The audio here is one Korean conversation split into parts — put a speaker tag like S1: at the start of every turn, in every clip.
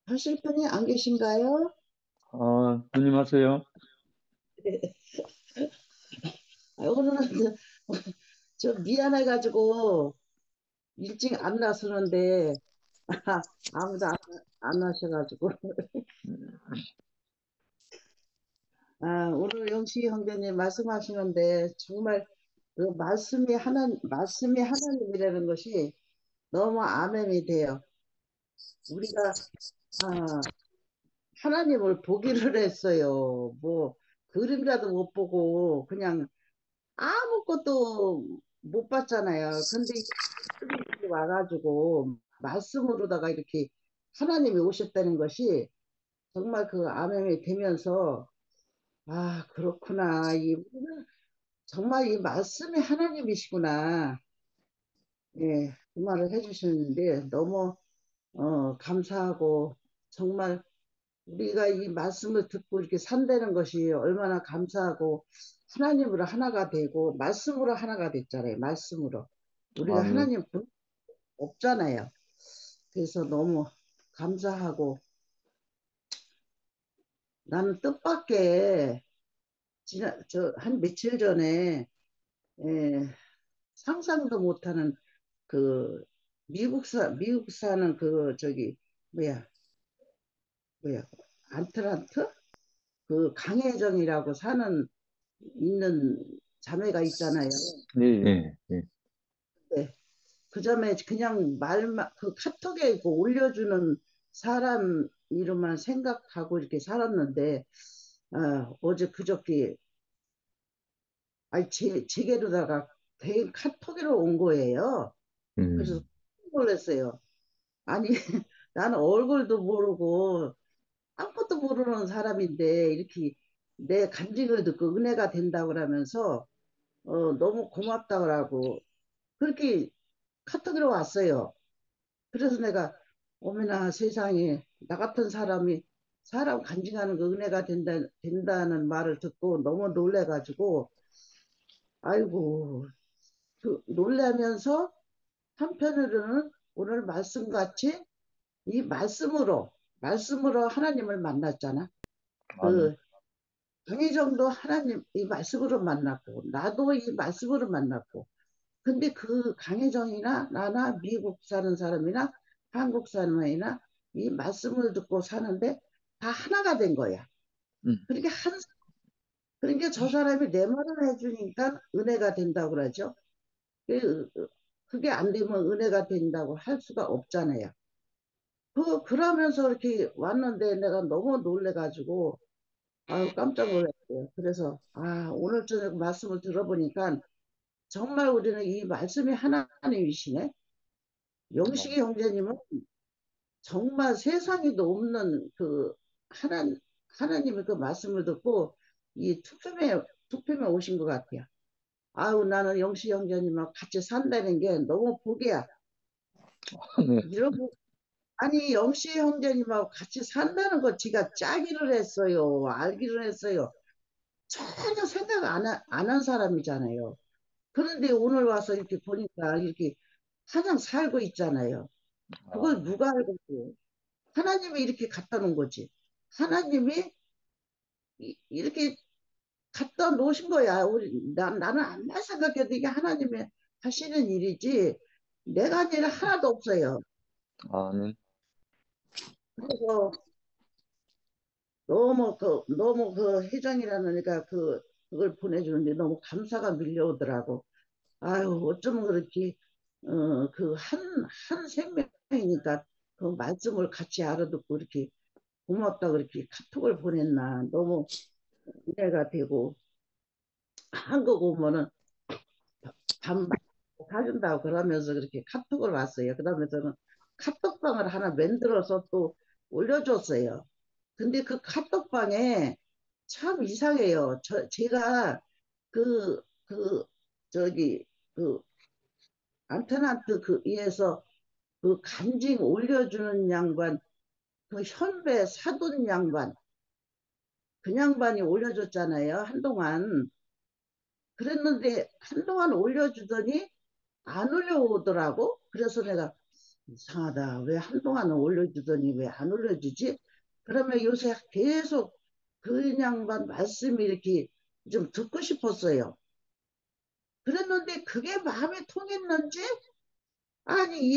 S1: 하실 분이 안 계신가요?
S2: 누님 하세요?
S1: 오늘은 저 미안해가지고 일찍 안 나서는데 아무도 안 하셔가지고 오늘 영식 형제님 말씀하시는데 정말 그 말씀이 하나님이라는 것이 너무 아멘이 돼요. 우리가 아, 하나님을 보기를 했어요. 뭐 그림이라도 못 보고 그냥 아무것도 못 봤잖아요. 근데 이렇게 와가지고 말씀으로다가 이렇게 하나님이 오셨다는 것이 정말 그 아멘이 되면서 그렇구나. 정말 이 말씀이 하나님이시구나. 예, 그 말을 해주시는데 너무 감사하고 정말 우리가 이 말씀을 듣고 이렇게 산다는 것이 얼마나 감사하고 하나님으로 하나가 되고 말씀으로 하나가 됐잖아요. 말씀으로. 우리가
S2: 아멘.
S1: 하나님 없잖아요. 그래서 너무 감사하고 나는 뜻밖의 한 며칠 전에 에, 상상도 못하는 그 미국 사는 그 뭐야 뭐야 안트란트 그 강혜정이라고 사는 있는 자매가 있잖아요.
S2: 예, 예, 예.
S1: 네. 그 점에 그냥 말만 그 카톡에 그 올려주는 사람 이름만 생각하고 이렇게 살았는데 어제 그저께 제게로다가 개인 카톡으로 온 거예요. 그래서
S2: 음,
S1: 놀랐어요. 아니 나는 얼굴도 모르고 아무것도 모르는 사람인데 이렇게 내 간증을 듣고 은혜가 된다고 그러면서 너무 고맙다고 하고 그렇게 카톡으로 왔어요. 그래서 내가 어머나 세상에 나 같은 사람이 사람 간증하는 거 은혜가 된다는 말을 듣고 너무 놀래가지고 아이고 놀라면서 한편으로는 오늘 말씀같이 이 말씀으로 하나님을 만났잖아.
S2: 아멘.
S1: 그 강희정도 하나님 이 말씀으로 만났고 나도 이 말씀으로 만났고 근데 그 강혜정이나 나나 미국 사는 사람이나 한국 사람이나 이 말씀을 듣고 사는데 다 하나가 된 거야.
S2: 음,
S1: 그러니까 그러니까 저 사람이 내 말을 해주니까 은혜가 된다고 그러죠. 그게 안 되면 은혜가 된다고 할 수가 없잖아요. 그러면서 이렇게 왔는데 내가 너무 놀래가지고 깜짝 놀랐어요. 그래서 오늘 저녁 말씀을 들어보니까 정말 우리는 이 말씀이 하나님이시네. 영식이 형제님은 정말 세상에도 없는 그 하나, 하나님의 그 말씀을 듣고 이 투표에 오신 것 같아요. 나는 영식 형제님하고 같이 산다는 게 너무 복이야.
S2: 네.
S1: 여러분, 아니, 영식 형제님하고 같이 산다는 거 지가 짜기를 했어요. 알기를 했어요. 전혀 생각 안 한 사람이잖아요. 그런데 오늘 와서 이렇게 보니까 이렇게 하나 살고 있잖아요. 그걸
S2: 아,
S1: 누가 알고 있어요? 하나님이 이렇게 갖다 놓은 거지. 하나님이 이렇게 갖다 놓으신 거야. 나는 아무리 생각해도 이게 하나님이 하시는 일이지, 내가 할 일은 하나도 없어요.
S2: 아멘.
S1: 그래서 너무 그 회장이라니까 그걸 보내주는데 너무 감사가 밀려오더라고. 아유, 어쩌면 그렇게, 한 생명이니까 그 말씀을 같이 알아듣고 이렇게 고맙다 그렇게 카톡을 보냈나. 너무 이해가 되고, 한국 오면은 밥 사준다고 그러면서 그렇게 카톡을 왔어요. 그러면서는 카톡방을 하나 만들어서 또 올려줬어요. 근데 그 카톡방에 참 이상해요. 제가 그, 저기, 그, 안테나트 위에서 그 간증 올려주는 양반, 그 현배 사돈 양반, 그 양반이 올려줬잖아요. 한동안. 그랬는데 한동안 올려주더니 안 올려오더라고. 그래서 내가 이상하다. 왜 한동안은 올려주더니 왜 안 올려주지? 그러면 요새 계속 그 양반 말씀이 이렇게 좀 듣고 싶었어요. 그랬는데 그게 마음에 통했는지, 아니,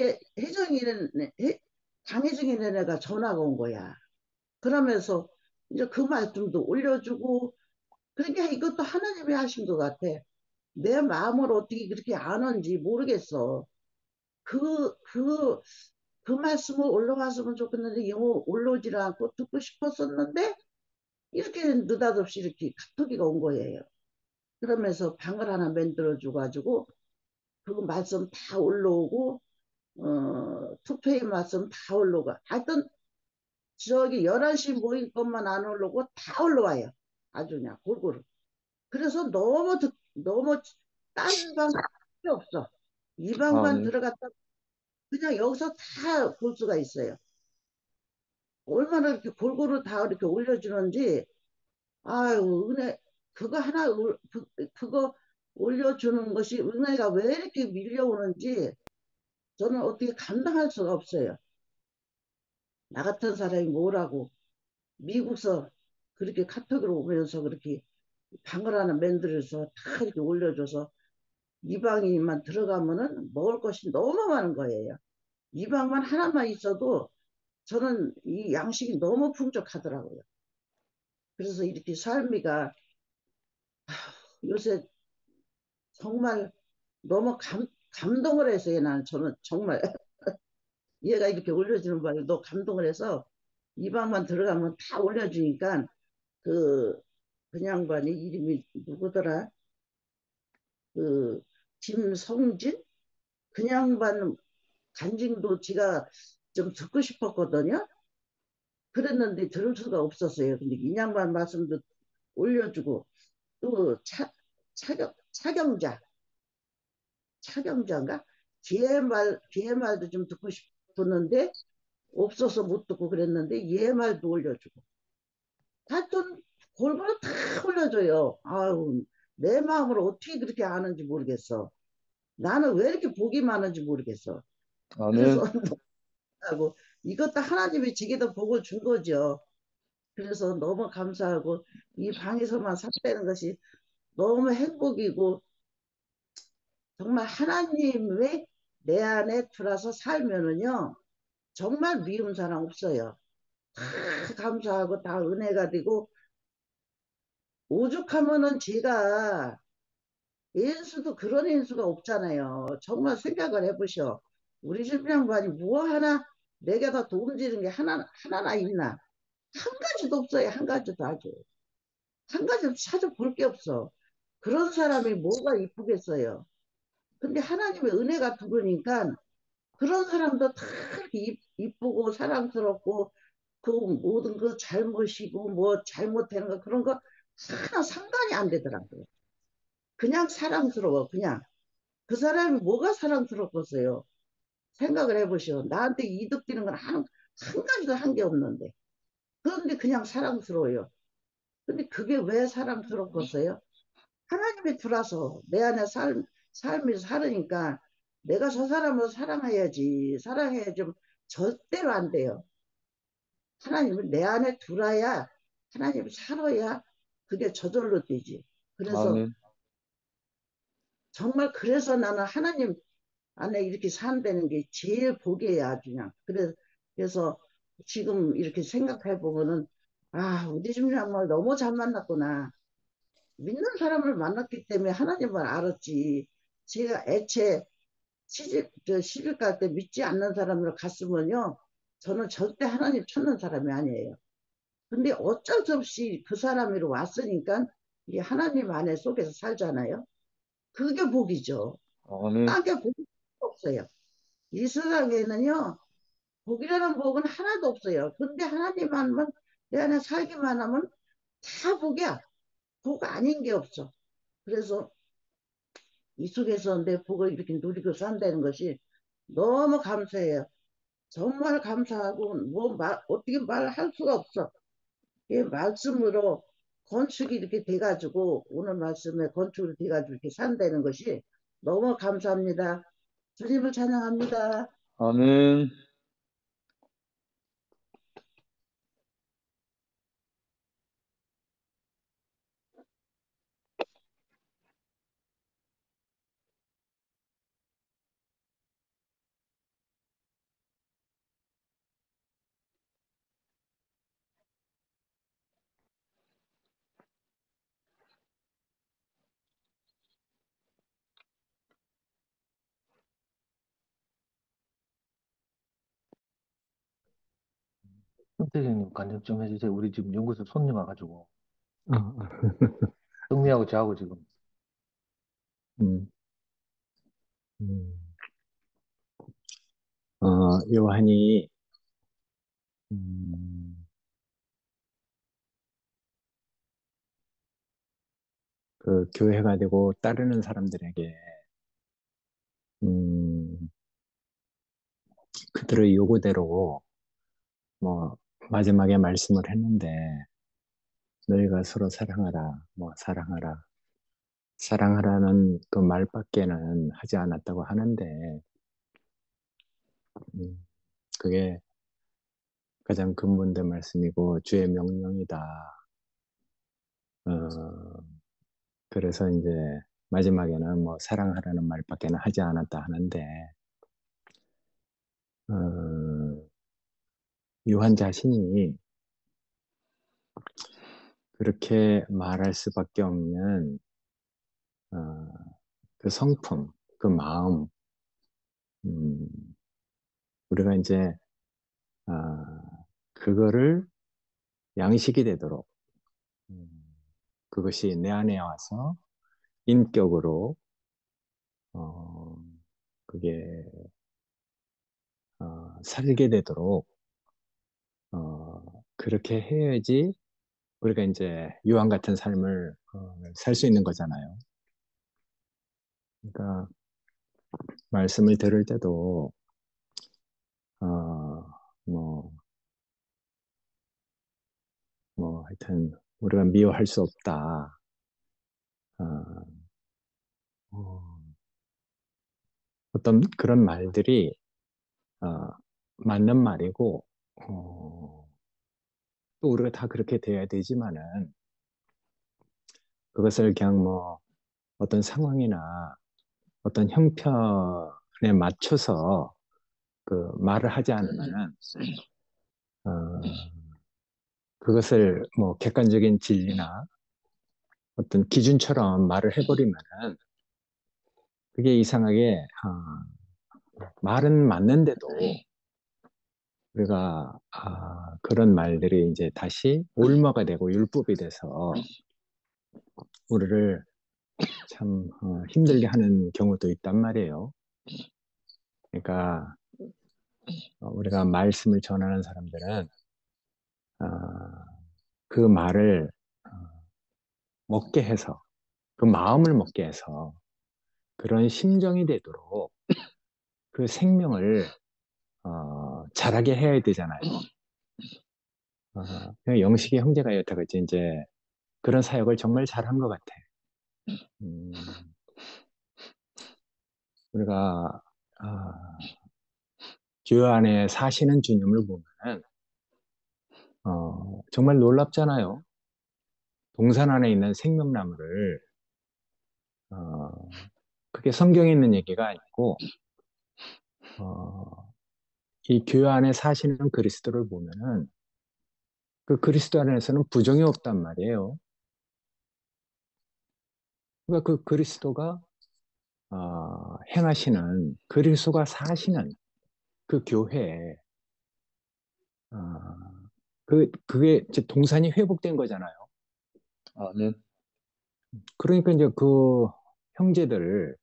S1: 강혜정이네 애가 전화가 온 거야. 그러면서 이제 그 말씀도 올려주고, 그러니까 이것도 하나님이 하신 것 같아. 내 마음을 어떻게 그렇게 아는지 모르겠어. 그, 그, 그 말씀을 올라왔으면 좋겠는데, 영어 올라오질 않고 듣고 싶었었는데, 이렇게 느닷없이 이렇게 카톡이가 온 거예요. 그러면서 방을 하나 만들어줘가지고, 그 말씀 다 올라오고, 투페이 말씀 다 올라오고, 하여튼, 저기 11시 모임 것만 안 올라오고 다 올라와요. 아주 그냥 골고루. 그래서 너무 딴 방 필요 없어. 이
S2: 아,
S1: 방만
S2: 네.
S1: 들어갔다 그냥 여기서 다 볼 수가 있어요. 얼마나 이렇게 골고루 다 이렇게 올려주는지, 아유, 그거 하나, 그거 올려주는 것이 은혜가 왜 이렇게 밀려오는지 저는 어떻게 감당할 수가 없어요. 나 같은 사람이 뭐라고, 미국서 그렇게 카톡으로 오면서 그렇게 방을 하나 만들어서 다 이렇게 올려줘서 이 방에만 들어가면은 먹을 것이 너무 많은 거예요. 이 방만 하나만 있어도 저는 이 양식이 너무 풍족하더라고요. 그래서 이렇게 삶이가 요새 정말 너무 감동을 해서 나는 저는 정말 얘가 이렇게 올려주는 바에 너 감동을 해서 이 방만 들어가면 다 올려주니까 그, 그 양반이 이름이 누구더라? 그, 김성진? 그 양반 간증도 지가 좀 듣고 싶었거든요. 그랬는데 들을 수가 없었어요. 근데 이 양반 말씀도 올려주고 또 차경자, 차경자인가? 걔 말도 좀 듣고 싶었는데 없어서 못 듣고 그랬는데 얘 말도 올려주고 하여튼 골고루 다 올려줘요. 아유, 내 마음을 어떻게 그렇게 아는지 모르겠어. 나는 왜 이렇게 복이 많은지 모르겠어. 그래서
S2: 아멘.
S1: 하고 이것도 하나님이 제게도 복을 준 거죠. 그래서 너무 감사하고 이 방에서만 삭되는 것이 너무 행복이고 정말 하나님의 내 안에 들어서 살면은요 정말 미운 사람 없어요. 다 감사하고 다 은혜가 되고 오죽하면은 제가 인수도 그런 인수가 없잖아요. 정말 생각을 해보셔. 우리 집 양반이 뭐 하나 내게 다 도움 주는 게 하나나 있나? 한 가지도 없어요. 한 가지도 아주. 한 가지도 찾아볼 게 없어. 그런 사람이 뭐가 이쁘겠어요. 근데 하나님의 은혜가 들어오니까 그런 사람도 다 이렇게 이쁘고 사랑스럽고 그 모든 그 잘못이고 뭐 잘못되는 거 그런 거 하나 상관이 안 되더라고요. 그냥 사랑스러워. 그냥 그 사람이 뭐가 사랑스럽겠어요. 생각을 해보시오. 나한테 이득 되는 건 한 가지도 한 게 없는데. 그런데 그냥 사랑스러워요. 근데 그게 왜 사랑스럽겠어요? 하나님이 들어와서 내 안에 삶이 살으니까 내가 저 사람을 사랑해야지. 사랑해야 좀 절대로 안 돼요. 하나님은 내 안에 들어야 하나님이 살아야 그게 저절로 되지. 그래서
S2: 아멘.
S1: 정말 그래서 나는 하나님 안에 이렇게 산다는 게 제일 복이에요, 아주 그냥. 그래서 지금 이렇게 생각해 보면은, 아, 우리 집 양말 너무 잘 만났구나. 믿는 사람을 만났기 때문에 하나님을 알았지. 제가 애초에 시집 갈 때 믿지 않는 사람으로 갔으면요. 저는 절대 하나님 찾는 사람이 아니에요. 근데 어쩔 수 없이 그 사람으로 왔으니까 이 하나님 안에 속에서 살잖아요. 그게 복이죠.
S2: 아멘.
S1: 딴 게 복이 없어요. 이 세상에는요, 복이라는 복은 하나도 없어요. 근데 하나님만만 내 안에 살기만 하면 다 복이야. 복 아닌 게 없어. 그래서 이 속에서 내 복을 이렇게 누리고 산다는 것이 너무 감사해요. 정말 감사하고 어떻게 말할 수가 없어. 이 말씀으로 건축이 이렇게 돼가지고 오늘 말씀에 건축이 돼가지고 이렇게 산다는 것이 너무 감사합니다. 주님을 찬양합니다.
S2: 아멘.
S3: 선생님 간접 좀 해주세요. 우리 지금 연구소 손님 와가지고
S4: 어, 어,
S3: 성미하고 저하고 지금
S4: 음, 음. 요한이, 음, 그 교회가 되고 따르는 사람들에게, 음, 그들의 요구대로, 뭐, 마지막에 말씀을 했는데, 너희가 서로 사랑하라, 뭐, 사랑하라. 사랑하라는 그 말밖에는 하지 않았다고 하는데, 음, 그게 가장 근본된 말씀이고, 주의 명령이다. 어, 그래서 이제 마지막에는 뭐 사랑하라는 말밖에는 하지 않았다 하는데 어, 요한 자신이 그렇게 말할 수밖에 없는 어, 그 성품, 그 마음, 음, 우리가 이제 어, 그거를 양식이 되도록 음, 그것이 내 안에 와서 인격으로 어, 그게 살게 되도록 그렇게 해야지 우리가 이제 요한 같은 삶을 살 수 있는 거잖아요. 그러니까 말씀을 들을 때도 어, 뭐, 하여튼 우리가 미워할 수 없다. 어, 어, 어떤 그런 말들이 어, 맞는 말이고 또 우리가 다 그렇게 돼야 되지만은 그것을 그냥 뭐 어떤 상황이나 어떤 형편에 맞춰서 그 말을 하지 않으면은 어, 그것을 뭐 객관적인 진리나 어떤 기준처럼 말을 해버리면은 그게 이상하게 말은 맞는데도 우리가 그런 말들이 이제 다시 올무가 되고 율법이 돼서 우리를 참 힘들게 하는 경우도 있단 말이에요. 그러니까 우리가 말씀을 전하는 사람들은 어, 그 말을 먹게 해서 그 마음을 먹게 해서 그런 심정이 되도록 그 생명을 잘하게 해야 되잖아요. 영식이 형제가 여태까지 이제 그런 사역을 정말 잘한 것 같아. 음, 우리가 교회 안에 사시는 주님을 보면은 정말 놀랍잖아요. 동산 안에 있는 생명나무를 어, 그게 성경에 있는 얘기가 아니고 이 교회 안에 사시는 그리스도를 보면은 그 그리스도 안에서는 부정이 없단 말이에요. 그러니까 그 그리스도가 행하시는 그리스도가 사시는 그 교회에 어, 그게 이제 동산이 회복된 거잖아요.
S2: 아멘.
S4: 그러니까 이제 그 형제들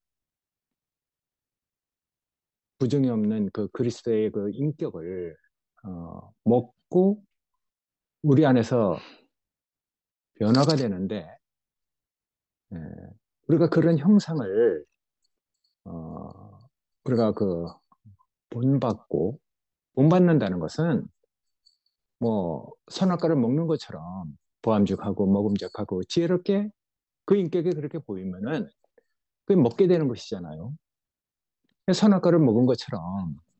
S4: 부정이 없는 그 그리스도의 그 인격을 먹고 우리 안에서 변화가 되는데 예, 우리가 그런 형상을 어, 우리가 그 본받고 본받는다는 것은 뭐 선악과를 먹는 것처럼 보암직하고 먹음직하고 지혜롭게 그 인격이 그렇게 보이면은 그게 먹게 되는 것이잖아요. 선악과를 먹은 것처럼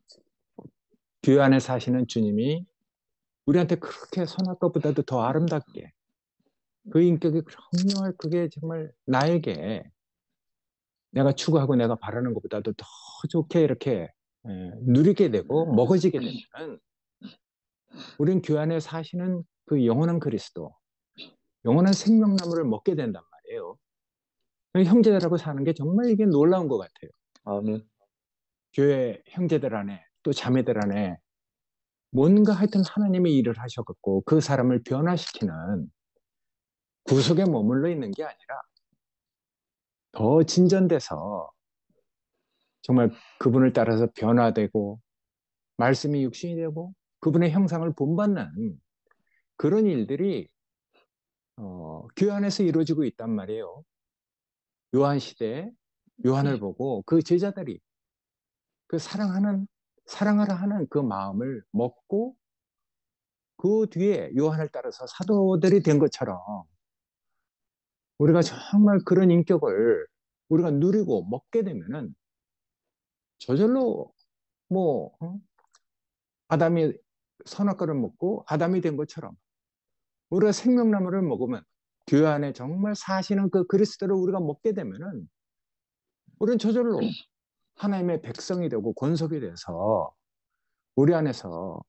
S4: 교회 안에 사시는 주님이 우리한테 그렇게 선악과보다도 더 아름답게 그 인격이 정말 그게 정말 나에게 내가 추구하고 내가 바라는 것보다도 더 좋게 이렇게 누리게 되고 먹어지게 되면 우린 교회 안에 사시는 그 영원한 그리스도, 영원한 생명나무를 먹게 된단 말이에요. 형제들하고 사는 게 정말 이게 놀라운 것 같아요.
S2: 아멘.
S4: 교회 형제들 안에 또 자매들 안에 뭔가 하여튼 하나님이 일을 하셔갖고 그 사람을 변화시키는 구속에 머물러 있는 게 아니라 더 진전돼서 정말 그분을 따라서 변화되고 말씀이 육신이 되고 그분의 형상을 본받는 그런 일들이 교회 안에서 이루어지고 있단 말이에요. 요한 시대에 요한을 보고 그 제자들이 그 사랑하라 하는 그 마음을 먹고 그 뒤에 요한을 따라서 사도들이 된 것처럼 우리가 정말 그런 인격을 우리가 누리고 먹게 되면은 저절로 뭐 아담이 선악과를 먹고 아담이 된 것처럼 우리가 생명나무를 먹으면 교회 안에 정말 사시는 그 그리스도를 우리가 먹게 되면은 우리는 저절로 하나님의 백성이 되고 권속이 돼서 우리 안에서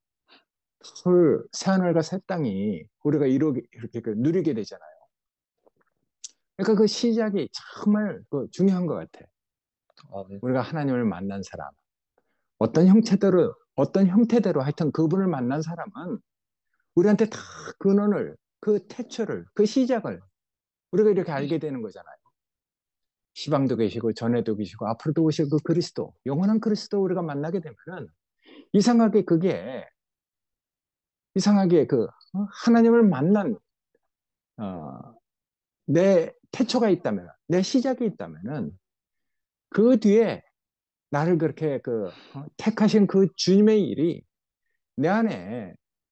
S4: 새하늘과 새 땅이 우리가 이렇게 누리게 되잖아요. 그러니까 그 시작이 정말 중요한 것 같아.
S2: 아멘.
S4: 우리가 하나님을 만난 사람, 어떤 형태대로 하여튼 그분을 만난 사람은 우리한테 다 근원을, 그 태초를, 그 시작을 우리가 이렇게 알게 되는 거잖아요. 시방도 계시고 전에도 계시고 앞으로도 오실 그 그리스도, 영원한 그리스도 우리가 만나게 되면은 이상하게 하나님을 만난 내 태초가 있다면, 내 시작이 있다면은 그 뒤에 나를 그렇게 택하신 그 주님의 일이 내 안에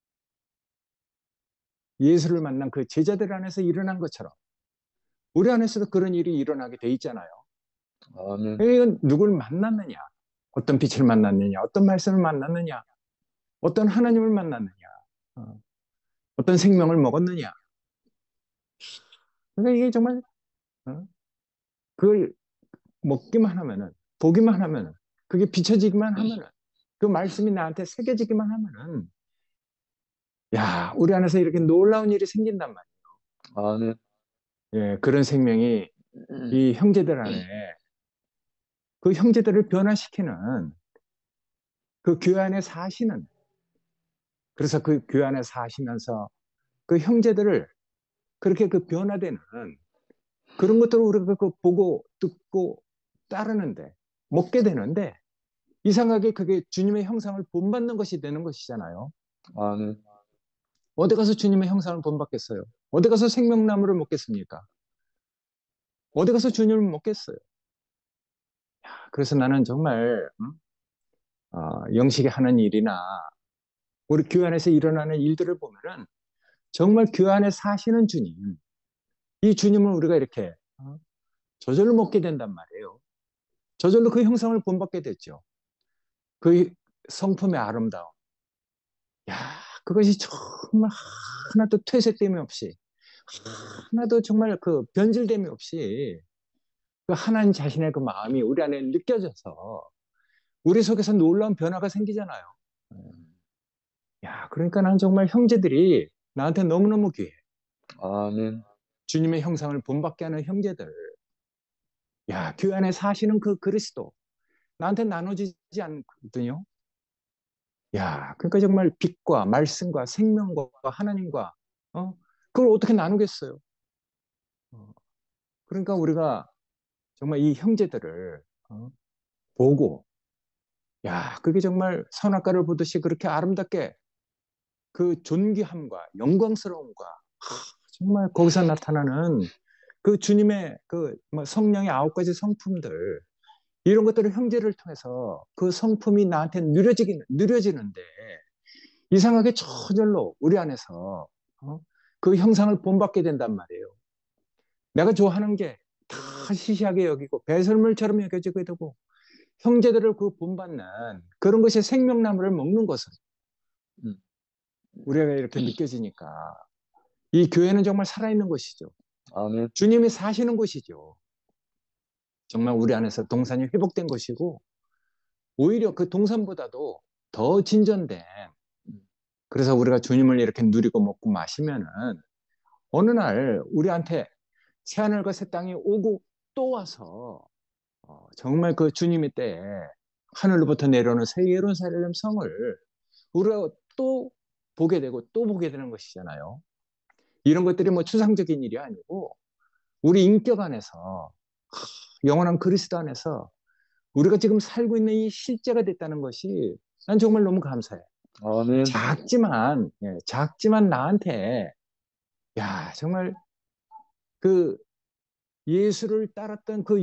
S4: 예수를 만난 그 제자들 안에서 일어난 것처럼 우리 안에서도 그런 일이 일어나게 돼 있잖아요.
S2: 아멘.
S4: 이건 누굴 만났느냐, 어떤 빛을 만났느냐, 어떤 말씀을 만났느냐, 어떤 하나님을 만났느냐, 어떤 생명을 먹었느냐. 그러니까 이게 정말 그걸 먹기만 하면은, 보기만 하면은, 그게 비춰지기만 하면은, 그 말씀이 나한테 새겨지기만 하면은, 야, 우리 안에서 이렇게 놀라운 일이 생긴단 말이에요.
S2: 아멘.
S4: 예, 그런 생명이 이 형제들 안에 그 형제들을 변화시키는 그 교회 안에 사시는, 그래서 그 교회 안에 사시면서 그 형제들을 그렇게 변화되는 그런 것들을 우리가 보고 듣고 따르는데, 먹게 되는데, 이상하게 그게 주님의 형상을 본받는 것이 되는 것이잖아요.
S2: 아멘.
S4: 어디 가서 주님의 형상을 본받겠어요? 어디 가서 생명나무를 먹겠습니까? 어디 가서 주님을 먹겠어요? 그래서 나는 정말 영식이 하는 일이나 우리 교회 안에서 일어나는 일들을 보면은 정말 교회 안에 사시는 주님, 이 주님을 우리가 이렇게 저절로 먹게 된단 말이에요. 저절로 그 형상을 본받게 됐죠. 그 성품의 아름다움. 야, 그것이 정말 하나도 퇴색됨이 없이, 하나도 정말 변질됨이 없이 그 하나님 자신의 그 마음이 우리 안에 느껴져서 우리 속에서 놀라운 변화가 생기잖아요. 야, 그러니까 난 정말 형제들이 나한테 너무너무 귀해.
S2: 아멘.
S4: 주님의 형상을 본받게 하는 형제들. 야, 교회 안에 사시는 그 그리스도. 나한테 나눠지지 않거든요. 야, 그러니까 정말 빛과 말씀과 생명과 하나님과, 그걸 어떻게 나누겠어요? 그러니까 우리가 정말 이 형제들을 보고, 야, 그게 정말 선악과를 보듯이 그렇게 아름답게 그 존귀함과 영광스러움과 정말 거기서 나타나는 그 주님의 성령의 9가지 성품들, 이런 것들을 형제를 통해서 그 성품이 나한테 누려지는데 이상하게 저절로 우리 안에서 그 형상을 본받게 된단 말이에요. 내가 좋아하는 게 다 시시하게 여기고 배설물처럼 여겨지게 되고 형제들을 본받는 그런 것이 생명나무를 먹는 것은 우리가 이렇게 느껴지니까 이 교회는 정말 살아있는 곳이죠.
S2: 아멘.
S4: 주님이 사시는 곳이죠. 정말 우리 안에서 동산이 회복된 것이고 오히려 그 동산보다도 더 진전된, 그래서 우리가 주님을 이렇게 누리고 먹고 마시면은 어느 날 우리한테 새하늘과 새 땅이 오고 또 와서 정말 그 주님의 때에 하늘로부터 내려오는 새 예루살렘 성을 우리가 또 보게 되고 또 보게 되는 것이잖아요. 이런 것들이 뭐 추상적인 일이 아니고 우리 인격 안에서, 영원한 그리스도 안에서 우리가 지금 살고 있는 이 실제가 됐다는 것이 난 정말 너무 감사해.
S2: 아멘.
S4: 작지만 나한테, 야, 정말 그 예수를 따랐던 그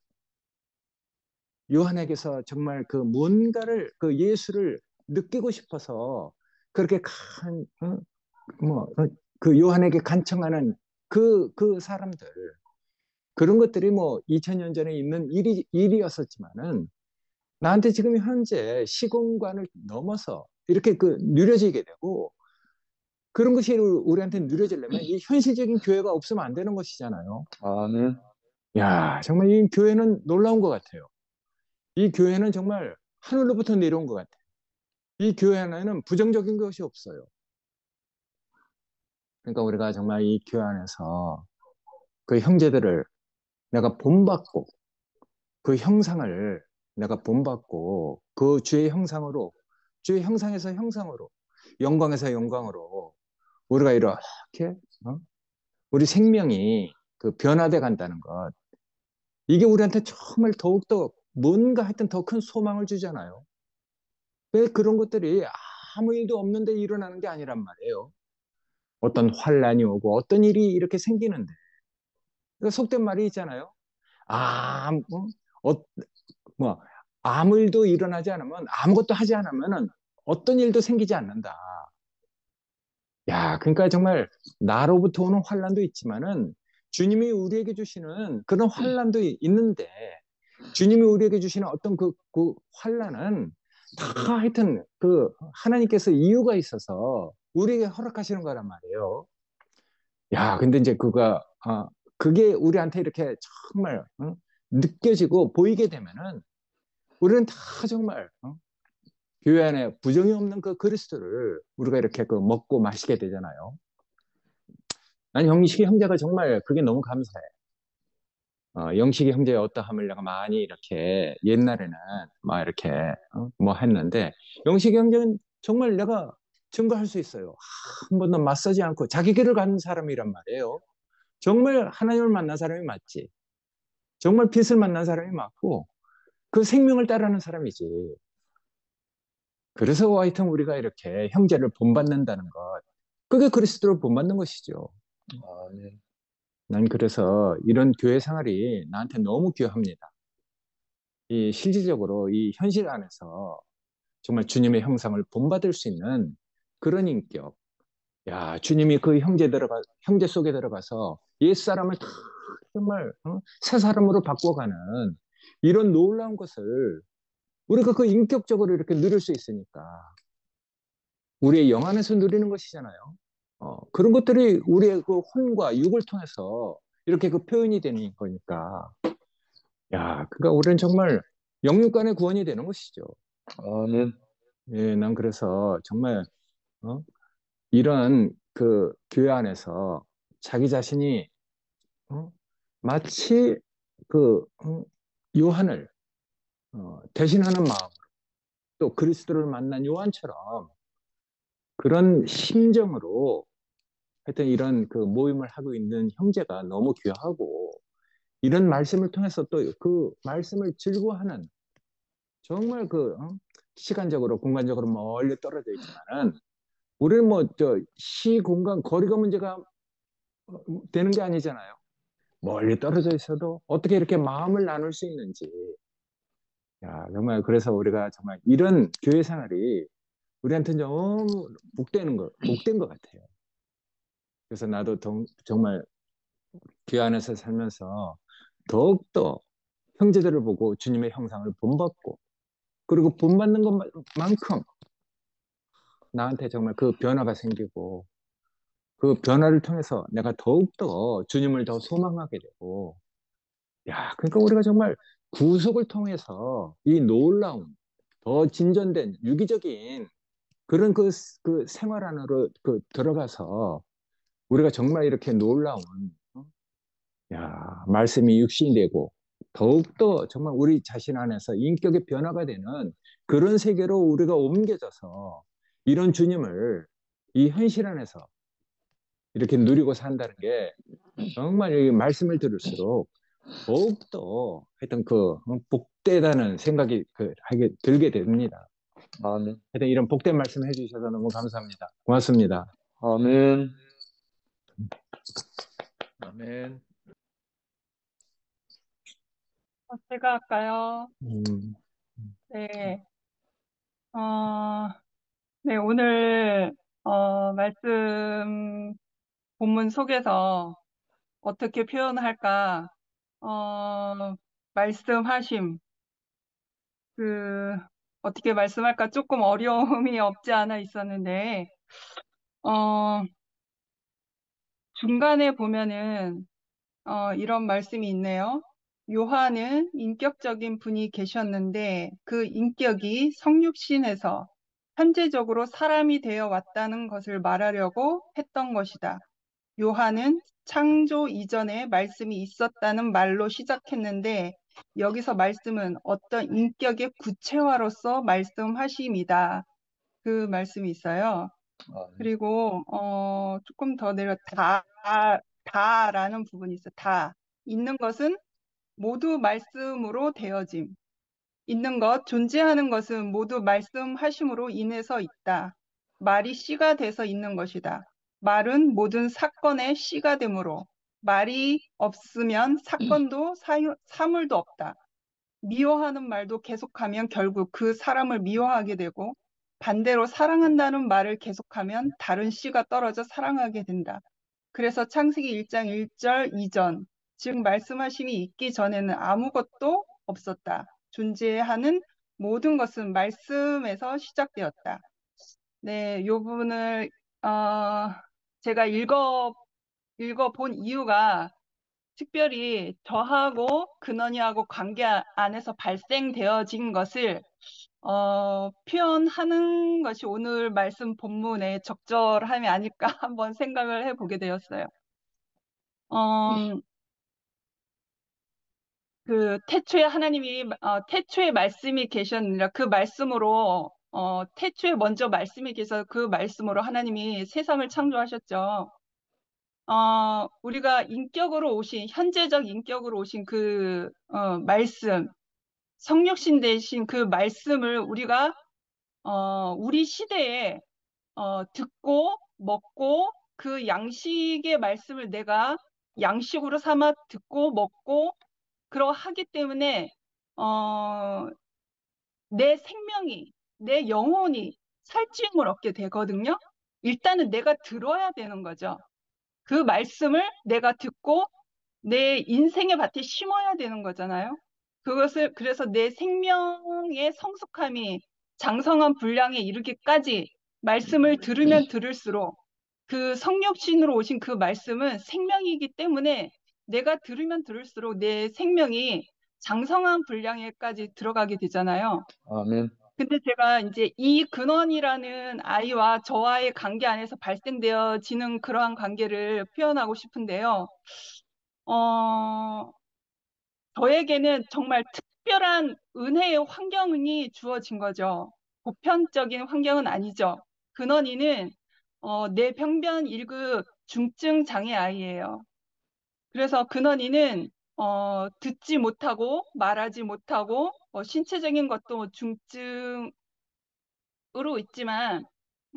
S4: 요한에게서 정말 그 뭔가를, 그 예수를 느끼고 싶어서 그렇게 그 요한에게 간청하는 그 사람들, 그런 것들이 뭐 2000년 전에 있는 일이었었지만은 나한테 지금 현재 시공간을 넘어서 이렇게 그 누려지게 되고, 그런 것이 우리한테 누려지려면 이 현실적인 교회가 없으면 안 되는 것이잖아요.
S2: 아멘.
S4: 야, 정말 이 교회는 놀라운 것 같아요. 이 교회는 정말 하늘로부터 내려온 것 같아요. 이 교회 안에는 부정적인 것이 없어요. 그러니까 우리가 정말 이 교회 안에서 그 형제들을 내가 본받고, 그 형상을 내가 본받고, 그 주의 형상으로, 주의 형상에서 형상으로, 영광에서 영광으로 우리가 이렇게 우리 생명이 그 변화돼 간다는 것, 이게 우리한테 정말 더욱더 뭔가 하여튼 더 큰 소망을 주잖아요. 왜 그런 것들이 아무 일도 없는데 일어나는 게 아니란 말이에요. 어떤 환란이 오고 어떤 일이 이렇게 생기는데, 그러니까 속된 말이 있잖아요. 아무 어, 뭐 아무 일도 일어나지 않으면, 아무것도 하지 않으면은 어떤 일도 생기지 않는다. 야, 그러니까 정말 나로부터 오는 환란도 있지만은 주님이 우리에게 주시는 그런 환란도 있는데, 주님이 우리에게 주시는 어떤 그 환란은 다 하여튼 그 하나님께서 이유가 있어서 우리에게 허락하시는 거란 말이에요. 야, 근데 이제 그게 우리한테 이렇게 정말 느껴지고 보이게 되면은 우리는 다 정말 교회 안에 부정이 없는 그 그리스도를 우리가 이렇게 그 먹고 마시게 되잖아요. 난 영식이 형제가 정말 그게 너무 감사해. 영식이 형제의 어떠함을 내가 많이 이렇게 옛날에는 막 이렇게 뭐 했는데, 영식이 형제는 정말 내가 증거할 수 있어요. 한 번도 맞서지 않고 자기 길을 가는 사람이란 말이에요. 정말 하나님을 만난 사람이 맞지. 정말 빛을 만난 사람이 맞고 그 생명을 따르는 사람이지. 그래서 하여튼 우리가 이렇게 형제를 본받는다는 것, 그게 그리스도를 본받는 것이죠.
S2: 아멘.
S4: 난 그래서 이런 교회 생활이 나한테 너무 귀합니다. 이 실질적으로 이 현실 안에서 정말 주님의 형상을 본받을 수 있는 그런 인격. 야, 주님이 그 형제 속에 들어가서 옛사람을 다 정말 새 사람으로 바꿔가는 이런 놀라운 것을 우리가 그 인격적으로 이렇게 누릴 수 있으니까 우리의 영 안에서 누리는 것이잖아요. 그런 것들이 우리의 그 혼과 육을 통해서 이렇게 그 표현이 되는 거니까. 야, 그러니까 우리는 정말 영육 간의 구원이 되는 것이죠.
S2: 아멘.
S4: 예, 난 그래서 정말 어? 이런 그 교회 안에서 자기 자신이 마치 그 요한을 대신하는 마음, 또 그리스도를 만난 요한처럼 그런 심정으로 하여튼 이런 그 모임을 하고 있는 형제가 너무 귀하고, 이런 말씀을 통해서 또 그 말씀을 즐거워하는, 정말 시간적으로 공간적으로 멀리 떨어져 있지만은 우리는 뭐 시공간 거리가 문제가 되는 게 아니잖아요. 멀리 떨어져 있어도 어떻게 이렇게 마음을 나눌 수 있는지. 야, 정말 그래서 우리가 정말 이런 교회 생활이 우리한테 너무 복된 것 같아요. 그래서 나도 정말 교회 안에서 살면서 더욱더 형제들을 보고 주님의 형상을 본받고, 그리고 본받는 것만큼 나한테 정말 그 변화가 생기고 그 변화를 통해서 내가 더욱더 주님을 더 소망하게 되고 야, 그러니까 우리가 정말 구속을 통해서 이 놀라운 더 진전된 유기적인 그런 그 생활 안으로 들어가서 우리가 정말 이렇게 놀라운 야, 말씀이 육신이 되고 더욱더 정말 우리 자신 안에서 인격의 변화가 되는 그런 세계로 우리가 옮겨져서 이런 주님을 이 현실 안에서 이렇게 누리고 산다는 게 정말 이 말씀을 들을수록 더욱더 하여튼 복되다는 생각이 하게 들게 됩니다.
S2: 아멘.
S4: 하여튼 이런 복된 말씀 해주셔서 너무 감사합니다. 고맙습니다.
S2: 아멘.
S3: 아멘.
S5: 제가 할까요?
S4: 음,
S5: 네. 어, 네, 오늘, 말씀 본문 속에서 어떻게 표현할까, 말씀하심, 그, 어떻게 말씀할까 조금 어려움이 없지 않아 있었는데, 어, 중간에 보면은, 이런 말씀이 있네요. 요한은 인격적인 분이 계셨는데 그 인격이 성육신에서 현재적으로 사람이 되어 왔다는 것을 말하려고 했던 것이다. 요한은 창조 이전에 말씀이 있었다는 말로 시작했는데 여기서 말씀은 어떤 인격의 구체화로서 말씀하심이다. 그 말씀이 있어요.
S2: 아멘.
S5: 그리고 조금 더 내려 다라는 부분이 있어요. 다. 있는 것은 모두 말씀으로 되어짐. 있는 것, 존재하는 것은 모두 말씀하심으로 인해서 있다. 말이 씨가 돼서 있는 것이다. 말은 모든 사건의 씨가 되므로 말이 없으면 사건도 사물도 없다. 미워하는 말도 계속하면 결국 그 사람을 미워하게 되고 반대로 사랑한다는 말을 계속하면 다른 씨가 떨어져 사랑하게 된다. 그래서 창세기 1장 1절 이전, 즉 말씀하심이 있기 전에는 아무것도 없었다. 존재하는 모든 것은 말씀에서 시작되었다. 네, 이 부분을 제가 읽어본 이유가 특별히 저하고 근원이하고 관계 안에서 발생되어진 것을 표현하는 것이 오늘 말씀 본문에 적절함이 아닐까 한번 생각을 해보게 되었어요. 태초에 하나님이 태초에 말씀이 계셨느니라 그 말씀으로 태초에 먼저 말씀이 계셔서 그 말씀으로 하나님이 세상을 창조하셨죠. 우리가 인격으로 오신 현재적 인격으로 오신 그 말씀 성육신 되신 그 말씀을 우리가 우리 시대에 듣고 먹고 그 양식의 말씀을 내가 양식으로 삼아 듣고 먹고 그러하기 때문에 내 생명이 내 영혼이 살찌움을 얻게 되거든요. 일단은 내가 들어야 되는 거죠. 그 말씀을 내가 듣고 내 인생의 밭에 심어야 되는 거잖아요. 그래서 내 생명의 성숙함이 장성한 분량에 이르기까지 말씀을 들으면 들을수록 그 성육신으로 오신 그 말씀은 생명이기 때문에 내가 들으면 들을수록 내 생명이 장성한 분량에까지 들어가게 되잖아요.
S2: 아멘.
S5: 근데 제가 이제 이 근원이라는 아이와 저와의 관계 안에서 발생되어지는 그러한 관계를 표현하고 싶은데요. 저에게는 정말 특별한 은혜의 환경이 주어진 거죠. 보편적인 환경은 아니죠. 근원이는 뇌병변 1급 중증 장애 아이예요. 그래서 근원이는 듣지 못하고 말하지 못하고 신체적인 것도 중증으로 있지만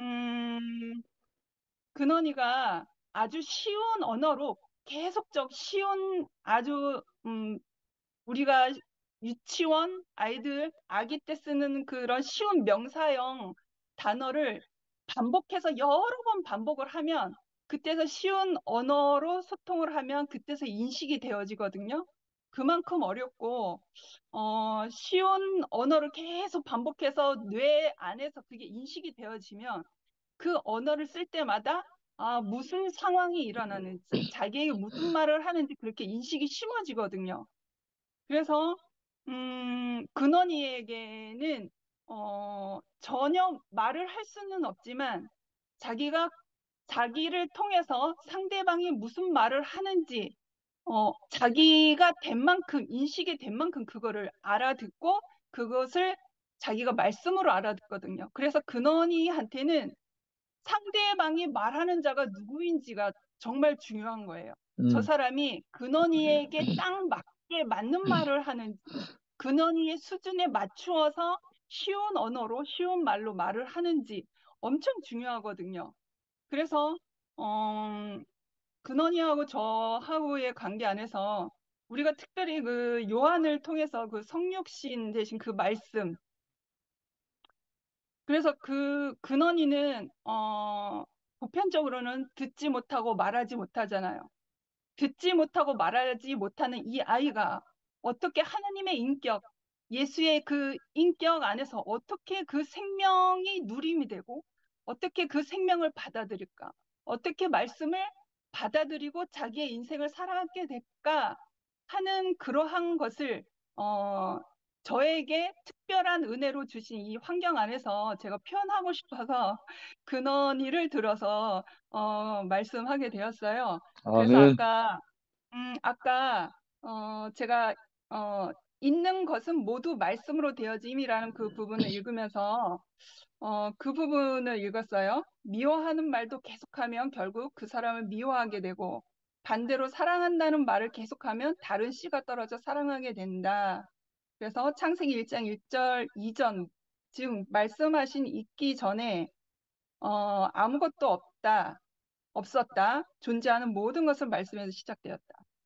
S5: 근원이가 아주 쉬운 언어로 계속적 쉬운 아주 우리가 유치원 아이들 아기 때 쓰는 그런 쉬운 명사형 단어를 반복해서 여러 번 반복을 하면 그때서 쉬운 언어로 소통을 하면 그때서 인식이 되어지거든요. 그만큼 어렵고 쉬운 언어를 계속 반복해서 뇌 안에서 그게 인식이 되어지면 그 언어를 쓸 때마다 무슨 상황이 일어나는지, 자기에게 무슨 말을 하는지 그렇게 인식이 심어지거든요. 그래서 근원이에게는 전혀 말을 할 수는 없지만 자기를 통해서 상대방이 무슨 말을 하는지 자기가 된 만큼, 인식이 된 만큼 그거를 알아듣고 그것을 자기가 말씀으로 알아듣거든요. 그래서 근원이한테는 상대방이 말하는 자가 누구인지가 정말 중요한 거예요. 저 사람이 근원이에게 딱 맞게 맞는 말을 하는지, 근원이의 수준에 맞추어서 쉬운 언어로, 쉬운 말로 말을 하는지 엄청 중요하거든요. 그래서 근원이하고 저하고의 관계 안에서 우리가 특별히 그 요한을 통해서 그 성육신 대신 그 말씀, 그래서 그 근원이는 보편적으로는 듣지 못하고 말하지 못하잖아요. 듣지 못하고 말하지 못하는 이 아이가 어떻게 하나님의 인격, 예수의 그 인격 안에서 어떻게 그 생명이 누림이 되고 어떻게 그 생명을 받아들일까? 어떻게 말씀을 받아들이고 자기의 인생을 살아가게 될까 하는 그러한 것을 저에게 특별한 은혜로 주신 이 환경 안에서 제가 표현하고 싶어서 근원이를 들어서 말씀하게 되었어요. 그래서
S2: 아멘.
S5: 아까 제가 있는 것은 모두 말씀으로 되어짐이라는 그 부분을 읽으면서 그 부분을 읽었어요. 미워하는 말도 계속하면 결국 그 사람을 미워하게 되고 반대로 사랑한다는 말을 계속하면 다른 씨가 떨어져 사랑하게 된다. 그래서 창세기 1장 1절 이전, 즉 말씀하신 있기 전에 아무것도 없었다. 존재하는 모든 것을 말씀에서 시작되었다.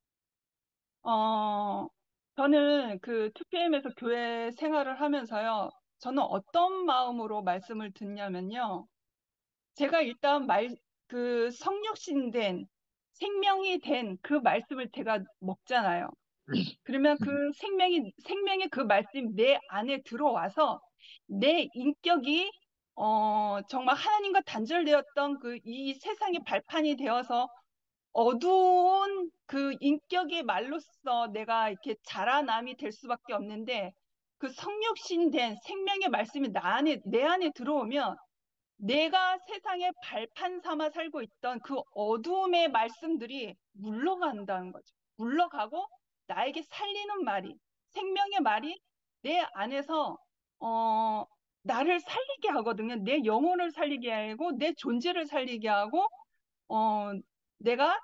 S5: 저는 그 2PM에서 교회 생활을 하면서요. 저는 어떤 마음으로 말씀을 듣냐면요. 제가 일단 그 성육신된 생명이 된 그 말씀을 제가 먹잖아요. 그러면 그 생명의 그 말씀이 내 안에 들어와서 내 인격이 정말 하나님과 단절되었던 그 이 세상의 발판이 되어서 어두운 그 인격의 말로써 내가 이렇게 자라남이 될 수밖에 없는데 그 성육신된 생명의 말씀이 내 안에 들어오면 내가 세상의 발판 삼아 살고 있던 그 어두움의 말씀들이 물러간다는 거죠. 물러가고 나에게 살리는 말이, 생명의 말이 내 안에서 나를 살리게 하거든요. 내 영혼을 살리게 하고 내 존재를 살리게 하고 어, 내가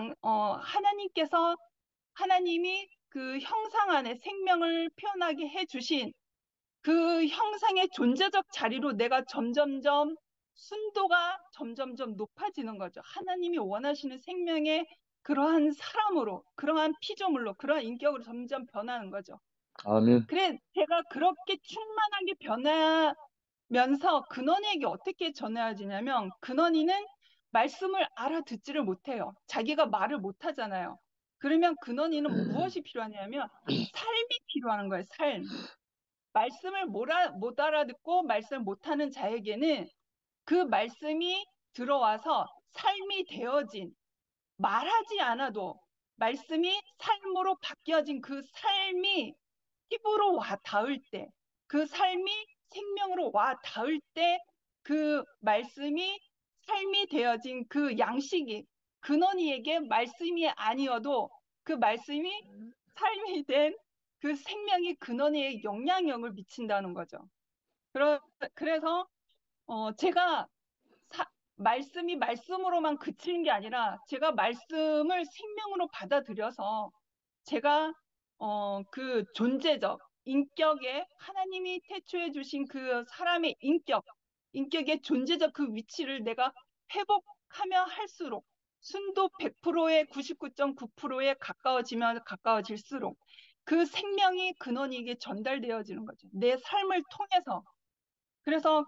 S5: 하나님이 그 형상 안에 생명을 표현하게 해주신 그 형상의 존재적 자리로 내가 점점점 순도가 점점점 높아지는 거죠. 하나님이 원하시는 생명의 그러한 사람으로, 그러한 피조물로, 그러한 인격으로 점점 변하는 거죠.
S2: 아멘.
S5: 그래, 제가 그렇게 충만하게 변하면서 근원이에게 어떻게 전해지냐면 근원이는 말씀을 알아듣지를 못해요. 자기가 말을 못하잖아요. 그러면 근원이는 무엇이 필요하냐면 삶이 필요한 거예요. 삶. 말씀을 못 알아듣고 말씀을 못하는 자에게는 그 말씀이 들어와서 삶이 되어진, 말하지 않아도 말씀이 삶으로 바뀌어진 그 삶이 피부로 와 닿을 때, 그 삶이 생명으로 와 닿을 때 그 말씀이 삶이 되어진 그 양식이 근원이에게 말씀이 아니어도 그 말씀이 삶이 된 그 생명이 근원이에 영향력을 미친다는 거죠. 그래서 제가 말씀이 말씀으로만 그치는 게 아니라 제가 말씀을 생명으로 받아들여서 제가 그 존재적 인격에 하나님이 태초해 주신 그 사람의 인격의 존재적 그 위치를 내가 회복하며 할수록 순도 100%에 99.9%에 가까워지면 가까워질수록 그 생명이 근원이에게 전달되어지는 거죠. 내 삶을 통해서. 그래서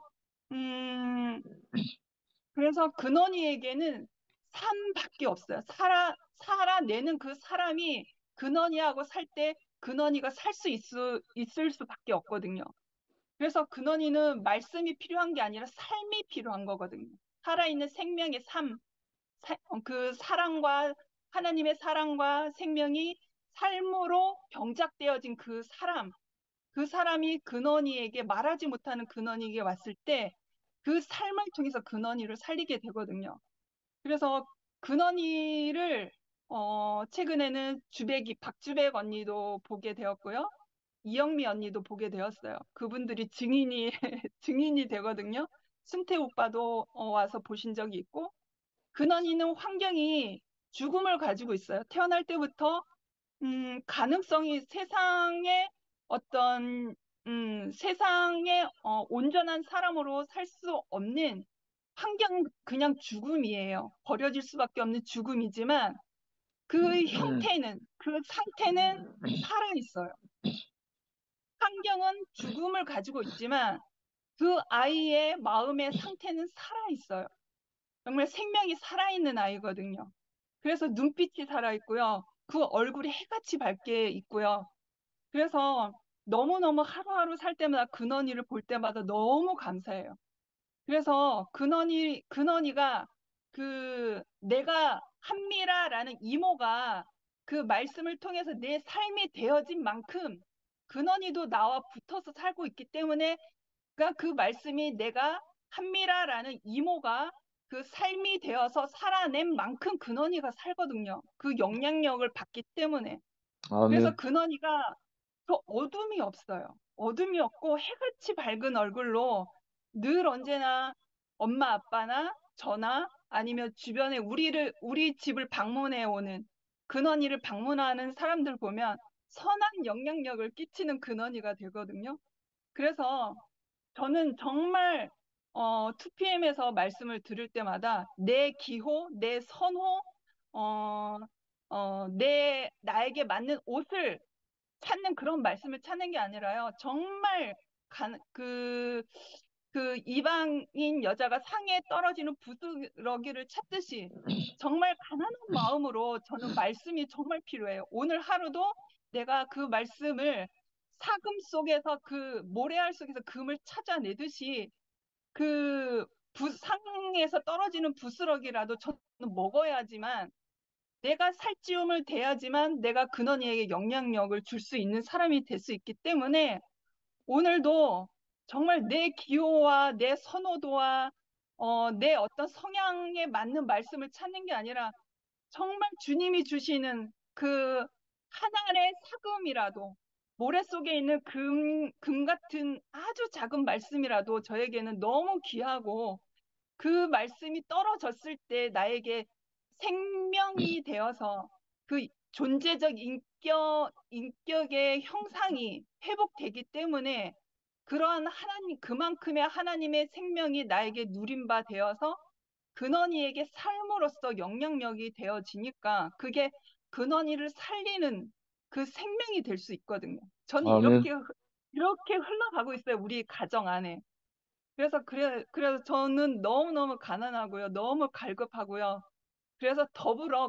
S5: 그래서 근원이에게는 삶밖에 없어요. 살아내는 그 사람이 근원이하고 살 때 근원이가 살 수 있을 수밖에 없거든요. 그래서 근원이는 말씀이 필요한 게 아니라 삶이 필요한 거거든요. 살아있는 생명의 삶, 그 사랑과 하나님의 사랑과 생명이 삶으로 병작되어진 그 사람, 그 사람이 근원이에게 말하지 못하는 근원이에게 왔을 때 그 삶을 통해서 근원이를 살리게 되거든요. 그래서 근원이를 최근에는 박주백 언니도 보게 되었고요. 이영미 언니도 보게 되었어요. 그분들이 증인이 증인이 되거든요. 승태 오빠도 와서 보신 적이 있고, 근원이는 환경이 죽음을 가지고 있어요. 태어날 때부터 가능성이 세상에 어떤 세상에 온전한 사람으로 살 수 없는 환경, 그냥 죽음이에요. 버려질 수밖에 없는 죽음이지만 그 형태는, 그 상태는 살아 있어요. 환경은 죽음을 가지고 있지만 그 아이의 마음의 상태는 살아 있어요. 정말 생명이 살아있는 아이거든요. 그래서 눈빛이 살아있고요. 그 얼굴이 해같이 밝게 있고요. 그래서 너무너무 하루하루 살 때마다 근원이를 볼 때마다 너무 감사해요. 그래서 근원이가 내가 한미라라는 이모가 그 말씀을 통해서 내 삶이 되어진 만큼 근원이도 나와 붙어서 살고 있기 때문에 그러니까 그 말씀이 내가 한미라라는 이모가 그 삶이 되어서 살아낸 만큼 근원이가 살거든요. 그 영향력을 받기 때문에. 그래서
S2: 아멘.
S5: 근원이가 그 어둠이 없어요. 어둠이 없고 해같이 밝은 얼굴로 늘 언제나 엄마 아빠나 저나 아니면 주변에 우리 집을 방문해 오는 근원이를 방문하는 사람들 보면 선한 영향력을 끼치는 근원이가 되거든요. 그래서 저는 정말 2PM에서 말씀을 들을 때마다 내 기호, 내 선호, 어, 나에게 맞는 옷을 찾는 그런 말씀을 찾는 게 아니라요. 정말 그 이방인 여자가 상에 떨어지는 부스러기를 찾듯이 정말 가난한 마음으로 저는 말씀이 정말 필요해요. 오늘 하루도 내가 그 말씀을 사금 속에서 그 모래알 속에서 금을 찾아내듯이 그 상에서 떨어지는 부스러기라도 저는 먹어야지만 내가 살찌움을 대야지만 내가 근원이에게 영향력을 줄 수 있는 사람이 될 수 있기 때문에 오늘도 정말 내 기호와 내 선호도와 내 어떤 성향에 맞는 말씀을 찾는 게 아니라 정말 주님이 주시는 그 하나의 사금이라도 모래 속에 있는 금 같은 아주 작은 말씀이라도 저에게는 너무 귀하고 그 말씀이 떨어졌을 때 나에게 생명이 되어서 그 존재적 인격의 형상이 회복되기 때문에 그러한 그만큼의 하나님의 생명이 나에게 누린 바 되어서 근원이에게 삶으로서 영향력이 되어지니까 그게 근원이를 살리는 그 생명이 될 수 있거든요. 저는
S2: 아멘.
S5: 이렇게 흘러가고 있어요. 우리 가정 안에. 그래서 저는 너무너무 가난하고요. 너무 갈급하고요. 그래서 더불어,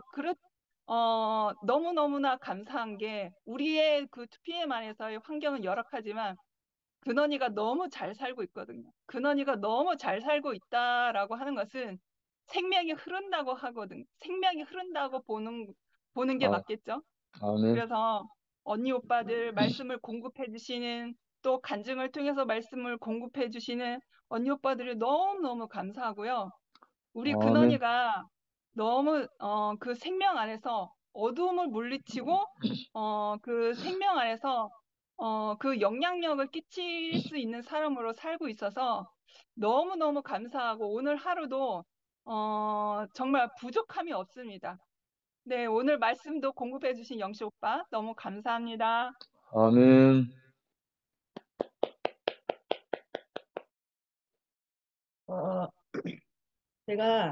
S5: 너무너무나 감사한 게, 우리의 그 2PM 안에서의 환경은 열악하지만, 근원이가 너무 잘 살고 있거든요. 근원이가 너무 잘 살고 있다라고 하는 것은 생명이 흐른다고 하거든요. 생명이 흐른다고 보는 게
S2: 아,
S5: 맞겠죠?
S2: 아멘.
S5: 그래서 언니 오빠들 말씀을 공급해 주시는 또 간증을 통해서 말씀을 공급해 주시는 언니 오빠들이 너무너무 감사하고요. 우리
S2: 아멘.
S5: 근원이가 너무 그 생명 안에서 어두움을 물리치고 그 생명 안에서 그 영향력을 끼칠 수 있는 사람으로 살고 있어서 너무너무 감사하고 오늘 하루도 정말 부족함이 없습니다. 네, 오늘 말씀도 공급해 주신 영시 오빠 너무 감사합니다.
S2: 아멘.
S6: 어, 제가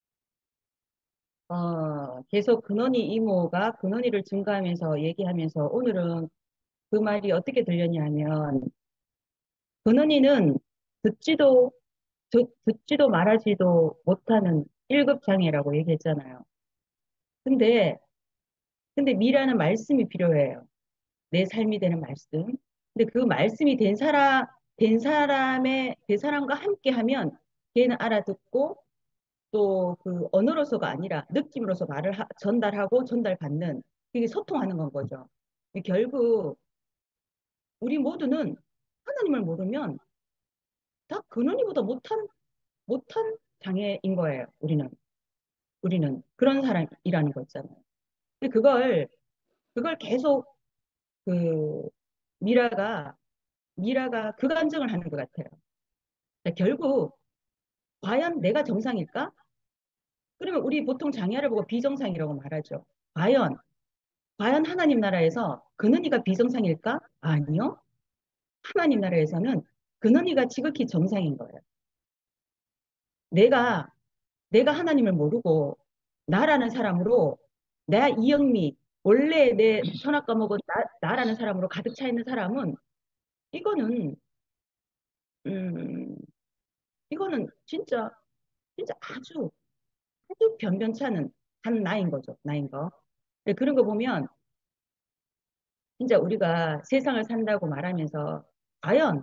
S6: 계속 근원이 이모가 근원이를 증가하면서 얘기하면서 오늘은 그 말이 어떻게 들렸냐면 근원이는 듣지도 듣지도 말하지도 못하는 1급 장애라고 얘기했잖아요. 근데 미라는 말씀이 필요해요. 내 삶이 되는 말씀. 근데 그 말씀이 된 사람 된 사람과 함께 하면 걔는 알아듣고 또 그 언어로서가 아니라 느낌으로서 전달하고 전달받는 이게 소통하는 건 거죠. 결국 우리 모두는 하나님을 모르면 다 근원이보다 못한 장애인 거예요. 우리는 그런 사람이라는 거 있잖아요. 근데 그걸 계속 그 미라가 그 감정을 하는 것 같아요. 그러니까 결국 과연 내가 정상일까? 그러면 우리 보통 장애를 보고 비정상이라고 말하죠. 과연 하나님 나라에서 근원이가 비정상일까? 아니요. 하나님 나라에서는 근원이가 지극히 정상인 거예요. 내가 하나님을 모르고 나라는 사람으로 내 이영미 원래 내 선악 과목은 나라는 사람으로 가득 차 있는 사람은 이거는 음 이거는 진짜 아주 변변찮은 한 나인 거죠. 나인 거. 근데 그런 거 보면 진짜 우리가 세상을 산다고 말하면서 과연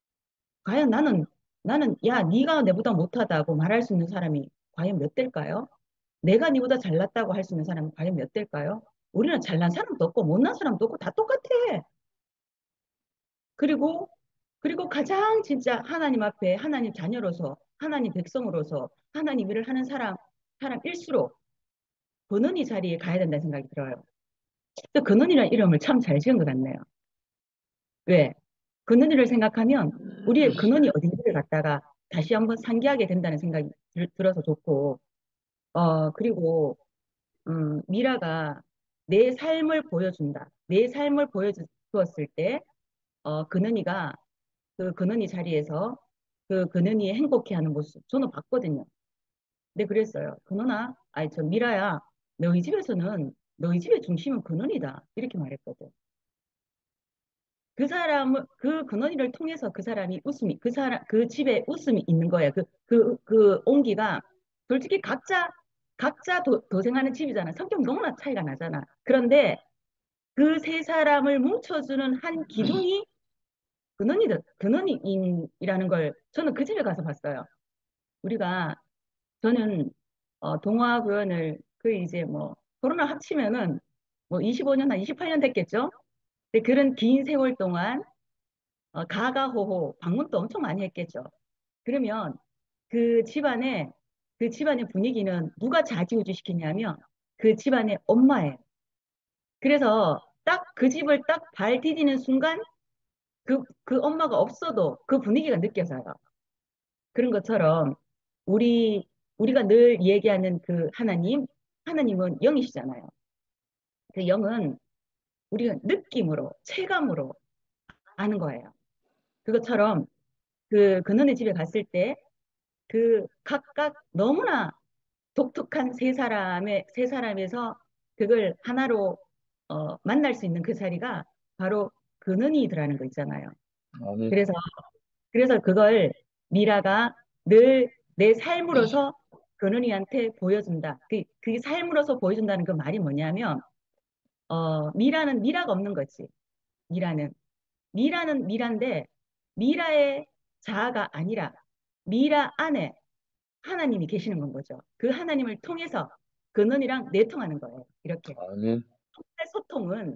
S6: 나는 야 네가 내보다 못하다고 말할 수 있는 사람이 과연 몇 대일까요? 내가 네보다 잘났다고 할 수 있는 사람은 과연 몇 대일까요? 우리는 잘난 사람도 없고 못난 사람도 없고 다 똑같아. 그리고 가장 진짜 하나님 앞에 하나님 자녀로서 하나님 백성으로서 하나님 일을 하는 사람일수록 근원이 자리에 가야 된다는 생각이 들어요. 또 근원이라는 이름을 참 잘 지은 것 같네요. 왜? 근원이를 생각하면 우리의 근원이 어딘지를 갖다가 다시 한번 상기하게 된다는 생각이 들어서 좋고, 그리고 미라가 내 삶을 보여준다. 내 삶을 보여주었을 때, 근원이가 그 근원이 자리에서 그 근원이 행복해하는 모습 저는 봤거든요. 근데 그랬어요. 근원아, 아니 저 미라야, 너희 집의 중심은 근원이다. 이렇게 말했거든. 그 근원이를 통해서 그 사람이 그 집에 웃음이 있는 거야. 그 온기가 솔직히 각자 도생하는 집이잖아. 성격 너무나 차이가 나잖아. 그런데 그 세 사람을 뭉쳐주는 한 기둥이 근원이라는 걸 저는 그 집에 가서 봤어요. 저는 동화구연을 그 이제 뭐 코로나 합치면은 뭐 25년 한 28년 됐겠죠? 근데 그런 긴 세월 동안 가가호호 방문도 엄청 많이 했겠죠. 그러면 그 집안의 분위기는 누가 좌지우지 시키냐면 그 집안의 엄마예요. 그래서 딱 그 집을 딱 발 디디는 순간 그 엄마가 없어도 그 분위기가 느껴져요. 그런 것처럼 우리가 늘 얘기하는 그 하나님은 영이시잖아요. 그 영은 우리가 느낌으로, 체감으로 아는 거예요. 그것처럼 그 근원의 집에 갔을 때 그 각각 너무나 독특한 세 사람에서 그걸 하나로 만날 수 있는 그 자리가 바로 근원이더라는 거 있잖아요.
S2: 아멘.
S6: 그래서 그걸 미라가 늘 내 삶으로서 근원이한테 보여준다. 그게 삶으로서 보여준다는 그 말이 뭐냐면 미라는 미라가 없는 거지. 미라는 미란데 미라의 자아가 아니라 미라 안에 하나님이 계시는 건 거죠. 그 하나님을 통해서 근원이랑 내통하는 거예요. 이렇게.
S2: 아멘.
S6: 소통은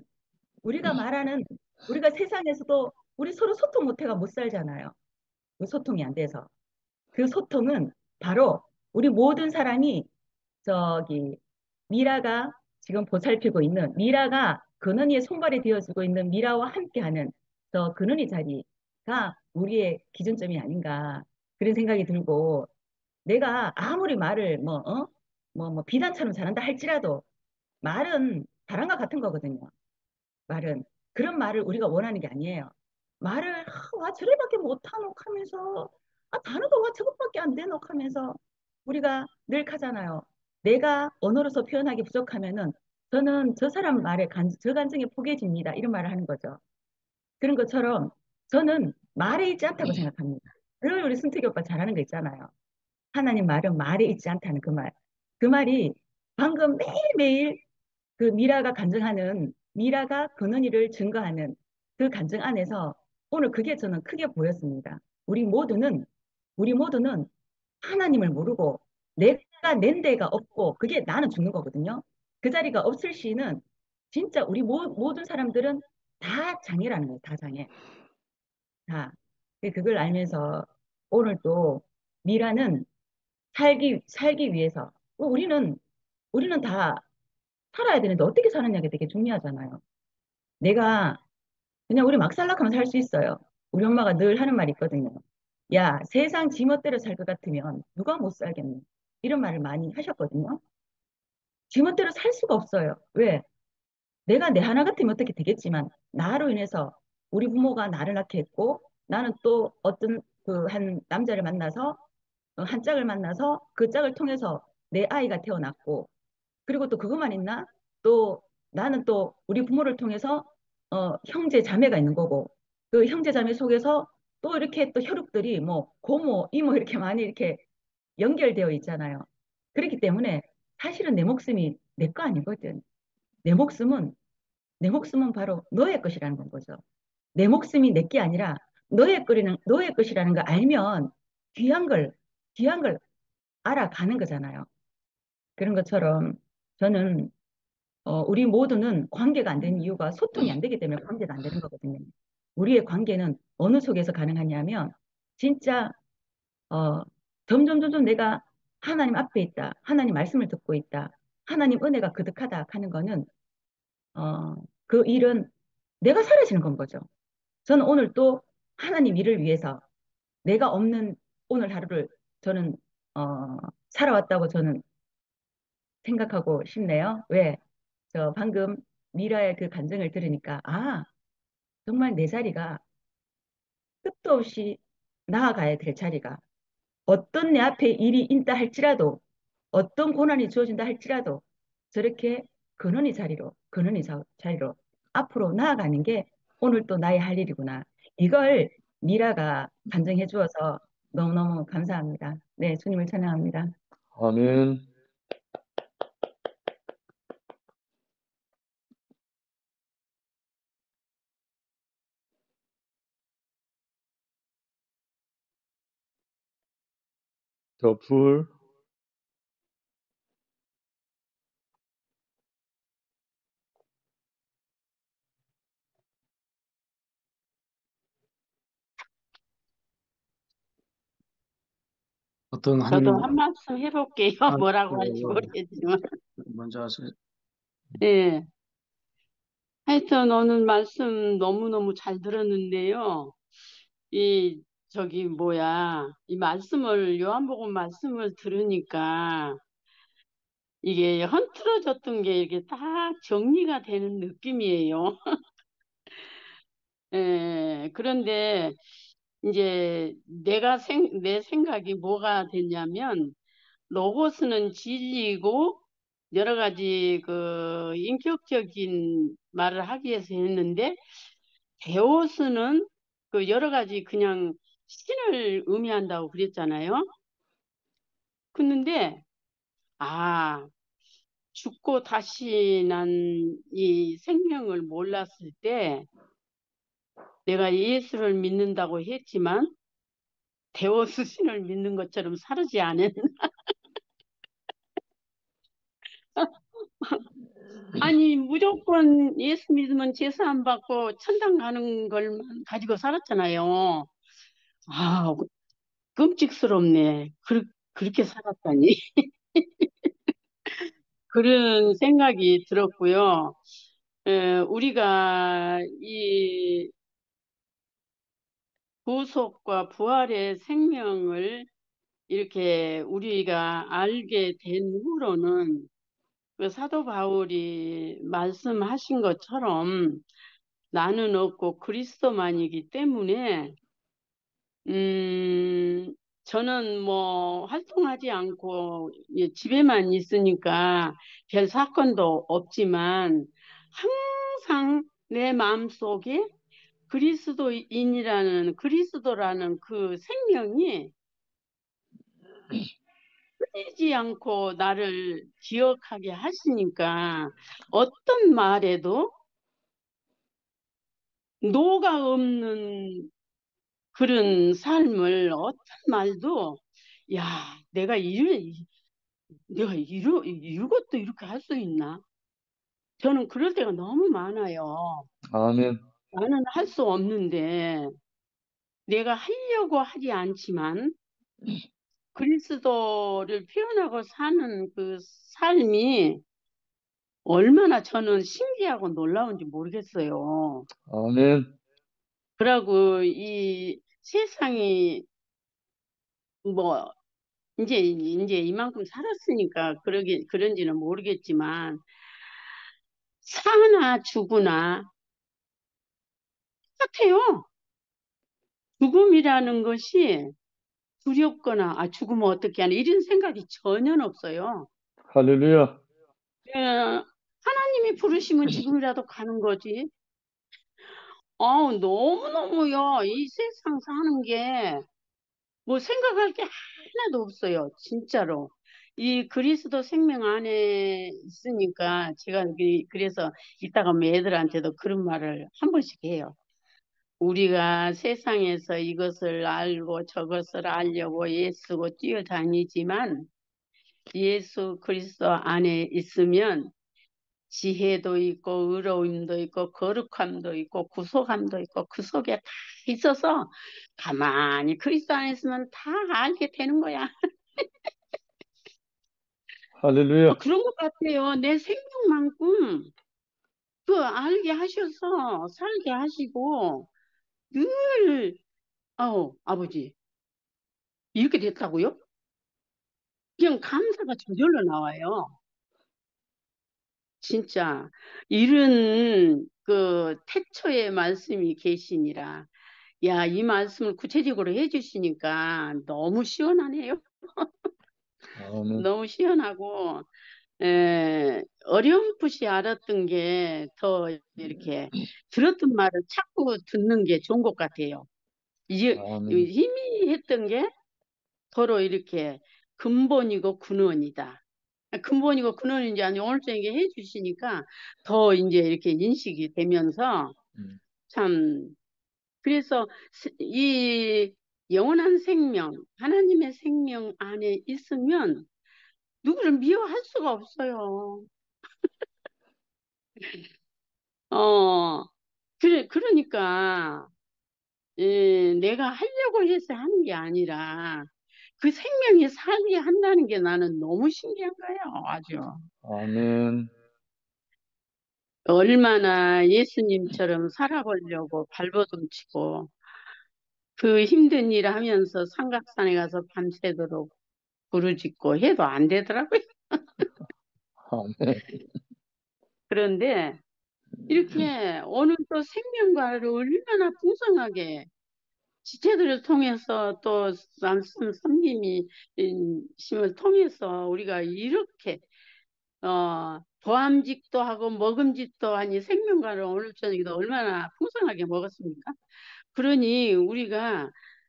S6: 우리가 세상에서도 우리 서로 소통 못해가 못 살잖아요. 그 소통이 안 돼서. 그 소통은 바로 우리 모든 사람이 저기 미라가 지금 보살피고 있는 미라가 근원이의 손발이 되어주고 있는 미라와 함께하는 저 근원이 자리가 우리의 기준점이 아닌가 그런 생각이 들고 내가 아무리 말을 뭐 비단처럼 잘한다 할지라도 말은 바람과 같은 거거든요. 말은 그런 말을 우리가 원하는 게 아니에요. 말을 와 저래밖에 못하노 하면서 단어가 와 저것밖에 안 되노 하면서 우리가 늘 하잖아요. 내가 언어로서 표현하기 부족하면은 저는 저 사람 말에 저 감정에 포개집니다. 이런 말을 하는 거죠. 그런 것처럼 저는 말에 있지 않다고 생각합니다. 늘 우리 승택이 오빠 잘하는 거 있잖아요. 하나님 말은 말에 있지 않다는 그 말. 그 말이 방금 매일매일 그 미라가 근원이를 증거하는 그 간증 안에서 오늘 그게 저는 크게 보였습니다. 우리 모두는 하나님을 모르고 내가 낸 데가 없고 그게 나는 죽는 거거든요. 그 자리가 없을 시는 진짜 우리 모든 사람들은 다 장애라는 거예요. 다 장애. 다. 그걸 알면서 오늘 또 미라는 살기 위해서 우리는 다 살아야 되는데 어떻게 사느냐가 되게 중요하잖아요. 내가 그냥 우리 막 살락하면 살 수 있어요. 우리 엄마가 늘 하는 말이 있거든요. 야, 세상 지멋대로 살 것 같으면 누가 못 살겠니? 이런 말을 많이 하셨거든요. 지멋대로 살 수가 없어요. 왜? 내가 내 하나 같으면 어떻게 되겠지만 나로 인해서 우리 부모가 나를 낳게 했고 나는 또 어떤 그 한 남자를 만나서 한 짝을 만나서 그 짝을 통해서 내 아이가 태어났고 그리고 또 그것만 있나? 또 나는 또 우리 부모를 통해서 형제 자매가 있는 거고 그 형제 자매 속에서 또 이렇게 또 혈육들이 뭐 고모, 이모 이렇게 많이 이렇게 연결되어 있잖아요. 그렇기 때문에 사실은 내 목숨이 내 거 아니거든. 내 목숨은 내 목숨은 바로 너의 것이라는 건 거죠. 내 목숨이 내 게 아니라 너의 것이라는 걸 알면 귀한 걸 귀한 걸 알아가는 거잖아요. 그런 것처럼 저는 우리 모두는 관계가 안 되는 이유가 소통이 안 되기 때문에 관계가 안 되는 거거든요. 우리의 관계는 어느 속에서 가능하냐면 진짜 어, 점점 내가 하나님 앞에 있다. 하나님 말씀을 듣고 있다. 하나님 은혜가 그득하다 하는 거는 어, 그 일은 내가 사라지는 건 거죠. 저는 오늘 또 하나님 일을 위해서 내가 없는 오늘 하루를 저는 어, 살아왔다고 저는 생각하고 싶네요. 왜? 저 방금 미라의 그 간증을 들으니까 정말 내 자리가 끝도 없이 나아가야 될 자리가 어떤 내 앞에 일이 있다 할지라도 어떤 고난이 주어진다 할지라도 저렇게 근원이 자리로 앞으로 나아가는 게 오늘 또 나의 할 일이구나. 이걸 미라가 간증해 주어서 너무너무 감사합니다. 네, 주님을 찬양합니다.
S2: 저는 더풀
S3: 어떤
S7: 저도
S3: 하나님,
S7: 한 말씀 해볼게요. 뭐라고 할지 모르겠지만.
S3: 먼저 하세요.
S7: 예. 하여튼 오늘 말씀 너무너무 잘 들었는데요. 이 말씀을, 요한복음 말씀을 들으니까 이게 헌트러졌던 게 이렇게 딱 정리가 되는 느낌이에요. 예. 그런데 이제 내 생각이 뭐가 됐냐면, 로고스는 진리고 여러 가지 그 인격적인 말을 하기 위해서 했는데, 데오스는 그 여러 가지 그냥 신을 의미한다고 그랬잖아요. 그런데 죽고 다시 난 이 생명을 몰랐을 때 내가 예수를 믿는다고 했지만 데오스 신을 믿는 것처럼 살지 않은 아니 무조건 예수 믿으면 제사 안 받고 천당 가는 걸만 가지고 살았잖아요. 아, 끔찍스럽네. 그렇게 살았다니. 그런 생각이 들었고요. 우리가 이 구속과 부활의 생명을 이렇게 우리가 알게 된 후로는 그 사도 바울이 말씀하신 것처럼 나는 없고 그리스도만이기 때문에 저는 뭐 활동하지 않고 집에만 있으니까 별 사건도 없지만 항상 내 마음속에 그리스도라는 그 생명이 끊이지 않고 나를 기억하게 하시니까 어떤 말에도 노가 없는 그런 삶을 어떤 말도, 야, 이것도 이렇게 할 수 있나? 저는 그럴 때가 너무 많아요.
S2: 아멘.
S7: 나는 할 수 없는데, 내가 하려고 하지 않지만, 그리스도를 표현하고 사는 그 삶이 얼마나 저는 신기하고 놀라운지 모르겠어요.
S2: 아멘.
S7: 그러고 이 세상이 뭐 이제 이만큼 살았으니까 그런지는 모르겠지만 사나 죽으나 똑같아요. 죽음이라는 것이 두렵거나 죽으면 어떻게 하나 이런 생각이 전혀 없어요.
S2: 할렐루야.
S7: 하나님이 부르시면 지금이라도 가는 거지. 너무너무요. 이 세상 사는 게 뭐 생각할 게 하나도 없어요. 진짜로. 이 그리스도 생명 안에 있으니까 제가 그래서 이따가 뭐 애들한테도 그런 말을 한 번씩 해요. 우리가 세상에서 이것을 알고 저것을 알려고 애쓰고 뛰어다니지만 예수 그리스도 안에 있으면 지혜도 있고 의로움도 있고 거룩함도 있고 구속함도 있고 그 속에 다 있어서 가만히 그리스도 안에 있으면 다 알게 되는 거야.
S2: 할렐루야.
S7: 그런 것 같아요. 내 생명만큼 그 알게 하셔서 살게 하시고 늘 아버지 이렇게 됐다고요? 그냥 감사가 저절로 나와요. 진짜 이런 그 태초의 말씀이 계시니라. 야, 이 말씀을 구체적으로 해주시니까 너무 시원하네요.
S2: 아멘.
S7: 너무 시원하고 어렴풋이 알았던 게 더 이렇게 들었던 말을 자꾸 듣는 게 좋은 것 같아요. 이제
S2: 아멘.
S7: 희미했던 게 서로 이렇게 근본이고 근원이다. 근본이고 근원인지 아니 오늘 저녁에 해주시니까 더 이제 이렇게 인식이 되면서 참 그래서 이 영원한 생명, 하나님의 생명 안에 있으면 누구를 미워할 수가 없어요. 그러니까 내가 하려고 해서 하는 게 아니라 그 생명이 살게 한다는 게 나는 너무 신기한 거예요. 아주.
S2: 아멘.
S7: 얼마나 예수님처럼 살아보려고 발버둥치고 그 힘든 일 하면서 삼각산에 가서 밤새도록 부르짖고 해도 안 되더라고요.
S2: 아멘.
S7: 그런데 이렇게 오늘 또 생명과를 얼마나 풍성하게 지체들을 통해서 또 남씀 선님이 심을 통해서 우리가 이렇게 보암직도 하고 먹음직도 하니 생명과를 오늘 저녁에도 얼마나 풍성하게 먹었습니까? 그러니 우리가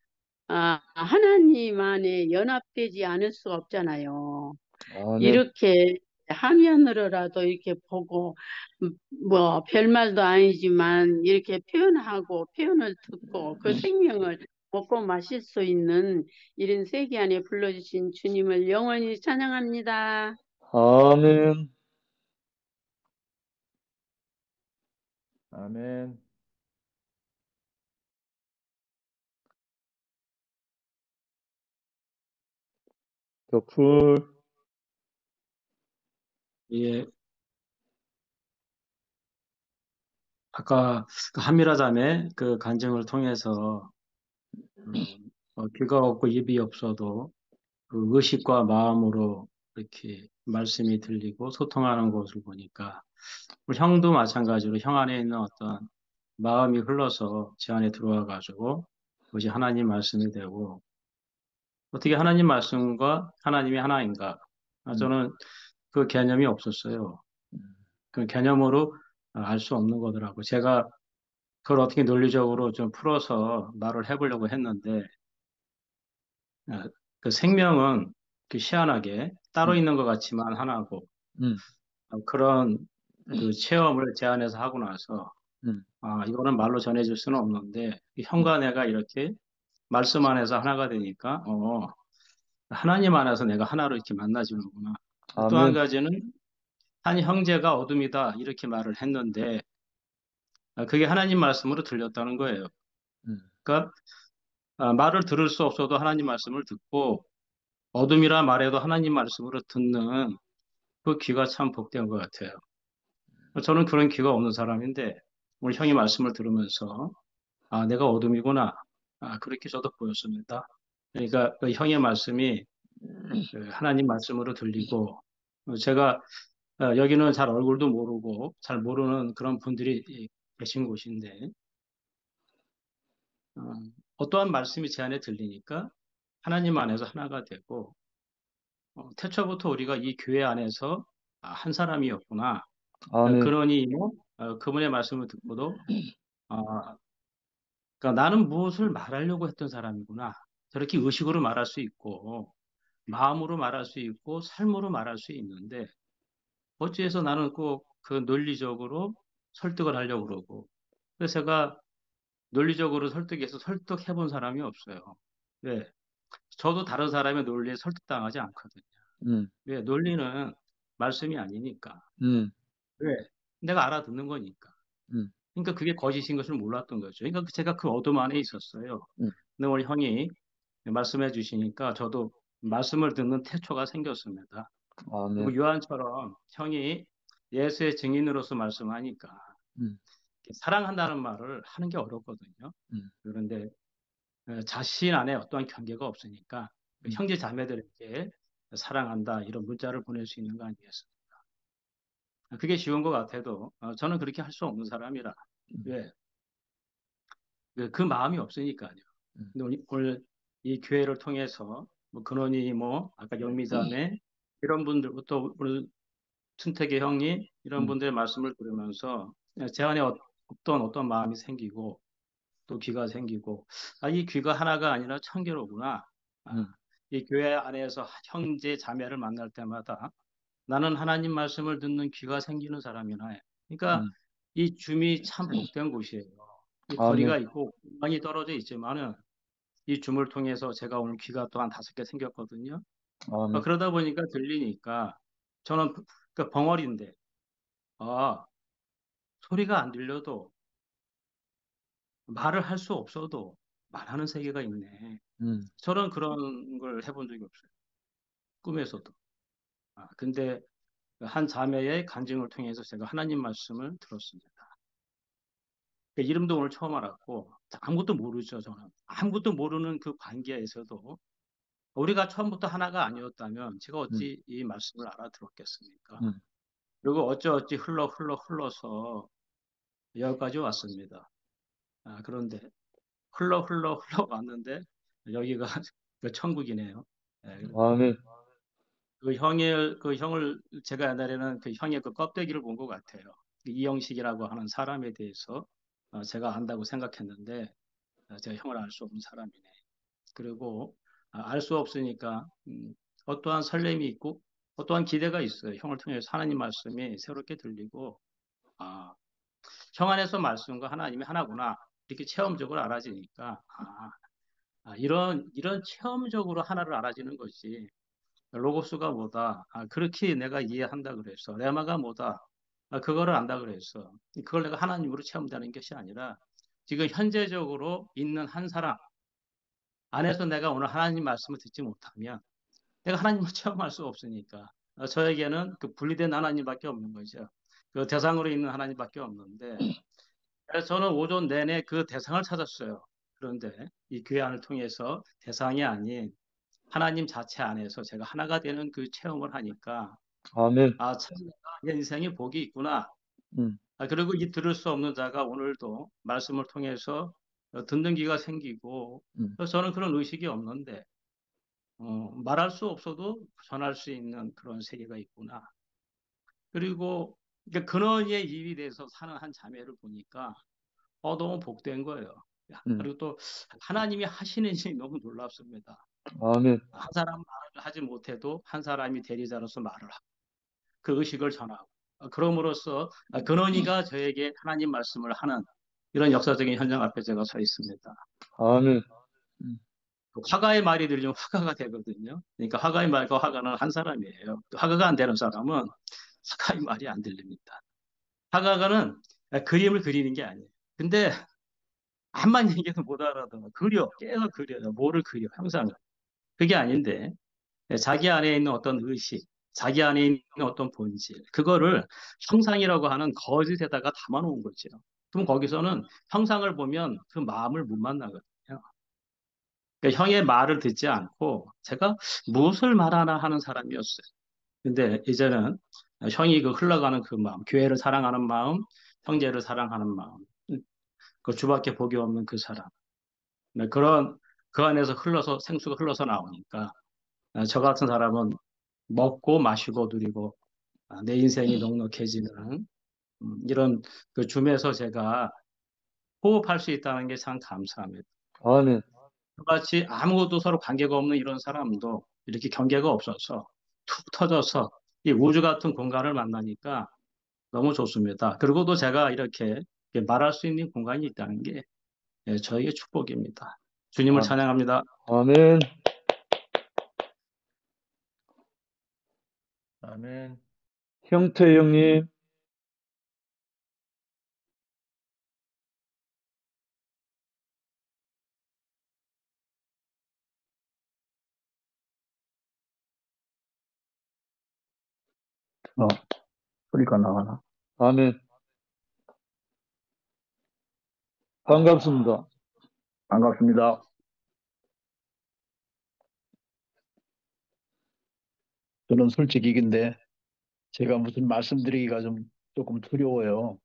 S7: 하나님 안에 연합되지 않을 수가 없잖아요.
S2: 아멘.
S7: 이렇게 화면으로라도 이렇게 보고 뭐 별말도 아니지만 이렇게 표현하고 표현을 듣고 그 생명을 먹고 마실 수 있는 이런 세계 안에 불러주신 주님을 영원히 찬양합니다.
S2: 아멘.
S3: 아멘.
S2: 더 풀.
S4: 예, 아까 그 한미라 자매 그 간증을 통해서 귀가 없고 입이 없어도 그 의식과 마음으로 이렇게 말씀이 들리고 소통하는 것을 보니까 우리 형도 마찬가지로 형 안에 있는 어떤 마음이 흘러서 제 안에 들어와 가지고 그것이 하나님 말씀이 되고 어떻게 하나님 말씀과 하나님이 하나인가? 저는 그 개념이 없었어요. 그 개념으로 알 수 없는 거더라고. 제가 그걸 어떻게 논리적으로 좀 풀어서 말을 해보려고 했는데 그 생명은 그 희한하게 따로 있는 것 같지만 하나고 그런 그 체험을 제 안에서 하고 나서
S8: 이거는 말로 전해줄 수는 없는데 이 형과 내가 이렇게 말씀 안에서 하나가 되니까 하나님 안에서 내가 하나로 이렇게 만나지는구나. 또 한
S2: 아멘.
S8: 가지는 한 형제가 어둠이다 이렇게 말을 했는데 그게 하나님 말씀으로 들렸다는 거예요.
S2: 음,
S8: 그러니까 말을 들을 수 없어도 하나님 말씀을 듣고 어둠이라 말해도 하나님 말씀으로 듣는 그 귀가 참 복된 것 같아요. 저는 그런 귀가 없는 사람인데 오늘 형이 말씀을 들으면서 내가 어둠이구나. 그렇게 저도 보였습니다. 그러니까 그 형의 말씀이 그 하나님 말씀으로 들리고 제가 여기는 잘 얼굴도 모르고 잘 모르는 그런 분들이 계신 곳인데 어떠한 말씀이 제 안에 들리니까 하나님 안에서 하나가 되고 태초부터 우리가 이 교회 안에서 한 사람이었구나.
S2: 아멘.
S8: 그러니 그분의 말씀을 듣고도 그러니까 나는 무엇을 말하려고 했던 사람이구나. 저렇게 의식으로 말할 수 있고 마음으로 말할 수 있고 삶으로 말할 수 있는데 어찌해서 나는 꼭 그 논리적으로 설득을 하려고 그러고 그래서 제가 논리적으로 설득해서 설득해 본 사람이 없어요. 왜? 저도 다른 사람의 논리에 설득당하지 않거든요.
S2: 음,
S8: 왜? 논리는 말씀이 아니니까.
S2: 음,
S8: 왜? 내가 알아듣는 거니까.
S2: 음,
S8: 그러니까 그게 거짓인 것을 몰랐던 거죠. 그러니까 제가 그 어둠 안에 있었어요.
S2: 음.
S8: 근데 오늘 형이 말씀해 주시니까 저도 말씀을 듣는 태초가 생겼습니다. 그리고
S2: 아멘.
S8: 요한처럼 형이 예수의 증인으로서 말씀하니까
S2: 음,
S8: 사랑한다는 말을 하는 게 어렵거든요.
S2: 음,
S8: 그런데 자신 안에 어떠한 경계가 없으니까 그
S2: 음,
S8: 형제 자매들에게 사랑한다 이런 문자를 보낼 수 있는 거 아니겠습니까? 그게 쉬운 것 같아도 저는 그렇게 할 수 없는 사람이라
S2: 음,
S8: 왜? 그 마음이 없으니까요.
S2: 음,
S8: 근데 오늘 이 교회를 통해서 뭐 근원이 뭐 아까 영미자매 이런 분들 또 우리 순택의 형님 이런
S2: 음,
S8: 분들의 말씀을 들으면서 제 안에 어떤 마음이 생기고 또 귀가 생기고 이 귀가 하나가 아니라 천 개로구나.
S2: 음,
S8: 이 교회 안에서 형제 자매를 만날 때마다 나는 하나님 말씀을 듣는 귀가 생기는 사람이나 그러니까
S2: 음.
S8: 이 줌이 참 복된 곳이에요. 이
S2: 아멘.
S8: 거리가 있고 많이 떨어져 있지만은 이 줌을 통해서 제가 오늘 귀가 또 한 5개 생겼거든요.
S2: 아멘.
S8: 그러다 보니까 들리니까 저는 그 벙어리인데 아, 소리가 안 들려도 말을 할 수 없어도 말하는 세계가 있네.
S2: 음,
S8: 저는 그런 걸 해본 적이 없어요. 꿈에서도. 근데 한 자매의 간증을 통해서 제가 하나님 말씀을 들었습니다. 그 이름도 오늘 처음 알았고 아무것도 모르죠, 저는. 아무것도 모르는 그 관계에서도 우리가 처음부터 하나가 아니었다면 제가
S2: 음,
S8: 어찌 이 말씀을 알아들었겠습니까?
S2: 음.
S8: 그리고 어찌어찌 흘러서 여기까지 왔습니다. 그런데 흘러 왔는데 여기가 그 천국이네요. 그래서
S2: 아멘.
S8: 그 형을 제가 옛날에는 그 형의 그 껍데기를 본 것 같아요. 이영식이라고 하는 사람에 대해서 제가 안다고 생각했는데 제가 형을 알 수 없는 사람이네. 그리고 알 수 없으니까 어떠한 설렘이 있고 어떠한 기대가 있어요. 형을 통해서 하나님 말씀이 새롭게 들리고 아, 형 안에서 말씀과 하나님이 하나구나 이렇게 체험적으로 알아지니까 이런 체험적으로 하나를 알아지는 것이 로고스가 뭐다. 그렇게 내가 이해한다 그래서 레마가 뭐다. 그거를 안다 그래서 그걸 내가 하나님으로 체험되는 것이 아니라 지금 현재적으로 있는 한 사람 안에서 내가 오늘 하나님 말씀을 듣지 못하면 내가 하나님을 체험할 수 없으니까 저에게는 그 분리된 하나님밖에 없는 거죠. 그 대상으로 있는 하나님밖에 없는데 그래서 저는 오전 내내 그 대상을 찾았어요. 그런데 이 교회 안을 통해서 대상이 아닌 하나님 자체 안에서 제가 하나가 되는 그 체험을 하니까
S2: 아멘.
S8: 참 내 인생에 복이 있구나.
S2: 음,
S8: 그리고 이 들을 수 없는 자가 오늘도 말씀을 통해서 듣는 귀가 생기고
S2: 음,
S8: 그래서 저는 그런 의식이 없는데 말할 수 없어도 전할 수 있는 그런 세계가 있구나. 그리고 근원의 입이 돼서 사는 한 자매를 보니까 너무 복된 거예요.
S2: 음.
S8: 그리고 또 하나님이 하시는 일이 너무 놀랍습니다.
S2: 아멘.
S8: 한 사람 말을 하지 못해도 한 사람이 대리자로서 말을 하고 그 의식을 전하고 그럼으로써 근원이가 저에게 하나님 말씀을 하는 이런 역사적인 현장 앞에 제가 서 있습니다.
S2: 아멘.
S8: 화가의 말이 들리면 화가가 되거든요. 그러니까 화가의 말과 화가는 한 사람이에요. 화가가 안 되는 사람은 화가의 말이 안 들립니다. 화가는 그림을 그리는 게 아니에요. 근데 암만 얘기해도 못 알아들어. 계속 그려요. 뭐를 그려, 항상. 그게 아닌데, 자기 안에 있는 어떤 의식, 자기 안에 있는 어떤 본질, 그거를 형상이라고 하는 거짓에다가 담아놓은 거죠. 그럼 거기서는 형상을 보면 그 마음을 못 만나거든요. 그러니까 형의 말을 듣지 않고 제가 무엇을 말하나 하는 사람이었어요. 근데 이제는 형이 그 흘러가는 그 마음, 교회를 사랑하는 마음, 형제를 사랑하는 마음, 그 주밖에 복이 없는 그 사람. 네, 그 안에서 생수가 흘러서 나오니까, 저 같은 사람은 먹고 마시고 누리고, 내 인생이 넉넉해지는, 이런 그 줌에서 제가 호흡할 수 있다는 게 참 감사합니다.
S2: 아멘.
S8: 같이 아무것도 서로 관계가 없는 이런 사람도 이렇게 경계가 없어서 툭 터져서 이 우주 같은 공간을 만나니까 너무 좋습니다. 그리고 또 제가 이렇게 말할 수 있는 공간이 있다는 게 저에게 축복입니다. 주님을
S2: 아멘.
S8: 찬양합니다.
S2: 아멘.
S3: 아멘.
S2: 형태 형님.
S9: 소리가 나가나?
S2: 아멘. 반갑습니다.
S9: 반갑습니다. 저는 솔직히 근데 제가 무슨 말씀드리기가 조금 두려워요.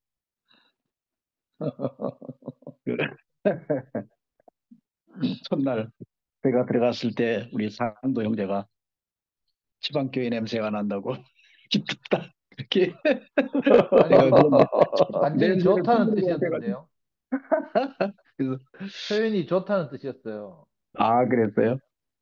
S9: 첫날 제가 들어갔을 때 우리 상도 형제가 지방교회 냄새가 난다고 기쁘다 그렇게
S3: 완전히
S9: 냄새를
S3: 좋다는
S9: 풍기는 것
S3: 뜻이었는데요.
S9: 그래서
S3: 표현이 좋다는 뜻이었어요.
S9: 아 그랬어요?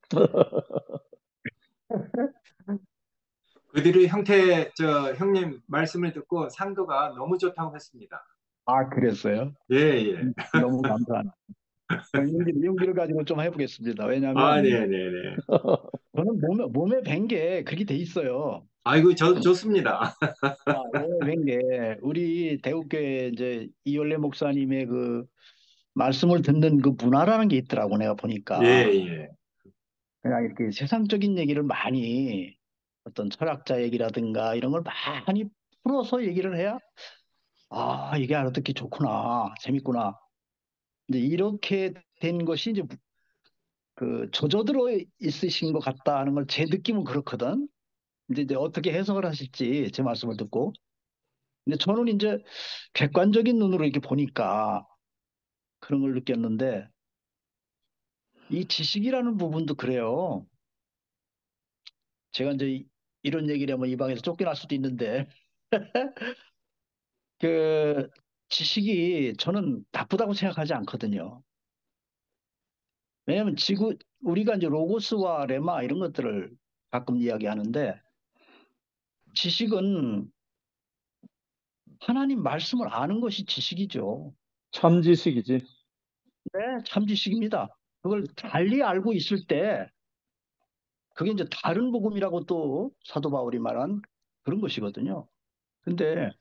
S10: 그들의 형님 말씀을 듣고 상도가 너무 좋다고 했습니다.
S9: 아 그랬어요?
S10: 예, 예.
S9: 너무 감사합니다. 용기를 가지고 좀 해보겠습니다. 왜냐하면
S10: 아, 네, 네, 네.
S9: 저는 몸에 밴 게 그렇게 돼 있어요.
S10: 아이고, 좋습니다.
S9: 몸에 밴 게 우리 대국교회 이제 이열래 목사님의 그 말씀을 듣는 그 문화라는 게 있더라고 내가 보니까.
S10: 예, 예.
S9: 그냥 이렇게 세상적인 얘기를 많이 어떤 철학자 얘기라든가 이런 걸 많이 풀어서 얘기를 해야 아 이게 알아듣기 좋구나 재밌구나 이제 이렇게 된 것이 이제 그 젖어들어 있으신 것 같다 하는 걸 제 느낌은 그렇거든. 이제 어떻게 해석을 하실지 제 말씀을 듣고. 근데 저는 이제 객관적인 눈으로 이렇게 보니까 그런 걸 느꼈는데 이 지식이라는 부분도 그래요. 제가 이제 이런 얘기를 하면 이 방에서 쫓겨날 수도 있는데 그 지식이 저는 나쁘다고 생각하지 않거든요. 왜냐하면 우리가 이제 로고스와 레마 이런 것들을 가끔 이야기하는데 지식은 하나님 말씀을 아는 것이 지식이죠.
S2: 참지식이지.
S9: 네, 참 지식입니다. 그걸 달리 알고 있을 때 그게 이제 다른 복음이라고 또 사도 바울이 말한 그런 것이거든요. 근데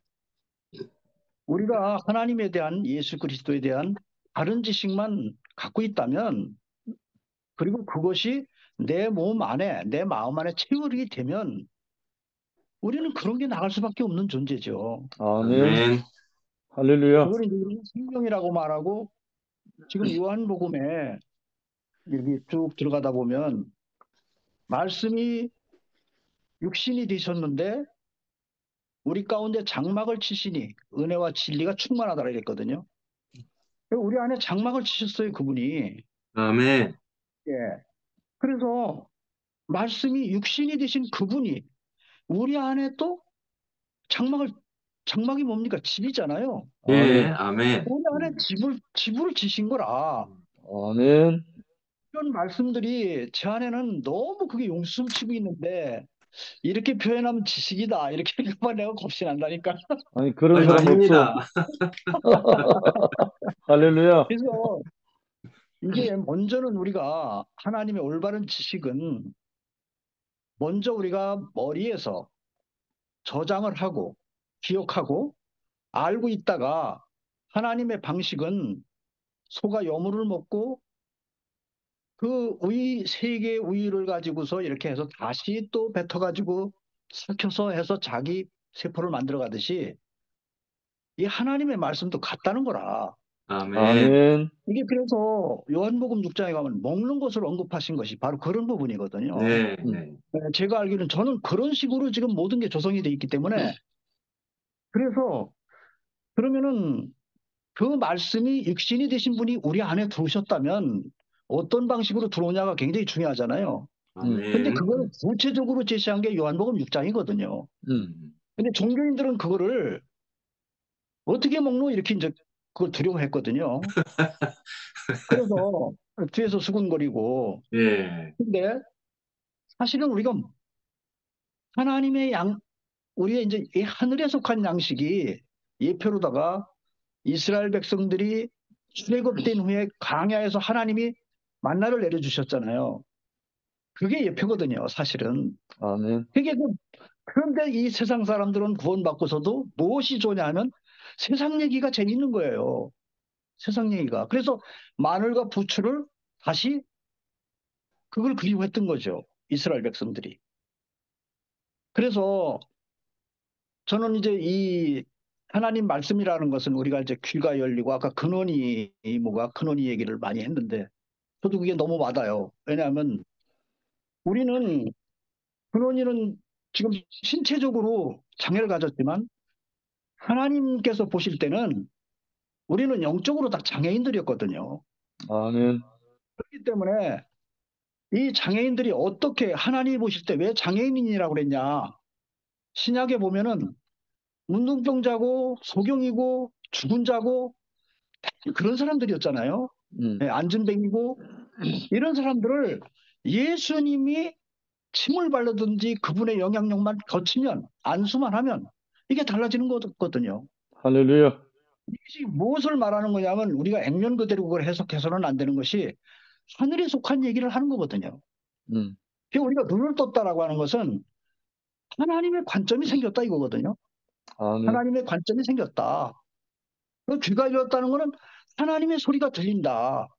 S9: 우리가 하나님에 대한 예수 그리스도에 대한 다른 지식만 갖고 있다면 그리고 그것이 내 몸 안에 내 마음 안에 체결이 되면 우리는 그런 게 나갈 수밖에 없는 존재죠.
S2: 아멘.
S10: 아멘.
S2: 할렐루야.
S9: 그걸 이제 우리가 생명이라고 말하고 지금 요한복음에 여기 쭉 들어가다 보면 말씀이 육신이 되셨는데 우리 가운데 장막을 치시니 은혜와 진리가 충만하다라 이랬거든요. 우리 안에 장막을 치셨어요, 그분이.
S10: 아멘.
S9: 예. 그래서 말씀이 육신이 되신 그분이 우리 안에 또 장막이 뭡니까? 집이잖아요.
S10: 예, 아멘.
S9: 우리 안에 집을 지신 거라.
S2: 아멘.
S9: 이런 말씀들이 제 안에는 너무 그게 용수치고 있는데 이렇게 표현하면 지식이다. 이렇게 그만 내가 겁신한다니까.
S2: 아니, 그런
S10: 아니,
S2: 사람 없어.
S10: 아닙니다.
S2: 할렐루야.
S9: 그래서 이게 먼저는 우리가 하나님의 올바른 지식은 먼저 우리가 머리에서 저장을 하고 기억하고 알고 있다가 하나님의 방식은 소가 여물을 먹고 그 우유, 세 개의 우유를 가지고서 이렇게 해서 다시 또 뱉어가지고 삭혀서 해서 자기 세포를 만들어 가듯이 이 하나님의 말씀도 같다는 거라.
S10: 아멘.
S2: 아멘.
S9: 이게 그래서 요한복음 6장에 가면 먹는 것을 언급하신 것이 바로 그런 부분이거든요.
S10: 네, 네.
S9: 제가 알기로는 저는 그런 식으로 지금 모든 게 조성이 돼 있기 때문에 그래서 그러면은 그 말씀이 육신이 되신 분이 우리 안에 들어오셨다면 어떤 방식으로 들어오냐가 굉장히 중요하잖아요. 근데
S10: 아멘.
S9: 그걸 구체적으로 제시한 게 요한복음 6장이거든요. 근데 종교인들은 그거를 어떻게 먹노? 이렇게 이제 그걸 두려워했거든요. 그래서 뒤에서 수군거리고.
S10: 예.
S9: 근데 사실은 우리가 하나님의 우리의 이제 이 하늘에 속한 양식이 예표로다가 이스라엘 백성들이 출애굽된 후에 광야에서 하나님이 만나를 내려주셨잖아요. 그게 예표거든요, 사실은.
S2: 아멘.
S9: 그런데 이 세상 사람들은 구원받고서도 무엇이 좋냐면 세상 얘기가 재밌는 거예요. 세상 얘기가. 그래서 마늘과 부추를 다시 그걸 그리워했던 거죠. 이스라엘 백성들이. 그래서 저는 이제 이 하나님 말씀이라는 것은 우리가 이제 귀가 열리고 아까 근원이 뭐가 근원이 얘기를 많이 했는데 저도 그게 너무 와닿아요. 왜냐하면 우리는 근원이는 지금 신체적으로 장애를 가졌지만 하나님께서 보실 때는 우리는 영적으로 다 장애인들이었거든요.
S2: 아멘.
S9: 그렇기 때문에 이 장애인들이 어떻게 하나님이 보실 때 왜 장애인이라고 그랬냐. 신약에 보면은 문둥병자고 소경이고 죽은 자고 그런 사람들이었잖아요. 네, 안진뱅이고 이런 사람들을 예수님이 침을 바르든지 그분의 영향력만 거치면 안수만 하면 이게 달라지는 거거든요.
S2: 할렐루야.
S9: 이것이 무엇을 말하는 거냐면 우리가 액면 그대로 그걸 해석해서는 안 되는 것이 하늘에 속한 얘기를 하는 거거든요. 우리가 눈을 떴다라고 하는 것은 하나님의 관점이 생겼다 이거거든요.
S2: 아멘.
S9: 하나님의 관점이 생겼다. 귀가 열렸다는 것은 하나님의 소리가 들린다.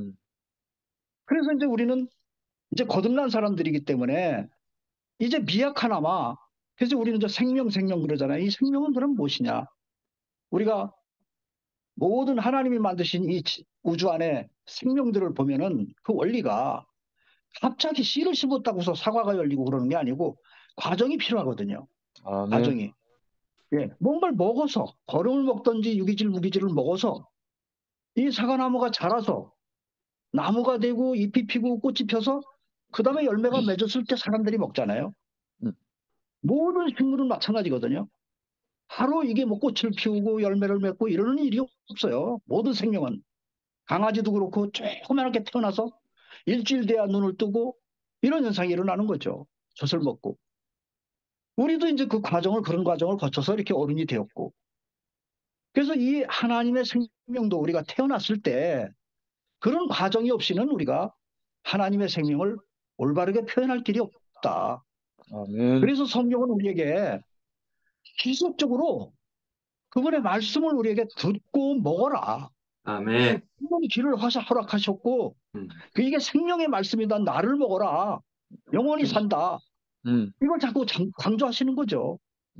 S9: 그래서 이제 우리는 이제 거듭난 사람들이기 때문에 이제 미약하나마 그래서 우리는 이제 생명 그러잖아요. 이 생명은 그럼 무엇이냐? 우리가 모든 하나님이 만드신 이 우주 안에 생명들을 보면은 그 원리가 갑자기 씨를 씹었다고 해서 사과가 열리고 그러는 게 아니고 과정이 필요하거든요.
S2: 아멘.
S9: 과정이. 예, 뭔가를 먹어서 거름을 먹든지 유기질 무기질을 먹어서 이 사과나무가 자라서 나무가 되고 잎이 피고 꽃이 펴서 그 다음에 열매가 맺었을 때 사람들이 먹잖아요. 모든 식물은 마찬가지거든요. 하루 이게 뭐 꽃을 피우고 열매를 맺고 이러는 일이 없어요. 모든 생명은. 강아지도 그렇고 조그맣게 태어나서 일주일 돼야 눈을 뜨고 이런 현상이 일어나는 거죠. 젖을 먹고. 우리도 이제 그런 과정을 거쳐서 이렇게 어른이 되었고. 그래서 이 하나님의 생명도 우리가 태어났을 때 그런 과정이 없이는 우리가 하나님의 생명을 올바르게 표현할 길이 없다.
S2: 아멘.
S9: 그래서 성경은 우리에게 지속적으로 그분의 말씀을 우리에게 듣고 먹어라.
S10: 아멘.
S9: 하나님이 길을 허락하셨고 이게 생명의 말씀이다. 나를 먹어라. 영원히 산다. 이걸 자꾸 강조하시는 거죠.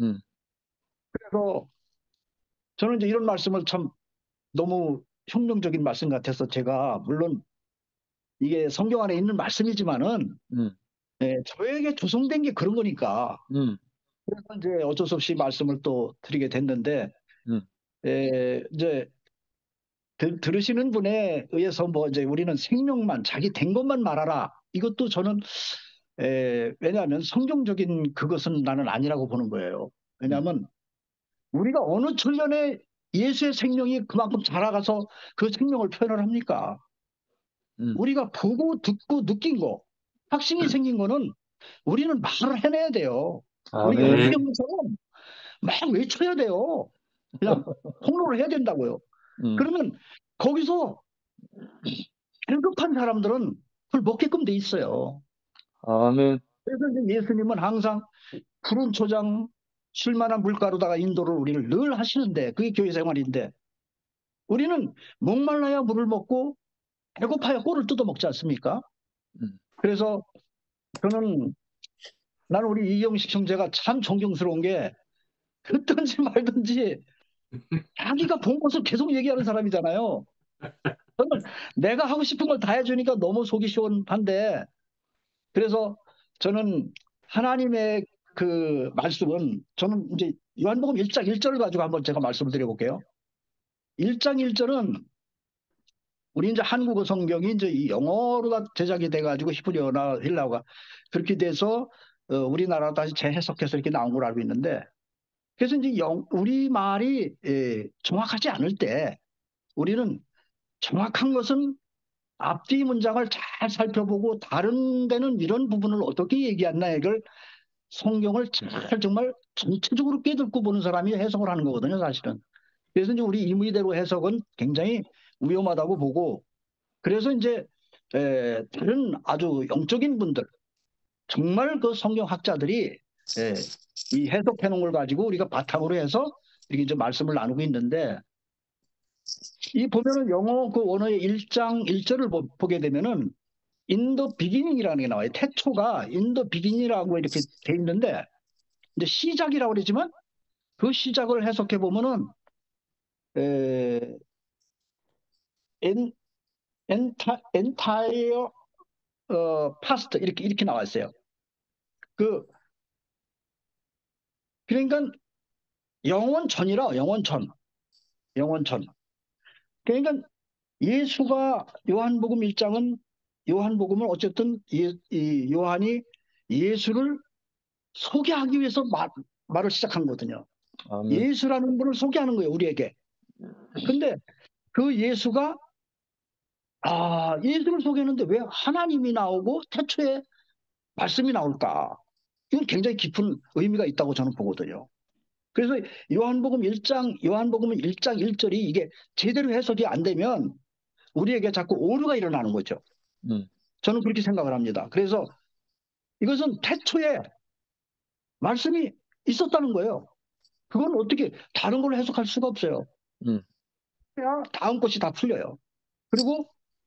S9: 그래서 저는 이제 이런 말씀을 참 너무 혁명적인 말씀 같아서 제가 물론 이게 성경 안에 있는 말씀이지만은 저에게 조성된 게 그런 거니까 그래서 이제 어쩔 수 없이 말씀을 또 드리게 됐는데 이제 들으시는 분에 의해서 뭐 이제 우리는 생명만 자기 된 것만 말하라 이것도 저는 왜냐하면 성경적인 그것은 나는 아니라고 보는 거예요. 왜냐하면 우리가 어느 천년에 예수의 생명이 그만큼 자라가서 그 생명을 표현을 합니까? 우리가 보고 듣고 느낀 거, 확신이 생긴 거는 우리는 말을 해내야 돼요. 우리가
S2: 아멘.
S9: 이경처럼 막 외쳐야 돼요. 그냥 폭로를 해야 된다고요. 그러면 거기서 결급한 사람들은 그걸 먹게끔 돼 있어요.
S2: 아멘.
S9: 그래서 이제 예수님은 항상 푸른 초장 쉴만한 물가로다가 인도를 우리를 늘 하시는데 그게 교회 생활인데 우리는 목말라야 물을 먹고 배고파야 꼴을 뜯어 먹지 않습니까? 그래서 나는 우리 이경식 형제가 참 존경스러운 게 듣든지 말든지 자기가 본 것을 계속 얘기하는 사람이잖아요. 저는 내가 하고 싶은 걸 다 해주니까 너무 속이 시원한데 그래서 저는 하나님의 그 말씀은 저는 이제 요한복음 1장 1절을 가지고 한번 제가 말씀을 드려볼게요. 1장 1절은 우리 이제 한국어 성경이 이제 이 영어로 다 제작이 돼가지고 히브리어나 헬라어가 그렇게 돼서 우리나라 다시 재해석해서 이렇게 나온 걸 알고 있는데 그래서 이제 우리 말이 정확하지 않을 때 우리는 정확한 것은 앞뒤 문장을 잘 살펴보고 다른 데는 이런 부분을 어떻게 얘기했나 이걸 성경을 잘 정말 전체적으로 꿰뚫고 보는 사람이 해석을 하는 거거든요, 사실은. 그래서 이제 우리 임의대로 해석은 굉장히 위험하다고 보고 그래서 이제 다른 아주 영적인 분들 정말 그 성경학자들이 이 해석해 놓은 걸 가지고 우리가 바탕으로 해서 이렇게 이제 말씀을 나누고 있는데 이 보면은 영어 그 원어의 1장 1절을 보게 되면은 in the beginning이라는 게 나와요. 태초가 in the beginning이라고 이렇게 돼 있는데 이제 시작이라고 그러지만 그 시작을 해석해 보면은 entire past 이렇게 나와 있어요. 그러니까 영원 전이라 영원 전. 그러니까 예수가 요한복음 1장은 요한복음은 어쨌든 이 요한이 예수를 소개하기 위해서 말을 시작한 거거든요.
S2: 아멘.
S9: 예수라는 분을 소개하는 거예요, 우리에게. 근데 그 예수가 예수를 소개했는데 왜 하나님이 나오고 태초에 말씀이 나올까? 이건 굉장히 깊은 의미가 있다고 저는 보거든요. 그래서 요한복음은 1장 1절이 이게 제대로 해석이 안 되면 우리에게 자꾸 오류가 일어나는 거죠. 저는 그렇게 생각을 합니다. 그래서 이것은 태초에 말씀이 있었다는 거예요. 그건 어떻게 다른 걸로 해석할 수가 없어요. 그래야 다음 것이 다 풀려요. 그리고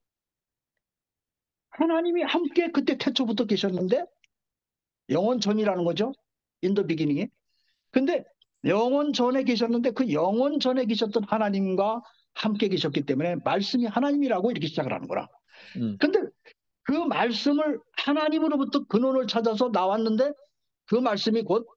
S9: 하나님이 함께 그때 태초부터 계셨는데 영원 전이라는 거죠. in the beginning이. 근데 영원 전에 계셨는데 그 영원 전에 계셨던 하나님과 함께 계셨기 때문에 말씀이 하나님이라고 이렇게 시작을 하는 거라. 근데 그 말씀을 하나님으로부터 근원을 찾아서 나왔는데 그 말씀이 곧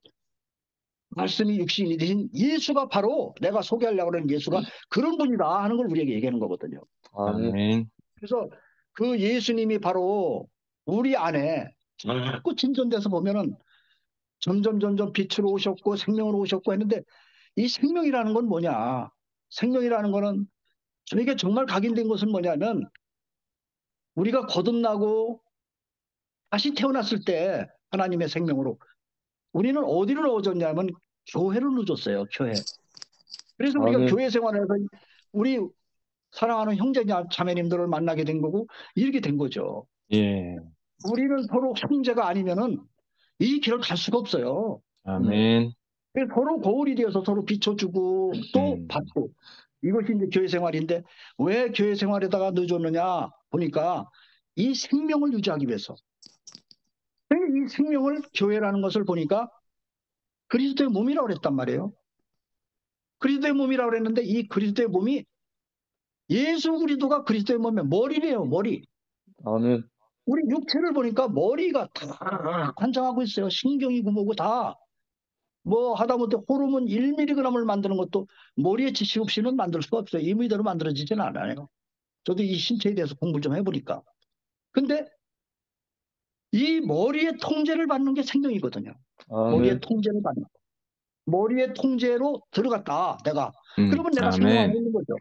S9: 말씀이 육신이 되신 예수가 바로 내가 소개하려고 하는 예수가 그런 분이다 하는 걸 우리에게 얘기하는 거거든요.
S4: 아멘.
S9: 그래서 그 예수님이 바로 우리 안에 자꾸 진전돼서 보면은 점점 빛으로 오셨고 생명으로 오셨고 했는데 이 생명이라는 건 뭐냐? 생명이라는 거는 저에게 정말 각인된 것은 뭐냐면 우리가 거듭나고 다시 태어났을 때 하나님의 생명으로 우리는 어디를 얻었냐면 교회를 얻었어요. 교회. 그래서 우리가
S2: 아멘.
S9: 교회 생활에서 우리 사랑하는 형제냐 자매님들을 만나게 된 거고 이렇게 된 거죠.
S4: 예.
S9: 우리는 서로 형제가 아니면은 이 길을 갈 수가 없어요.
S4: 아멘.
S9: 그래서 서로 거울이 되어서 서로 비춰주고 또 받고 이것이 이제 교회 생활인데 왜 교회 생활에다가 넣어줬느냐 보니까 이 생명을 유지하기 위해서. 이 생명을 교회라는 것을 보니까 그리스도의 몸이라고 그랬단 말이에요. 그리스도의 몸이라고 그랬는데 이 그리스도의 몸이 예수 그리스도가 그리스도의 몸의 머리래요. 머리.
S2: 아멘.
S9: 우리 육체를 보니까 머리가 다 관장하고 있어요. 신경이고 뭐고 다. 뭐 하다못해 호르몬 1mg을 만드는 것도 머리에 지식 없이는 만들 수가 없어요. 임의대로 만들어지지는 않아요. 저도 이 신체에 대해서 공부를 좀 해보니까. 근데 이 머리의 통제를 받는 게 생명이거든요. 머리의
S2: 아멘.
S9: 통제를 받는 거. 머리의 통제로 들어갔다 내가. 그러면 내가 생명 안에
S4: 아멘.
S9: 있는 거죠.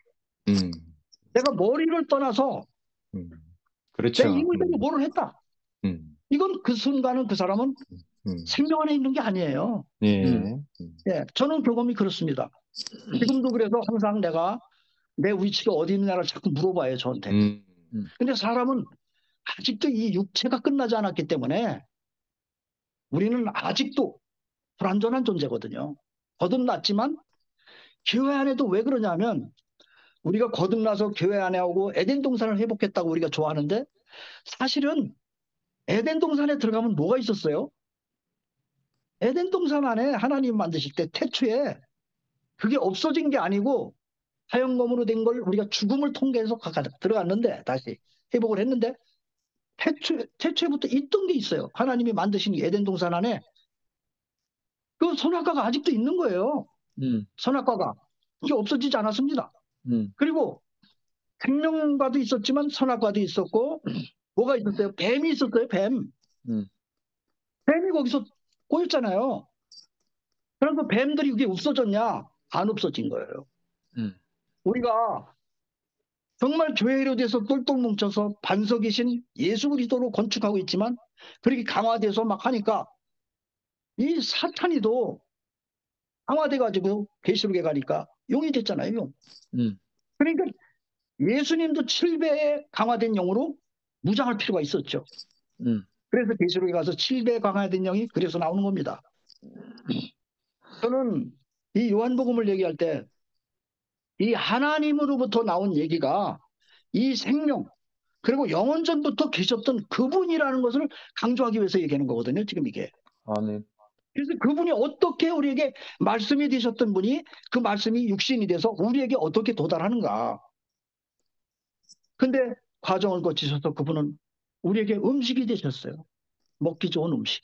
S9: 내가 머리를 떠나서 내
S4: 그렇죠.
S9: 임의대로 뭐를 했다. 이건 그 순간은 그 사람은
S4: 음.
S9: 생명 안에 있는 게 아니에요.
S4: 예.
S9: 예, 저는 경험이 그렇습니다. 지금도 그래서 항상 내가 내 위치가 어디 있느냐를 자꾸 물어봐요, 저한테.
S4: 음.
S9: 근데 사람은 아직도 이 육체가 끝나지 않았기 때문에 우리는 아직도 불완전한 존재거든요. 거듭났지만 교회 안에도 왜 그러냐면 우리가 거듭나서 교회 안에 오고 에덴 동산을 회복했다고 우리가 좋아하는데 사실은 에덴 동산에 들어가면 뭐가 있었어요? 에덴 동산 안에 하나님 만드실 때 태초에 그게 없어진 게 아니고 하얀검으로 된 걸 우리가 죽음을 통해서 들어갔는데 다시 회복을 했는데 태초에부터 있던 게 있어요. 하나님이 만드신 에덴 동산 안에 그 선악과가 아직도 있는 거예요. 선악과가. 이게 없어지지 않았습니다. 그리고 생명과도 있었지만 선악과도 있었고 뭐가 있었어요? 뱀이 있었어요. 뱀이 거기서 꼬였잖아요. 그래서 뱀들이 그게 없어졌냐? 안 없어진 거예요. 우리가 정말 교회로 돼서 똘똘 뭉쳐서 반석이신 예수 그리스도로 건축하고 있지만 그렇게 강화돼서 막 하니까 이 사탄이도 강화돼가지고 계시록에 가니까 용이 됐잖아요. 용. 그러니까 예수님도 7배의 강화된 영으로 무장할 필요가 있었죠. 그래서 계시록에 가서 7배 강화된 영이 그래서 나오는 겁니다. 저는 이 요한복음을 얘기할 때 이 하나님으로부터 나온 얘기가 이 생명 그리고 영원전부터 계셨던 그분이라는 것을 강조하기 위해서 얘기하는 거거든요. 지금 이게.
S2: 아멘.
S9: 그래서 그분이 어떻게 우리에게 말씀이 되셨던 분이 그 말씀이 육신이 돼서 우리에게 어떻게 도달하는가. 근데 과정을 거치셔서 그분은 우리에게 음식이 되셨어요. 먹기 좋은 음식.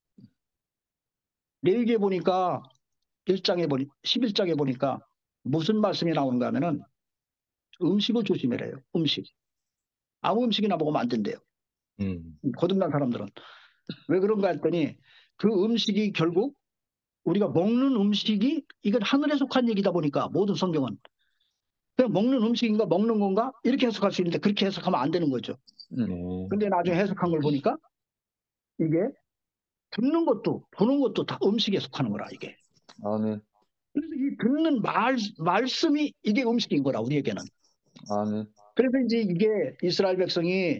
S9: 레위기에 보니까 11장에 보니까 무슨 말씀이 나오는가 하면은 음식을 조심해래요. 음식. 아무 음식이나 먹으면 안 된대요. 거듭난 사람들은. 왜 그런가 했더니 그 음식이 결국 우리가 먹는 음식이 이건 하늘에 속한 얘기다 보니까 모든 성경은 그냥 먹는 음식인가 먹는 건가 이렇게 해석할 수 있는데 그렇게 해석하면 안 되는 거죠. 근데 나중에 해석한 걸 보니까 이게 듣는 것도 보는 것도 다 음식에 속하는 거라 이게.
S2: 아멘.
S9: 그래서 이 듣는 말씀이 이게 음식인 거라 우리에게는.
S2: 아멘.
S9: 그래서 이제 이게 이스라엘 백성이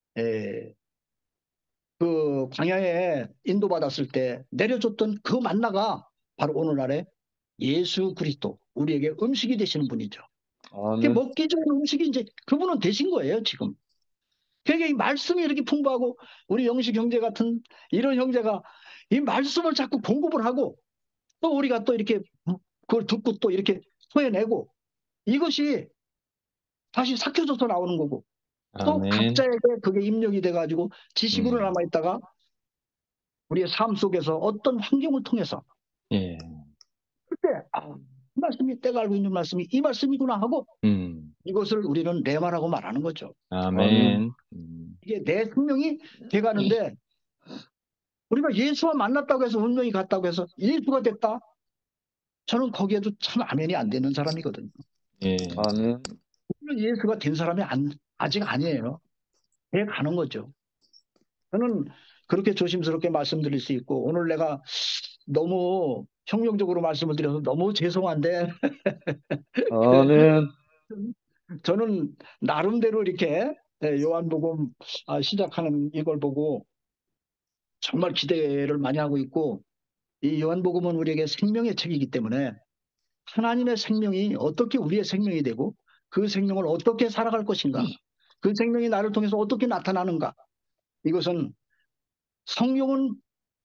S9: 그 광야에 인도받았을 때 내려줬던 그 만나가 바로 오늘날의 예수 그리스도 우리에게 음식이 되시는 분이죠.
S2: 아멘.
S9: 먹기 좋은 음식이 이제 그분은 되신 거예요 지금. 그러니까 이 말씀이 이렇게 풍부하고 우리 영식 형제 같은 이런 형제가 이 말씀을 자꾸 공급을 하고 또 우리가 또 이렇게 그걸 듣고 또 이렇게 소해내고 이것이 다시 삭혀져서 나오는 거고 또
S4: 아멘.
S9: 각자에게 그게 입력이 돼가지고 지식으로 남아있다가 우리의 삶 속에서 어떤 환경을 통해서
S4: 예.
S9: 그때 이 말씀이 내가 알고 있는 말씀이 이 말씀이구나 하고 이것을 우리는 레마라고 말하는 거죠.
S4: 아멘.
S9: 이게 내 생명이 돼가는데 우리가 예수와 만났다고 해서 운명이 같다고 해서 예수가 됐다? 저는 거기에도 참 아멘이 안 되는 사람이거든요.
S4: 예.
S2: 아멘.
S9: 예수가 된 사람이 아직 아니에요. 돼 가는 거죠. 저는 그렇게 조심스럽게 말씀드릴 수 있고 오늘 내가 너무 형용적으로 말씀을 드려서 너무 죄송한데
S2: 아멘.
S9: 저는 나름대로 이렇게 요한복음 시작하는 이걸 보고 정말 기대를 많이 하고 있고 이 요한복음은 우리에게 생명의 책이기 때문에 하나님의 생명이 어떻게 우리의 생명이 되고 그 생명을 어떻게 살아갈 것인가 그 생명이 나를 통해서 어떻게 나타나는가 이것은 성령은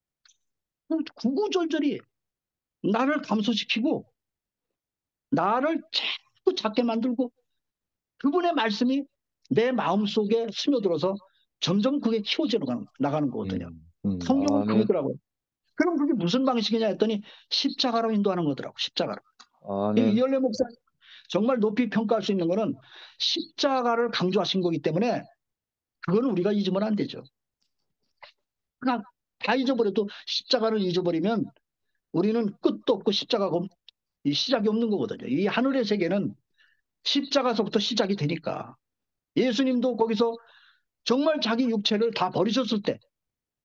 S9: 구구절절히 나를 감소시키고 나를 자꾸 작게 만들고 그분의 말씀이 내 마음속에 스며들어서 점점 그게 키워져 나가는 거거든요. 성령은
S2: 아멘.
S9: 그러더라고요. 그럼 그게 무슨 방식이냐 했더니 십자가로 인도하는 거더라고. 십자가로.
S2: 아멘.
S9: 이열래 목사 정말 높이 평가할 수 있는 거는 십자가를 강조하신 거기 때문에 그거는 우리가 잊으면 안 되죠. 그냥 다 잊어버려도 십자가를 잊어버리면 우리는 끝도 없고 십자가가 이 시작이 없는 거거든요. 이 하늘의 세계는 십자가서부터 시작이 되니까 예수님도 거기서 정말 자기 육체를 다 버리셨을 때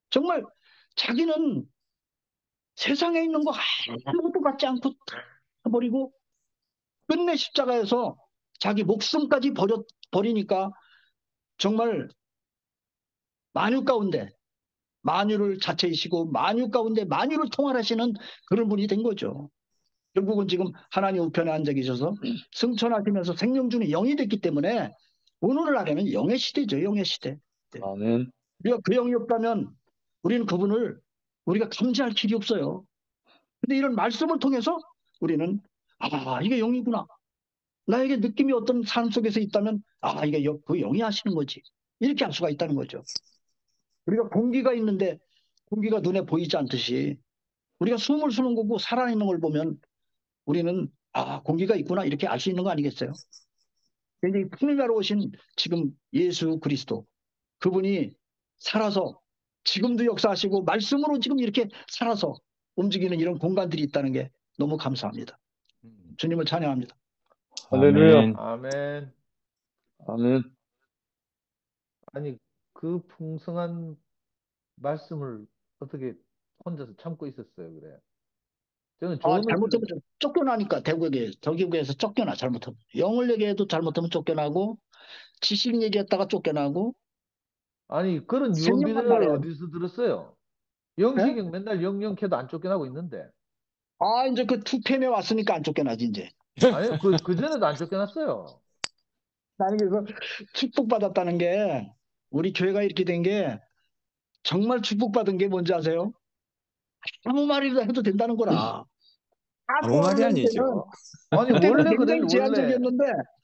S9: 정말 자기는 세상에 있는 거 아무것도 갖지 않고 다 버리고 끝내 십자가에서 자기 목숨까지 버리니까 정말 만유 가운데 만유를 자체이시고 만유 가운데 만유를 통할하시는 그런 분이 된 거죠. 결국은 지금 하나님 우편에 앉아 계셔서 승천하시면서 생명 중에 영이 됐기 때문에 오늘날에는 영의 시대죠. 영의 시대.
S2: 아멘.
S9: 우리가 그 영이 없다면 우리는 그분을 우리가 감지할 길이 없어요. 근데 이런 말씀을 통해서 우리는 이게 영이구나. 나에게 느낌이 어떤 삶 속에서 있다면 이게 그 영이 하시는 거지. 이렇게 할 수가 있다는 거죠. 우리가 공기가 있는데 공기가 눈에 보이지 않듯이 우리가 숨을 쉬는 거고 살아있는 걸 보면 우리는 공기가 있구나 이렇게 알 수 있는 거 아니겠어요? 굉장히 풍요로 오신 지금 예수 그리스도 그분이 살아서 지금도 역사하시고 말씀으로 지금 이렇게 살아서 움직이는 이런 공간들이 있다는 게 너무 감사합니다. 주님을 찬양합니다.
S2: 할렐루야.
S4: 아멘.
S3: 아멘.
S2: 아멘.
S3: 아니, 그 풍성한 말씀을 어떻게 혼자서 참고 있었어요, 그래. 저는 좋은
S9: 잘못하면 쫓겨나니까 대국에서 쫓겨나 잘못하면 영을 얘기해도 잘못하면 쫓겨나고 지식 얘기했다가 쫓겨나고
S3: 아니, 그런
S9: 생명만
S3: 유언비어를
S9: 말해야 돼.
S3: 어디서 들었어요? 영시경 맨날 영영캐도 안 쫓겨나고 있는데.
S9: 이제 그 투팸에 왔으니까 안 쫓겨나지 이제.
S3: 아니, 그 전에도 안 쫓겨났어요.
S9: 나는 그래서 축복받았다는 게 우리 교회가 이렇게 된 게 정말 축복받은 게 뭔지 아세요? 아무 말이라도 해도 된다는 거라.
S4: 아무 말이 아니죠.
S3: 아니,
S9: 그때는
S3: 원래
S9: 굉장히
S3: 그랬는데, 원래.
S9: 제한적이었는데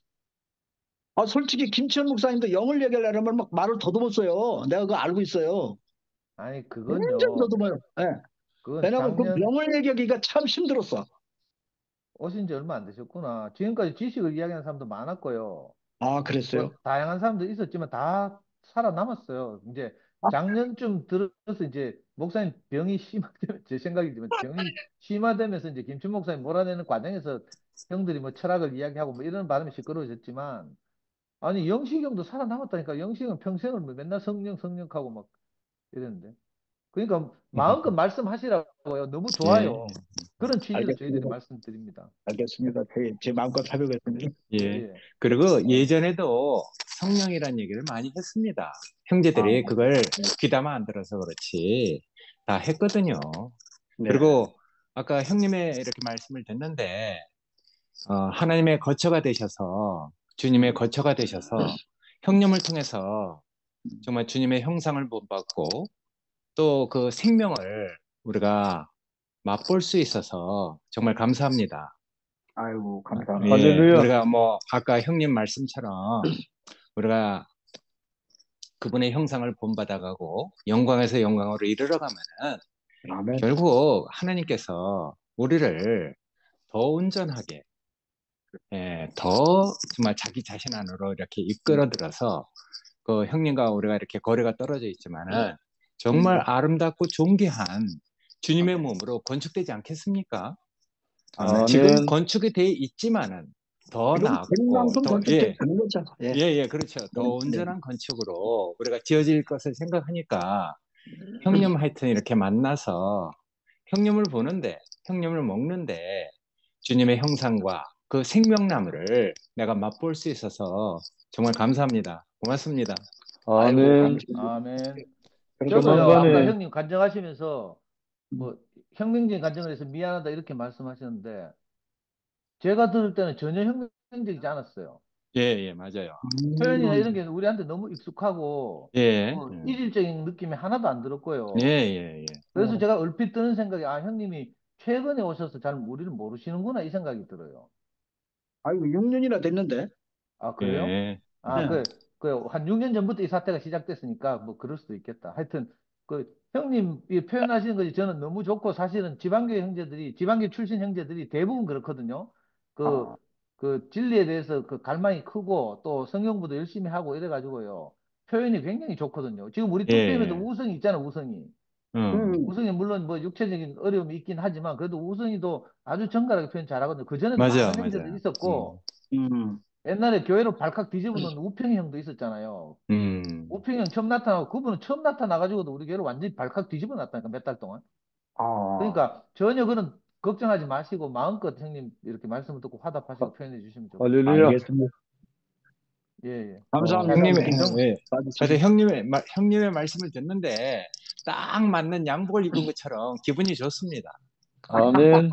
S9: 솔직히 김치현 목사님도 영을 얘기하려면 막 말을 더듬었어요. 내가 그거 알고 있어요.
S3: 아니,
S9: 완전
S3: 그건요.
S9: 더듬어요. 예.
S3: 그건
S9: 왜냐면 그
S3: 작년
S9: 영을 얘기하기가 참 힘들었어.
S3: 오신 지 얼마 안 되셨구나. 지금까지 지식을 이야기하는 사람도 많았고요.
S9: 그랬어요?
S3: 뭐 다양한 사람도 있었지만 다 살아남았어요. 이제 작년쯤 들어서 이제 목사님 병이 심하되면 제 생각이지만 병이 심화되면서 이제 김춘 목사님 몰아내는 과정에서 형들이 뭐 철학을 이야기하고 뭐 이런 발음이 시끄러워졌지만 아니 영식형도 살아남았다니까. 영식은 평생을 뭐 맨날 성령 성령하고 막 이랬는데 그러니까 마음껏 말씀하시라고요. 너무 좋아요. 그런 취지로 저희들이
S9: 알겠습니다.
S3: 말씀드립니다.
S9: 알겠습니다. 제 마음껏 하려겠습니다.
S4: 예.
S3: 예.
S4: 그리고 예전에도 성령이라는 얘기를 많이 했습니다. 형제들이 그걸 귀담아 안 들어서 그렇지 다 했거든요.
S9: 네.
S4: 그리고 아까 형님의 이렇게 말씀을 듣는데 하나님의 거처가 되셔서 주님의 거처가 되셔서 형님을 통해서 정말 주님의 형상을 본받고 또 그 생명을 우리가 맛볼 수 있어서 정말 감사합니다.
S9: 아이고 감사합니다.
S2: 할렐루야.
S4: 우리가 뭐 아까 형님 말씀처럼 우리가 그분의 형상을 본받아가고 영광에서 영광으로 이르러 가면은
S9: 아멘.
S4: 결국 하나님께서 우리를 더 온전하게 더 정말 자기 자신 안으로 이렇게 이끌어들어서 그 형님과 우리가 이렇게 거리가 떨어져 있지만은 정말 아름답고 존귀한 주님의 몸으로 건축되지 않겠습니까? 지금
S2: 아멘.
S4: 건축이 돼 있지만은 더
S9: 이건
S4: 나았고
S9: 백만큼
S4: 더
S9: 건축되는 거죠. 예.
S4: 그렇죠. 더
S9: 네.
S4: 온전한 건축으로 우리가 지어질 것을 생각하니까 형님 하여튼 이렇게 만나서 형님을 보는데 형님을 먹는데 주님의 형상과 그 생명나무를 내가 맛볼 수 있어서 정말 감사합니다. 고맙습니다.
S2: 아멘.
S3: 아멘.
S9: 그러니까
S3: 저도요,
S2: 조만간에
S3: 아까 형님 간증하시면서 뭐 혁명적인 간증을 해서 미안하다 이렇게 말씀하셨는데 제가 들을 때는 전혀 혁명적이지 않았어요.
S4: 맞아요.
S3: 표현이나 이런 게 우리한테 너무 익숙하고
S4: 예,
S3: 뭐 이질적인 느낌이 하나도 안 들었고요.
S4: 예.
S3: 그래서 제가 얼핏 드는 생각이 형님이 최근에 오셔서 잘 우리를 모르시는구나 이 생각이 들어요.
S9: 아이고 6년이나 됐는데.
S3: 그래요?
S4: 예.
S9: 네.
S3: 한 6년 전부터 이 사태가 시작됐으니까 뭐 그럴 수도 있겠다. 하여튼 형님이 표현하시는 것이 저는 너무 좋고 사실은 지방교회 출신 형제들이 대부분 그렇거든요. 그 진리에 대해서 그 갈망이 크고 또 성경부도 열심히 하고 이래가지고요. 표현이 굉장히 좋거든요. 지금 우리 투표에도 우성이 있잖아, 우성이. 우성이 물론 뭐 육체적인 어려움이 있긴 하지만 그래도 우성이도 아주 정갈하게 표현 잘하거든요. 그 전에도
S4: 맞아요,
S3: 많은 형제들이
S4: 맞아요.
S3: 있었고 옛날에 교회로 발칵 뒤집어 놓은 우평이 형도 있었잖아요. 우평이 형 처음 나타나고 그분은 처음 나타나가지고도 우리 교회를 완전히 발칵 뒤집어 놨다니까 몇 달 동안.
S9: 아,
S3: 그러니까 전혀 그런 걱정하지 마시고 마음껏 형님 이렇게 말씀을 듣고 화답하시고 표현해 주시면 좋겠습니다.
S2: 할렐루야.
S9: 알겠습니다.
S3: 예, 예.
S9: 감사합니다.
S4: 형님의,
S9: 우리
S4: 예.
S9: 봐주셔서.
S4: 하여튼 형님의 말씀을 듣는데 딱 맞는 양복을 입은 것처럼 기분이 좋습니다.
S2: 아멘.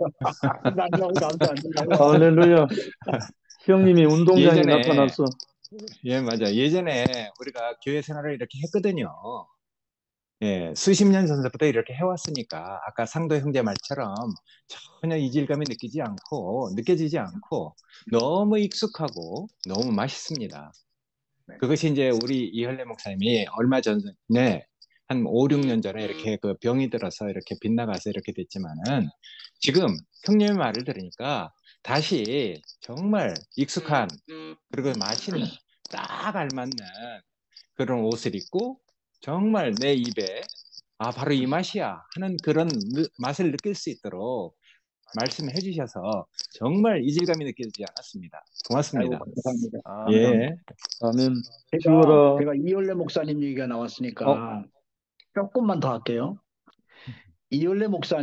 S9: 감사합니다.
S2: 할렐루야. 형님이 운동장에
S4: 예전에,
S2: 나타났어.
S4: 예, 맞아. 예전에 우리가 교회 생활을 이렇게 했거든요. 예, 수십 년 전부터 이렇게 해왔으니까 아까 상도 형제 말처럼 전혀 이질감이 느껴지지 않고 너무 익숙하고 너무 맛있습니다. 그것이 이제 우리 이헐래 목사님이 얼마 전에 한 5, 6년 전에 이렇게 그 병이 들어서 이렇게 빗나가서 이렇게 됐지만은 지금 형님의 말을 들으니까 다시 정말 익숙한 그리고 맛있는 딱 알맞는 그런 옷을 입고 정말 내 입에 바로 이 맛이야 하는 그런 맛을 느낄 수 있도록 말씀해 주셔서 정말 이질감이 느껴지지 않았습니다. 고맙습니다.
S9: 아이고, 감사합니다.
S4: 예.
S2: 아멘. 주어라.
S9: 제가 이열래 목사님 얘기가 나왔으니까 조금만 더 할게요. 이열래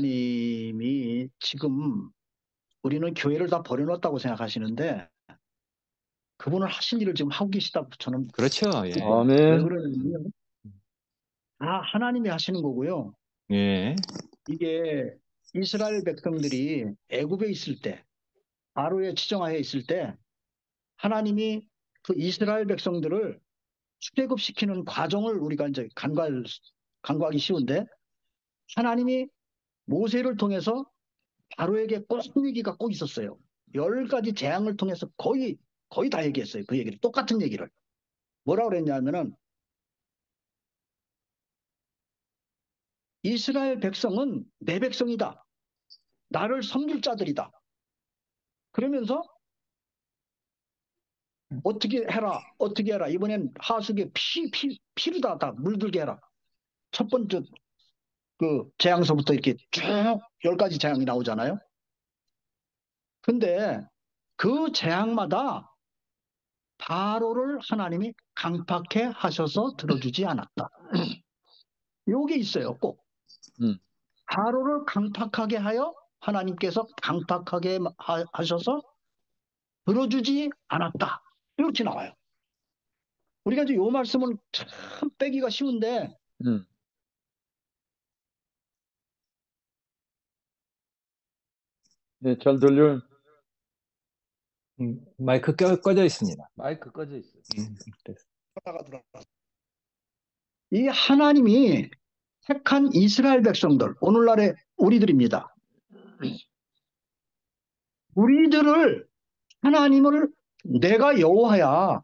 S9: 목사님이 지금 우리는 교회를 다 버려놨다고 생각하시는데 그분은 하신 일을 지금 하고 계시다고 저는
S4: 그렇죠. 예.
S9: 왜
S2: 아멘.
S9: 그러냐면요. 다 하나님이 하시는 거고요.
S4: 예.
S9: 이게 이스라엘 백성들이 애굽에 있을 때, 바로의 지정하에 있을 때 하나님이 그 이스라엘 백성들을 출애굽시키는 과정을 우리가 이제 간과하기 쉬운데 하나님이 모세를 통해서 바로에게 꼭 얘기가 꼭 있었어요. 10가지 재앙을 통해서 거의 다 얘기했어요. 그 얘기를 똑같은 얘기를 뭐라고 그랬냐면은 이스라엘 백성은 내 백성이다. 나를 섬길 자들이다. 그러면서 어떻게 해라. 이번엔 하수에 피로 다 물들게 해라. 첫 번째 그 재앙서부터 이렇게 쭉 10가지 재앙이 나오잖아요. 근데 그 재앙마다 바로를 하나님이 강팍해 하셔서 들어주지 않았다. 요게 있어요, 꼭.
S2: 음.
S9: 바로를 강팍하게 하여 하나님께서 강팍하게 하셔서 들어주지 않았다. 이렇게 나와요. 우리가 이제 요 말씀은 참 빼기가 쉬운데
S2: 네, 잘 들려요.
S4: 마이크 꺼져 있습니다.
S3: 마이크 꺼져 있어요.
S9: 이 하나님이 택한 이스라엘 백성들, 오늘날의 우리들입니다. 우리들을 하나님을 내가 여호와야,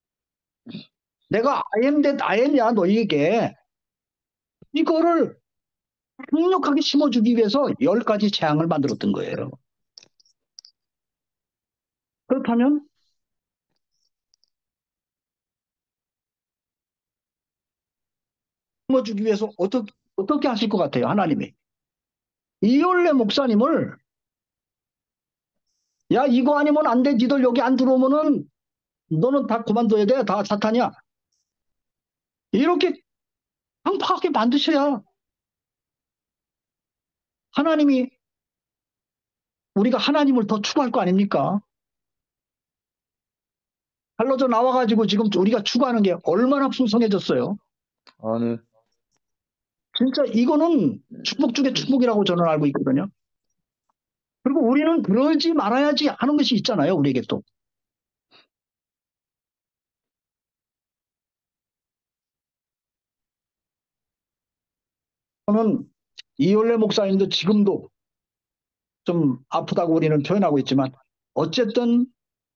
S9: 내가 I am that I am이야 너희에게 이거를 강력하게 심어주기 위해서 10가지 재앙을 만들었던 거예요. 그렇다면 심어주기 위해서 어떻게 하실 것 같아요, 하나님이? 이올레 목사님을 야 이거 아니면 안 돼, 니들 여기 안 들어오면은 너는 다 그만둬야 돼, 다 사탄이야. 이렇게 강팍하게 만드셔야 하나님이 우리가 하나님을 더 추구할 거 아닙니까? 갈라져 나와가지고 지금 우리가 추구하는 게 얼마나 풍성해졌어요.
S2: 아멘.
S9: 진짜 이거는 축복 중에 축복이라고 저는 알고 있거든요. 그리고 우리는 그러지 말아야지 하는 것이 있잖아요, 우리에게 또. 저는 이올레 목사님도 지금도 좀 아프다고 우리는 표현하고 있지만 어쨌든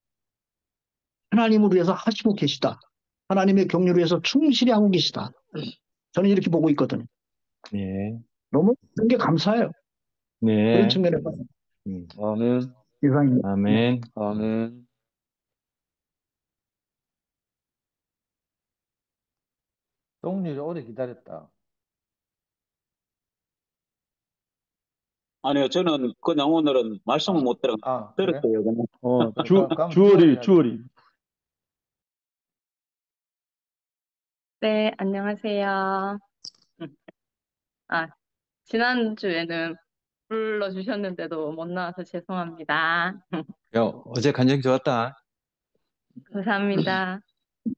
S9: 하나님을 위해서 하시고 계시다. 하나님의 경륜을 위해서 충실히 하고 계시다. 저는 이렇게 보고 있거든요.
S4: 예.
S9: 너무 그런 게 감사해요.
S4: 네.
S9: 그런 측면에서.
S2: 아멘.
S9: 이상입니다.
S4: 아멘.
S2: 아멘.
S3: 동률이 오래 기다렸다.
S11: 아니요, 저는 그냥 오늘은 말씀을 못 들어
S3: 그래?
S11: 들었어요. 그냥.
S3: 그럼
S2: 주얼이, 주얼이.
S12: 네, 안녕하세요. 아, 지난주에는 불러주셨는데도 못 나와서 죄송합니다.
S4: 야, 어제 간증 좋았다.
S12: 감사합니다.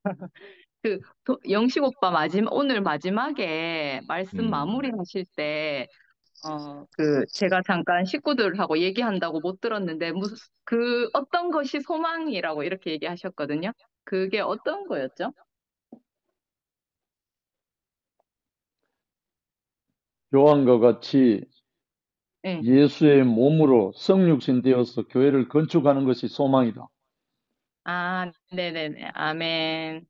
S12: 영식 오빠 오늘 마지막에 말씀 마무리 하실 때, 제가 잠깐 식구들하고 얘기한다고 못 들었는데, 어떤 것이 소망이라고 이렇게 얘기하셨거든요. 그게 어떤 거였죠?
S2: 요한과 같이
S12: 네.
S2: 예수의 몸으로 성육신 되어서 교회를 건축하는 것이 소망이다.
S12: 아, 네네네. 아멘.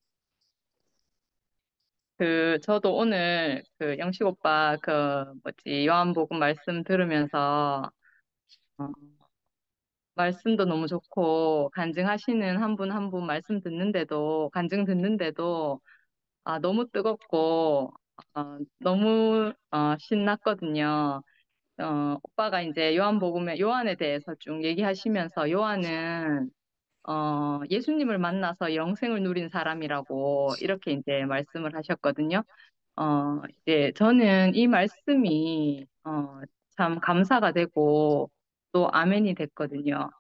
S12: 저도 오늘 영식 오빠 요한복음 말씀 들으면서, 어, 말씀도 너무 좋고, 간증하시는 한 분 한 분 간증 듣는데도, 너무 뜨겁고, 너무, 신났거든요. 오빠가 이제 요한에 대해서 쭉 얘기하시면서, 요한은, 예수님을 만나서 영생을 누린 사람이라고 이렇게 이제 말씀을 하셨거든요. 이제 저는 이 말씀이, 참 감사가 되고 또 아멘이 됐거든요.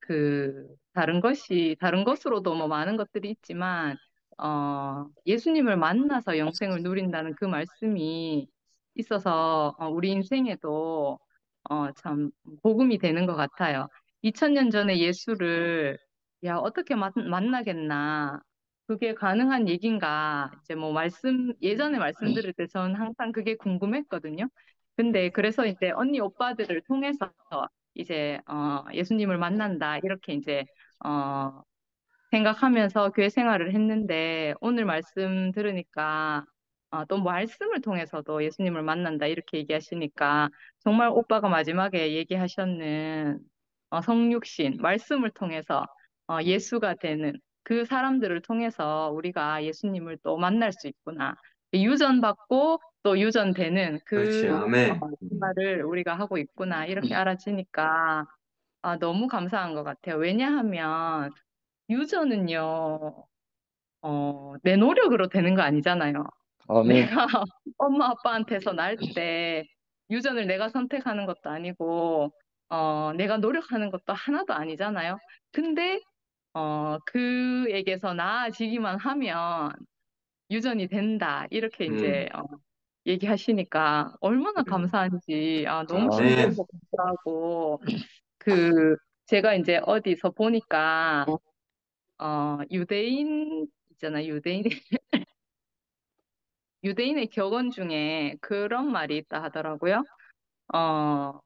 S12: 다른 것으로도 뭐 많은 것들이 있지만, 예수님을 만나서 영생을 누린다는 그 말씀이 있어서, 우리 인생에도, 참 복음이 되는 것 같아요. 2000년 전에 예수를, 야, 어떻게 만나겠나. 그게 가능한 얘긴가. 이제 뭐 예전에 말씀 들을 때 저는 항상 그게 궁금했거든요. 근데 그래서 이제 언니 오빠들을 통해서 이제, 예수님을 만난다. 이렇게 이제, 어, 생각하면서 교회 생활을 했는데 오늘 말씀 들으니까 또 말씀을 통해서도 예수님을 만난다 이렇게 얘기하시니까 정말 오빠가 마지막에 얘기하셨는 성육신 말씀을 통해서 예수가 되는 그 사람들을 통해서 우리가 예수님을 또 만날 수 있구나. 유전받고 또 유전되는
S10: 그렇지. 아멘.
S12: 말을 우리가 하고 있구나 이렇게 알아지니까 너무 감사한 것 같아요. 왜냐하면 유전은요, 내 노력으로 되는 거 아니잖아요.
S2: 아멘.
S12: 내가 엄마 아빠한테서 날 때 유전을 내가 선택하는 것도 아니고, 내가 노력하는 것도 하나도 아니잖아요. 근데, 그에게서 나아지기만 하면 유전이 된다. 이렇게 이제, 얘기하시니까 얼마나
S10: 그래.
S12: 감사한지, 너무
S10: 아멘.
S12: 신기하고 감사하고, 제가 이제 어디서 보니까, 유대인 있잖아, 유대인의 격언 중에 그런 말이 있다 하더라고요. 어,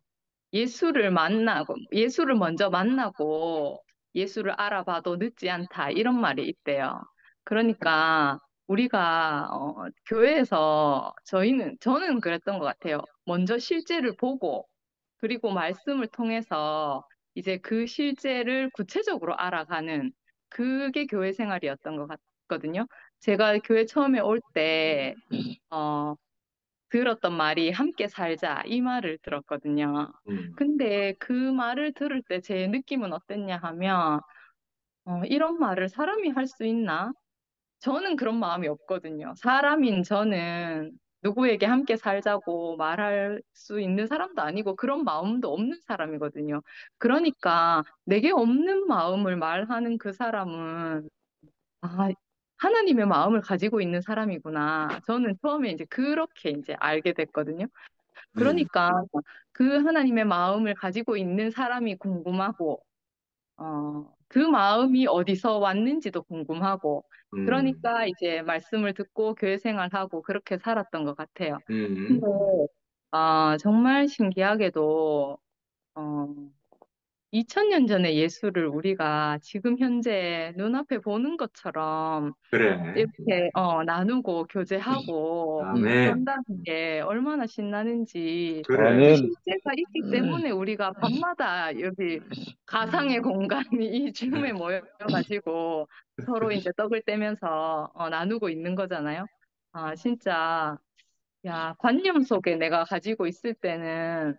S12: 예수를 먼저 만나고 예수를 알아봐도 늦지 않다. 이런 말이 있대요. 그러니까 우리가, 교회에서 저는 그랬던 것 같아요. 먼저 실제를 보고 그리고 말씀을 통해서 이제 그 실제를 구체적으로 알아가는 그게 교회 생활이었던 것 같거든요. 제가 교회 처음에 올 때, 어, 들었던 말이 함께 살자, 이 말을 들었거든요. 근데 그 말을 들을 때 제 느낌은 어땠냐 하면, 이런 말을 사람이 할 수 있나? 저는 그런 마음이 없거든요. 사람인 저는 누구에게 함께 살자고 말할 수 있는 사람도 아니고 그런 마음도 없는 사람이거든요. 그러니까 내게 없는 마음을 말하는 그 사람은 아, 하나님의 마음을 가지고 있는 사람이구나. 저는 처음에 이제 그렇게 이제 알게 됐거든요. 그러니까 그 하나님의 마음을 가지고 있는 사람이 궁금하고 그 마음이 어디서 왔는지도 궁금하고, 그러니까 이제 말씀을 듣고 교회 생활하고 그렇게 살았던 것 같아요. 근데, 정말 신기하게도, 어, 2000년 전에 예수를 우리가 지금 현재 눈앞에 보는 것처럼
S10: 그래.
S12: 이렇게 나누고 교제하고
S10: 아멘.
S12: 한다는 게 얼마나 신나는지 그
S10: 그래.
S12: 실제가 있기 때문에 우리가 밤마다 여기 가상의 공간이 이 줌에 모여가지고 서로 이제 떡을 떼면서 나누고 있는 거잖아요. 진짜 야 관념 속에 내가 가지고 있을 때는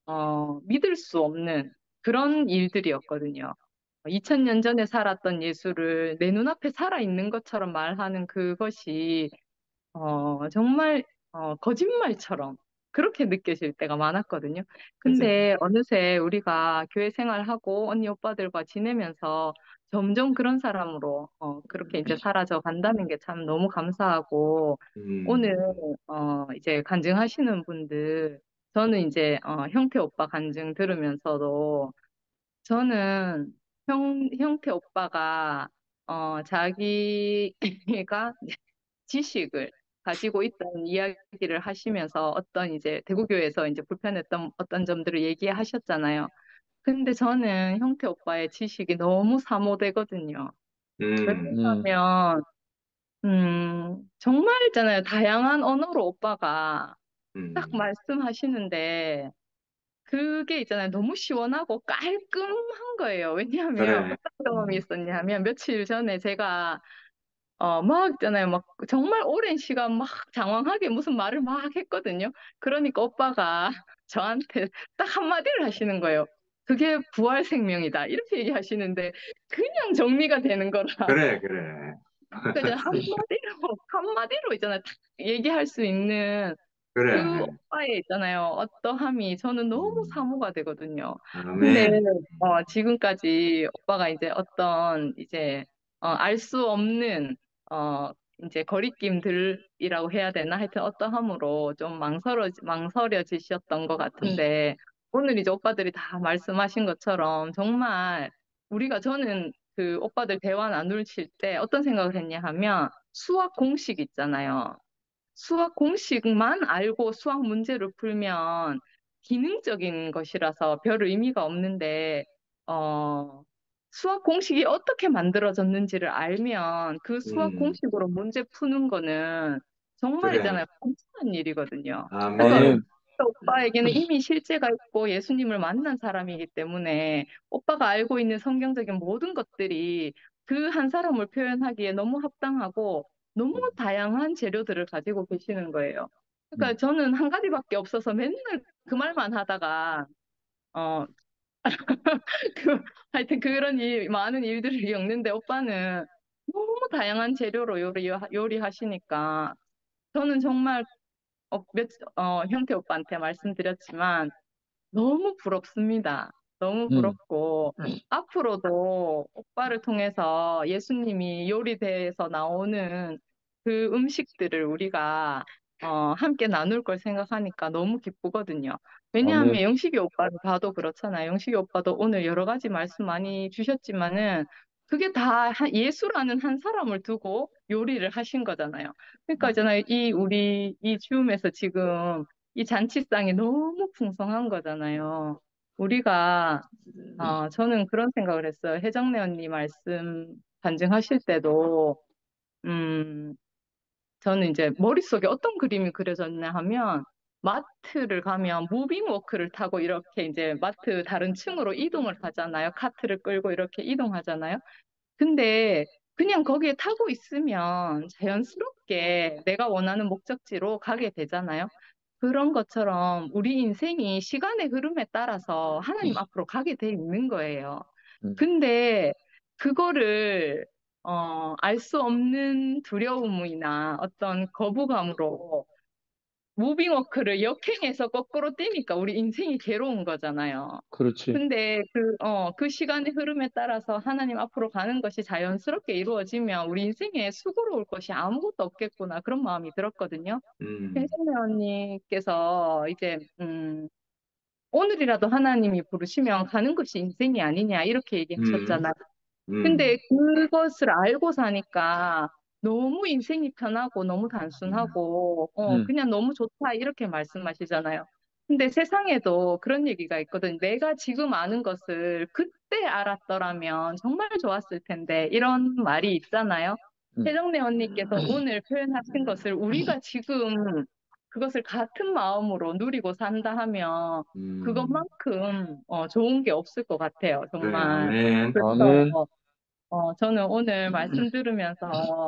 S12: 믿을 수 없는 그런 일들이었거든요. 2000년 전에 살았던 예수를 내 눈앞에 살아있는 것처럼 말하는 그것이 정말 거짓말처럼 그렇게 느껴질 때가 많았거든요.
S10: 그죠?
S12: 근데 어느새 우리가 교회 생활하고 언니 오빠들과 지내면서 점점 그런 사람으로 그렇게 이제 사라져 간다는 게 참 너무 감사하고 오늘 이제 간증하시는 분들 저는 이제 형태 오빠 간증 들으면서도 저는 형태 오빠가 자기가 지식을 가지고 있다는 이야기를 하시면서 어떤 이제 대구교회에서 이제 불편했던 어떤 점들을 얘기하셨잖아요. 근데 저는 형태 오빠의 지식이 너무 사모되거든요.
S10: 음,
S12: 왜냐하면 정말 있잖아요. 다양한 언어로 오빠가 딱
S10: 음,
S12: 말씀하시는데 그게 있잖아요. 너무 시원하고 깔끔한 거예요. 왜냐하면
S10: 그래.
S12: 어떤 경험이 있었냐면 며칠 전에 제가 막 있잖아요. 막 정말 오랜 시간 막 장황하게 무슨 말을 막 했거든요. 그러니까 오빠가 저한테 딱 한마디를 하시는 거예요. 그게 부활 생명이다. 이렇게 얘기하시는데 그냥 정리가 되는 거라.
S10: 그래, 그래.
S12: 그러니까 이제 한마디로 있잖아요. 딱 얘기할 수 있는 그
S10: 그래.
S12: 오빠의 있잖아요. 어떠함이 저는 너무
S10: 음,
S12: 사모가 되거든요. 근데
S10: 아멘.
S12: 지금까지 오빠가 이제 어떤 이제 알 수 없는 어 이제 거리낌들이라고 해야 되나? 하여튼 어떠함으로 좀 망설여지셨던 것 같은데 오늘 이제 오빠들이 다 말씀하신 것처럼 정말 저는 그 오빠들 대화 나누실 때 어떤 생각을 했냐 하면 수학 공식 있잖아요. 수학 공식만 알고 수학 문제를 풀면 기능적인 것이라서 별 의미가 없는데, 어, 수학 공식이 어떻게 만들어졌는지를 알면 그 수학
S10: 음,
S12: 공식으로 문제 푸는 거는 정말
S10: 그래.
S12: 있잖아요. 감사한 일이거든요. 그러니까
S10: 아멘.
S2: 아멘.
S12: 오빠에게는 이미 실제가 있고 예수님을 만난 사람이기 때문에 오빠가 알고 있는 성경적인 모든 것들이 그 한 사람을 표현하기에 너무 합당하고 너무 다양한 재료들을 가지고 계시는 거예요. 그러니까 저는 한 가지밖에 없어서 맨날 그 말만 하다가 어 하여튼 그런 많은 일들을 겪는데 오빠는 너무 다양한 재료로 요리하시니까 저는 정말 형태 오빠한테 말씀드렸지만 너무 부럽습니다. 너무
S2: 음,
S12: 부럽고, 앞으로도 오빠를 통해서 예수님이 요리대에서 나오는 그 음식들을 우리가 함께 나눌 걸 생각하니까 너무 기쁘거든요. 왜냐하면
S2: 아멘.
S12: 영식이 오빠를 봐도 그렇잖아요. 영식이 오빠도 오늘 여러 가지 말씀 많이 주셨지만은 그게 다 예수라는 한 사람을 두고 요리를 하신 거잖아요. 그러니까 있잖아요. 우리 이 줌에서 지금 이 잔치상이 너무 풍성한 거잖아요. 우리가, 저는 그런 생각을 했어요. 혜정래 언니 말씀 간증하실 때도, 음, 저는 이제 머릿속에 어떤 그림이 그려졌냐 하면, 마트를 가면 무빙 워크를 타고 이렇게 이제 마트 다른 층으로 이동을 하잖아요. 카트를 끌고 이렇게 이동하잖아요. 근데 그냥 거기에 타고 있으면 자연스럽게 내가 원하는 목적지로 가게 되잖아요. 그런 것처럼 우리 인생이 시간의 흐름에 따라서 하나님 앞으로 가게 돼 있는 거예요.
S2: 음,
S12: 근데 그거를 알 수 없는 두려움이나 어떤 거부감으로 무빙워크를 역행해서 거꾸로 뛰니까 우리 인생이 괴로운 거잖아요.
S2: 그렇지.
S12: 근데 그 시간의 흐름에 따라서 하나님 앞으로 가는 것이 자연스럽게 이루어지면 우리 인생에 수고로울 것이 아무것도 없겠구나 그런 마음이 들었거든요.
S10: 음,
S12: 혜선배 언니께서 이제 오늘이라도 하나님이 부르시면 가는 것이 인생이 아니냐 이렇게
S10: 음,
S12: 얘기하셨잖아요.
S10: 음,
S12: 근데 그것을 알고 사니까 너무 인생이 편하고 너무 단순하고
S2: 음,
S12: 그냥 너무 좋다 이렇게 말씀하시잖아요. 근데 세상에도 그런 얘기가 있거든. 내가 지금 아는 것을 그때 알았더라면 정말 좋았을 텐데 이런 말이 있잖아요.
S2: 음,
S12: 혜정래 언니께서 오늘 표현하신 것을 우리가 지금 그것을 같은 마음으로 누리고 산다 하면
S10: 음.
S12: 그것만큼 좋은 게 없을 것 같아요.
S10: 그래,
S12: 정말.
S10: 아멘.
S12: 그래서
S2: 아멘.
S12: 저는 오늘 말씀 들으면서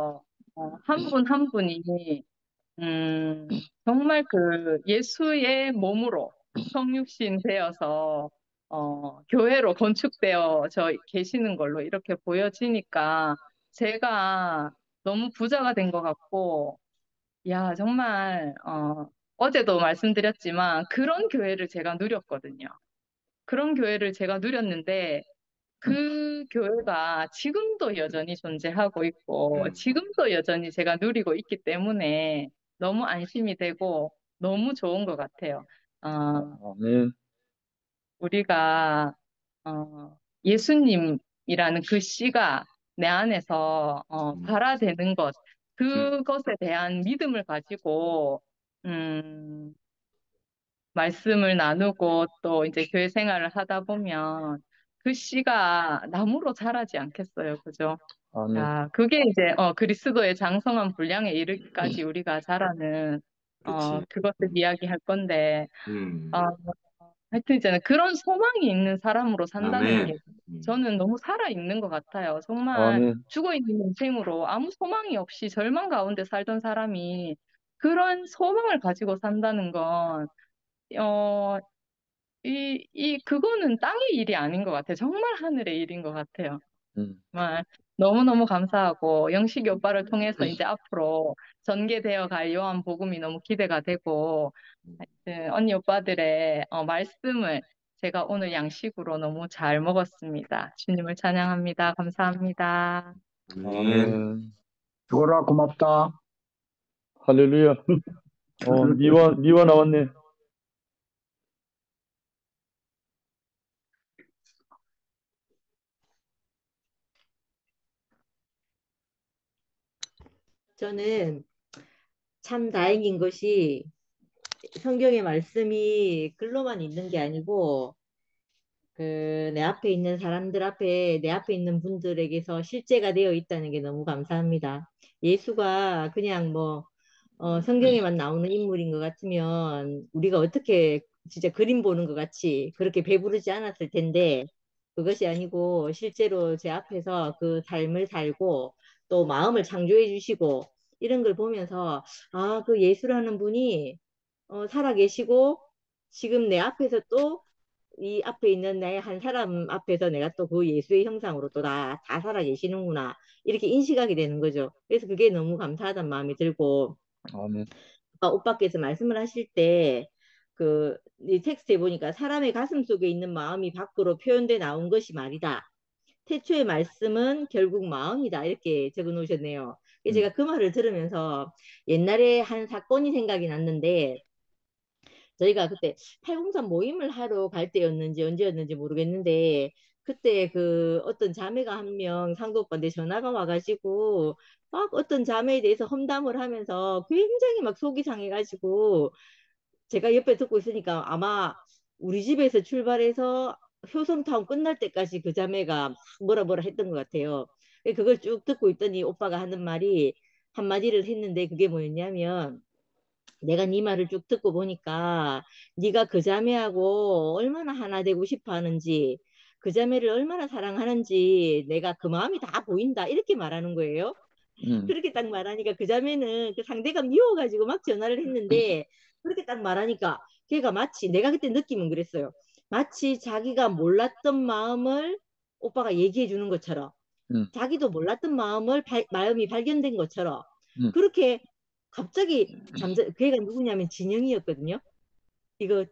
S12: 한 분 한 분이 정말 그 예수의 몸으로 성육신 되어서 교회로 건축되어 계시는 걸로 이렇게 보여지니까 제가 너무 부자가 된 것 같고, 야, 정말, 어제도 말씀드렸지만 그런 교회를 제가 누렸거든요. 그런 교회를 제가 누렸는데 그 교회가 지금도 여전히 존재하고 있고 지금도 여전히 제가 누리고 있기 때문에 너무 안심이 되고 너무 좋은 것 같아요.
S2: 아멘.
S12: 우리가 예수님이라는 그 씨가 내 안에서 발화되는 것, 그것에 대한 믿음을 가지고 말씀을 나누고 또 이제 교회 생활을 하다 보면 그 씨가 나무로 자라지 않겠어요. 그죠?
S2: 아멘.
S12: 야, 그게 이제 그리스도의 장성한 분량에 이르기까지 우리가 자라는
S13: 그렇지.
S12: 그것을 이야기할 건데
S13: 음.
S12: 하여튼 이제는 그런 소망이 있는 사람으로 산다는 게
S13: 아멘.
S12: 저는 너무 살아있는 것 같아요. 정말
S2: 아멘.
S12: 죽어있는 인생으로 아무 소망이 없이 절망 가운데 살던 사람이 그런 소망을 가지고 산다는 건 어, 그거는 땅의 일이 아닌 것 같아요. 정말 하늘의 일인 것 같아요. 정말 너무너무 감사하고 영식이 오빠를 통해서 이제 앞으로 전개되어 갈 요한 복음이 너무 기대가 되고 하여튼 언니 오빠들의 말씀을 제가 오늘 양식으로 너무 잘 먹었습니다. 주님을 찬양합니다. 감사합니다.
S2: 아멘.
S9: 죽어라 고맙다.
S2: 할렐루야. 미화 나왔네.
S14: 저는 참 다행인 것이 성경의 말씀이 글로만 있는 게 아니고 내 앞에 있는 사람들 앞에 내 앞에 있는 분들에게서 실제가 되어 있다는 게 너무 감사합니다. 예수가 그냥 뭐 성경에만 나오는 인물인 것 같으면 우리가 어떻게 진짜 그림 보는 것 같이 그렇게 배부르지 않았을 텐데 그것이 아니고 실제로 제 앞에서 그 삶을 살고 또 마음을 창조해 주시고 이런 걸 보면서 아, 그 예수라는 분이 살아 계시고 지금 내 앞에서 또 이 앞에 있는 내 한 사람 앞에서 내가 또 그 예수의 형상으로 또 다 살아 계시는구나 이렇게 인식하게 되는 거죠. 그래서 그게 너무 감사하다는 마음이 들고
S2: 아멘.
S14: 오빠께서 말씀을 하실 때, 이 텍스트에 보니까 사람의 가슴 속에 있는 마음이 밖으로 표현돼 나온 것이 말이다. 태초의 말씀은 결국 마음이다. 이렇게 적어 놓으셨네요. 제가 그 말을 들으면서 옛날에 한 사건이 생각이 났는데, 저희가 그때 803 모임을 하러 갈 때였는지 언제였는지 모르겠는데, 그때 어떤 자매가 한 명 상도 오빠한테 전화가 와가지고 막 어떤 자매에 대해서 험담을 하면서 굉장히 막 속이 상해가지고 제가 옆에 듣고 있으니까 아마 우리 집에서 출발해서 효성타운 끝날 때까지 그 자매가 막 뭐라 했던 것 같아요. 그걸 쭉 듣고 있더니 오빠가 하는 말이 한마디를 했는데 그게 뭐였냐면 내가 네 말을 쭉 듣고 보니까 네가 그 자매하고 얼마나 하나 되고 싶어 하는지 그 자매를 얼마나 사랑하는지 내가 그 마음이 다 보인다 이렇게 말하는 거예요. 그렇게 딱 말하니까 그 자매는 그 상대가 미워가지고 막 전화를 했는데 그렇게 딱 말하니까 걔가 마치 내가 그때 느낌은 그랬어요. 마치 자기가 몰랐던 마음을 오빠가 얘기해 주는 것처럼 자기도 몰랐던 마음이 발견된 것처럼 그렇게 갑자기 걔가 누구냐면 진영이었거든요. 이거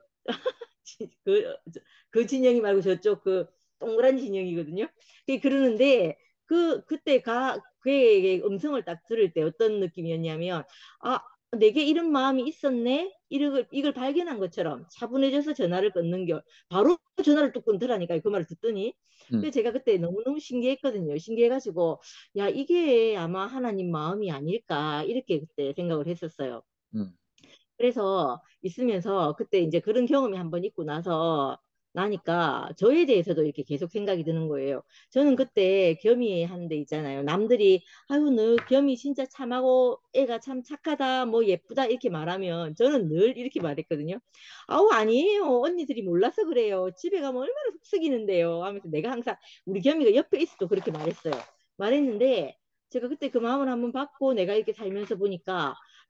S14: 그 진영이 말고 저쪽 그 동그란 진영이거든요. 그러는데 그때 그의 음성을 딱 들을 때 어떤 느낌이었냐면 아 내게 이런 마음이 있었네 이걸 발견한 것처럼 차분해져서 전화를 끊는겨 바로 전화를 뚝 끊더라니까요. 그 말을 듣더니 그래서 제가 그때 너무너무 신기했거든요. 신기해가지고 야 이게 아마 하나님 마음이 아닐까 이렇게 그때 생각을 했었어요. 그래서 있으면서 그때 이제 그런 경험이 한번 있고 나니까 저에 대해서도 이렇게 계속 생각이 드는 거예요. 저는 그때 겸이 하는 데 있잖아요. 남들이 아유 너 겸이 진짜 참하고 애가 참 착하다 뭐 예쁘다 이렇게 말하면 저는 늘 이렇게 말했거든요. 아우 아니에요. 언니들이 몰라서 그래요. 집에 가면 얼마나 훅썩이는데요 하면서 내가 항상 우리 겸이가 옆에 있어도 그렇게 말했어요. 말했는데 제가 그때 그 마음을 한번 받고 내가 이렇게 살면서 보니까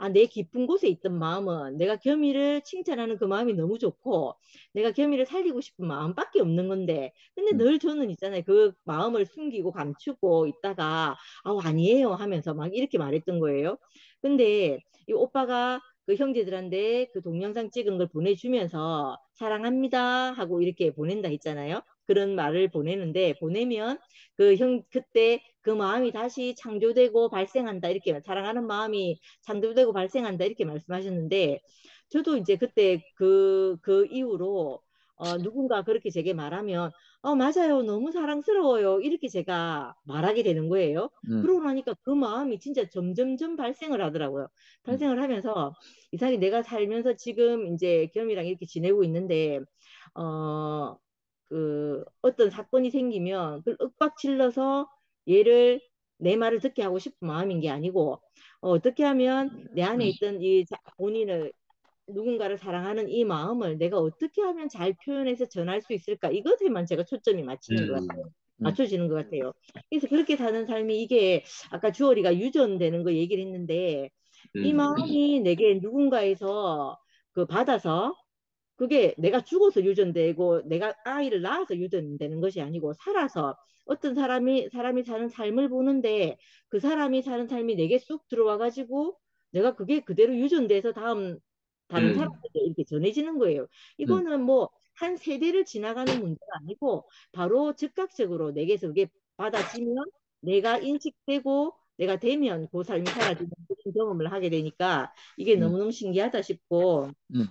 S14: 내 깊은 곳에 있던 마음은 내가 겸이를 칭찬하는 그 마음이 너무 좋고 내가 겸이를 살리고 싶은 마음밖에 없는 건데 근데 늘 저는 있잖아요. 그 마음을 숨기고 감추고 있다가 아니에요 하면서 막 이렇게 말했던 거예요. 근데 이 오빠가 그 형제들한테 그 동영상 찍은 걸 보내주면서 사랑합니다 하고 이렇게 보낸다 했잖아요. 그런 말을 보내는데 보내면 그때 그 마음이 다시 창조되고 발생한다 이렇게 사랑하는 마음이 창조되고 발생한다 이렇게 말씀하셨는데 저도 이제 그때 그 이후로 누군가 그렇게 제게 말하면 맞아요 너무 사랑스러워요 이렇게 제가 말하게 되는 거예요. 그러고 나니까 그 마음이 진짜 점점점 발생을 하더라고요. 발생을 하면서 이상하게 내가 살면서 지금 이제 겸이랑 이렇게 지내고 있는데 어, 어떤 사건이 생기면 그걸 윽박질러서 얘를 내 말을 듣게 하고 싶은 마음인 게 아니고 어떻게 하면 내 안에 있던 본인을 누군가를 사랑하는 이 마음을 내가 어떻게 하면 잘 표현해서 전할 수 있을까 이것에만 제가 초점이 맞추는 것 같아요. 맞춰지는 것 같아요. 그래서 그렇게 사는 삶이 이게 아까 주어리가 유전되는 거 얘기를 했는데 이 마음이 내게 누군가에서 받아서 그게 내가 죽어서 유전되고 내가 아이를 낳아서 유전되는 것이 아니고 살아서 어떤 사람이 사는 삶을 보는데 그 사람이 사는 삶이 내게 쑥 들어와 가지고 내가 그게 그대로 유전돼서 다른 사람들에게 이렇게 전해지는 거예요. 이거는 뭐 한 세대를 지나가는 문제가 아니고 바로 즉각적으로 내게서 그게 받아지면 내가 인식되고 내가 되면 그 삶이 사라지는 그런 경험을 하게 되니까 이게 너무너무 신기하다 싶고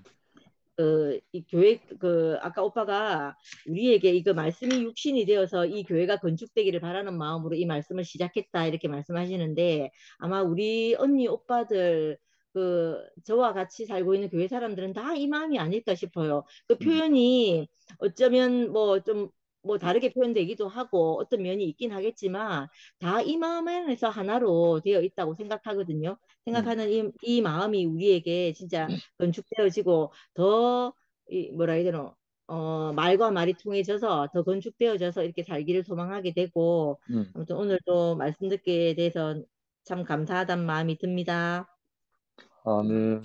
S14: 이 교회 아까 오빠가 우리에게 이거 말씀이 육신이 되어서 이 교회가 건축되기를 바라는 마음으로 이 말씀을 시작했다 이렇게 말씀하시는데 아마 우리 언니 오빠들 저와 같이 살고 있는 교회 사람들은 다 이 마음이 아닐까 싶어요. 그 표현이 어쩌면 뭐 다르게 표현되기도 하고 어떤 면이 있긴 하겠지만 다 이 마음 안에서 하나로 되어 있다고 생각하거든요. 생각하는 이 마음이 우리에게 진짜 건축되어지고 더 뭐라 해야 되나 말과 말이 통해져서 더 건축되어져서 이렇게 살기를 소망하게 되고 아무튼 오늘도 말씀 듣게 돼서 참 감사하다는 마음이 듭니다.
S2: 아멘.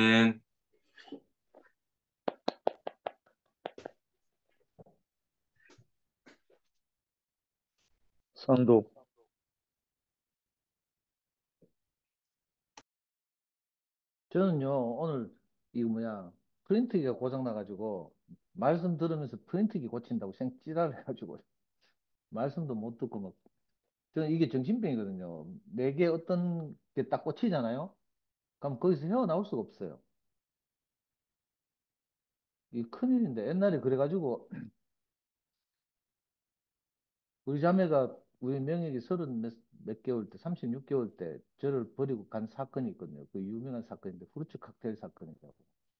S2: 상도.
S3: 저는요, 오늘, 프린트기가 고장나가지고, 말씀 들으면서 프린트기 고친다고 찌랄 해가지고, 말씀도 못 듣고 막, 저는 이게 정신병이거든요. 내게 어떤 게 딱 꽂히잖아요? 그럼 거기서 헤어나올 수가 없어요. 이 큰일인데, 옛날에 그래가지고, 우리 자매가, 우리 명ಯಕ್이 30몇 개월 때, 36개월 때, 저를 버리고 간 사건이 있거든요. 그 유명한 사건인데, 후르츠 칵테일 사건이라고.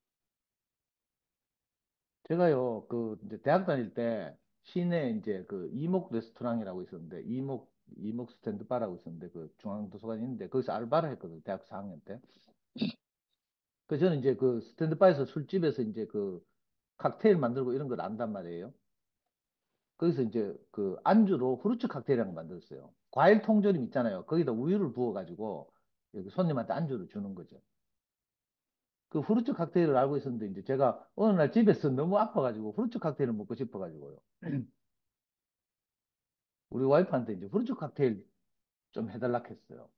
S3: 제가요, 이제 대학 다닐 때 시내 이제 이목 레스토랑이라고 있었는데, 이목 스탠드바라고 있었는데, 그 중앙도서관이 있는데, 거기서 알바를 했거든요. 대학 4학년 때. 저는 이제 그 스탠드바에서 술집에서 이제 칵테일 만들고 이런 걸 안단 말이에요. 거기서 이제 안주로 후르츠 칵테일이라는 걸 만들었어요. 과일 통조림 있잖아요. 거기다 우유를 부어가지고 여기 손님한테 안주로 주는 거죠. 그 후르츠 칵테일을 알고 있었는데 이제 제가 어느 날 집에서 너무 아파가지고 후르츠 칵테일을 먹고 싶어가지고요. 우리 와이프한테 이제 후르츠 칵테일 좀 해달라 했어요.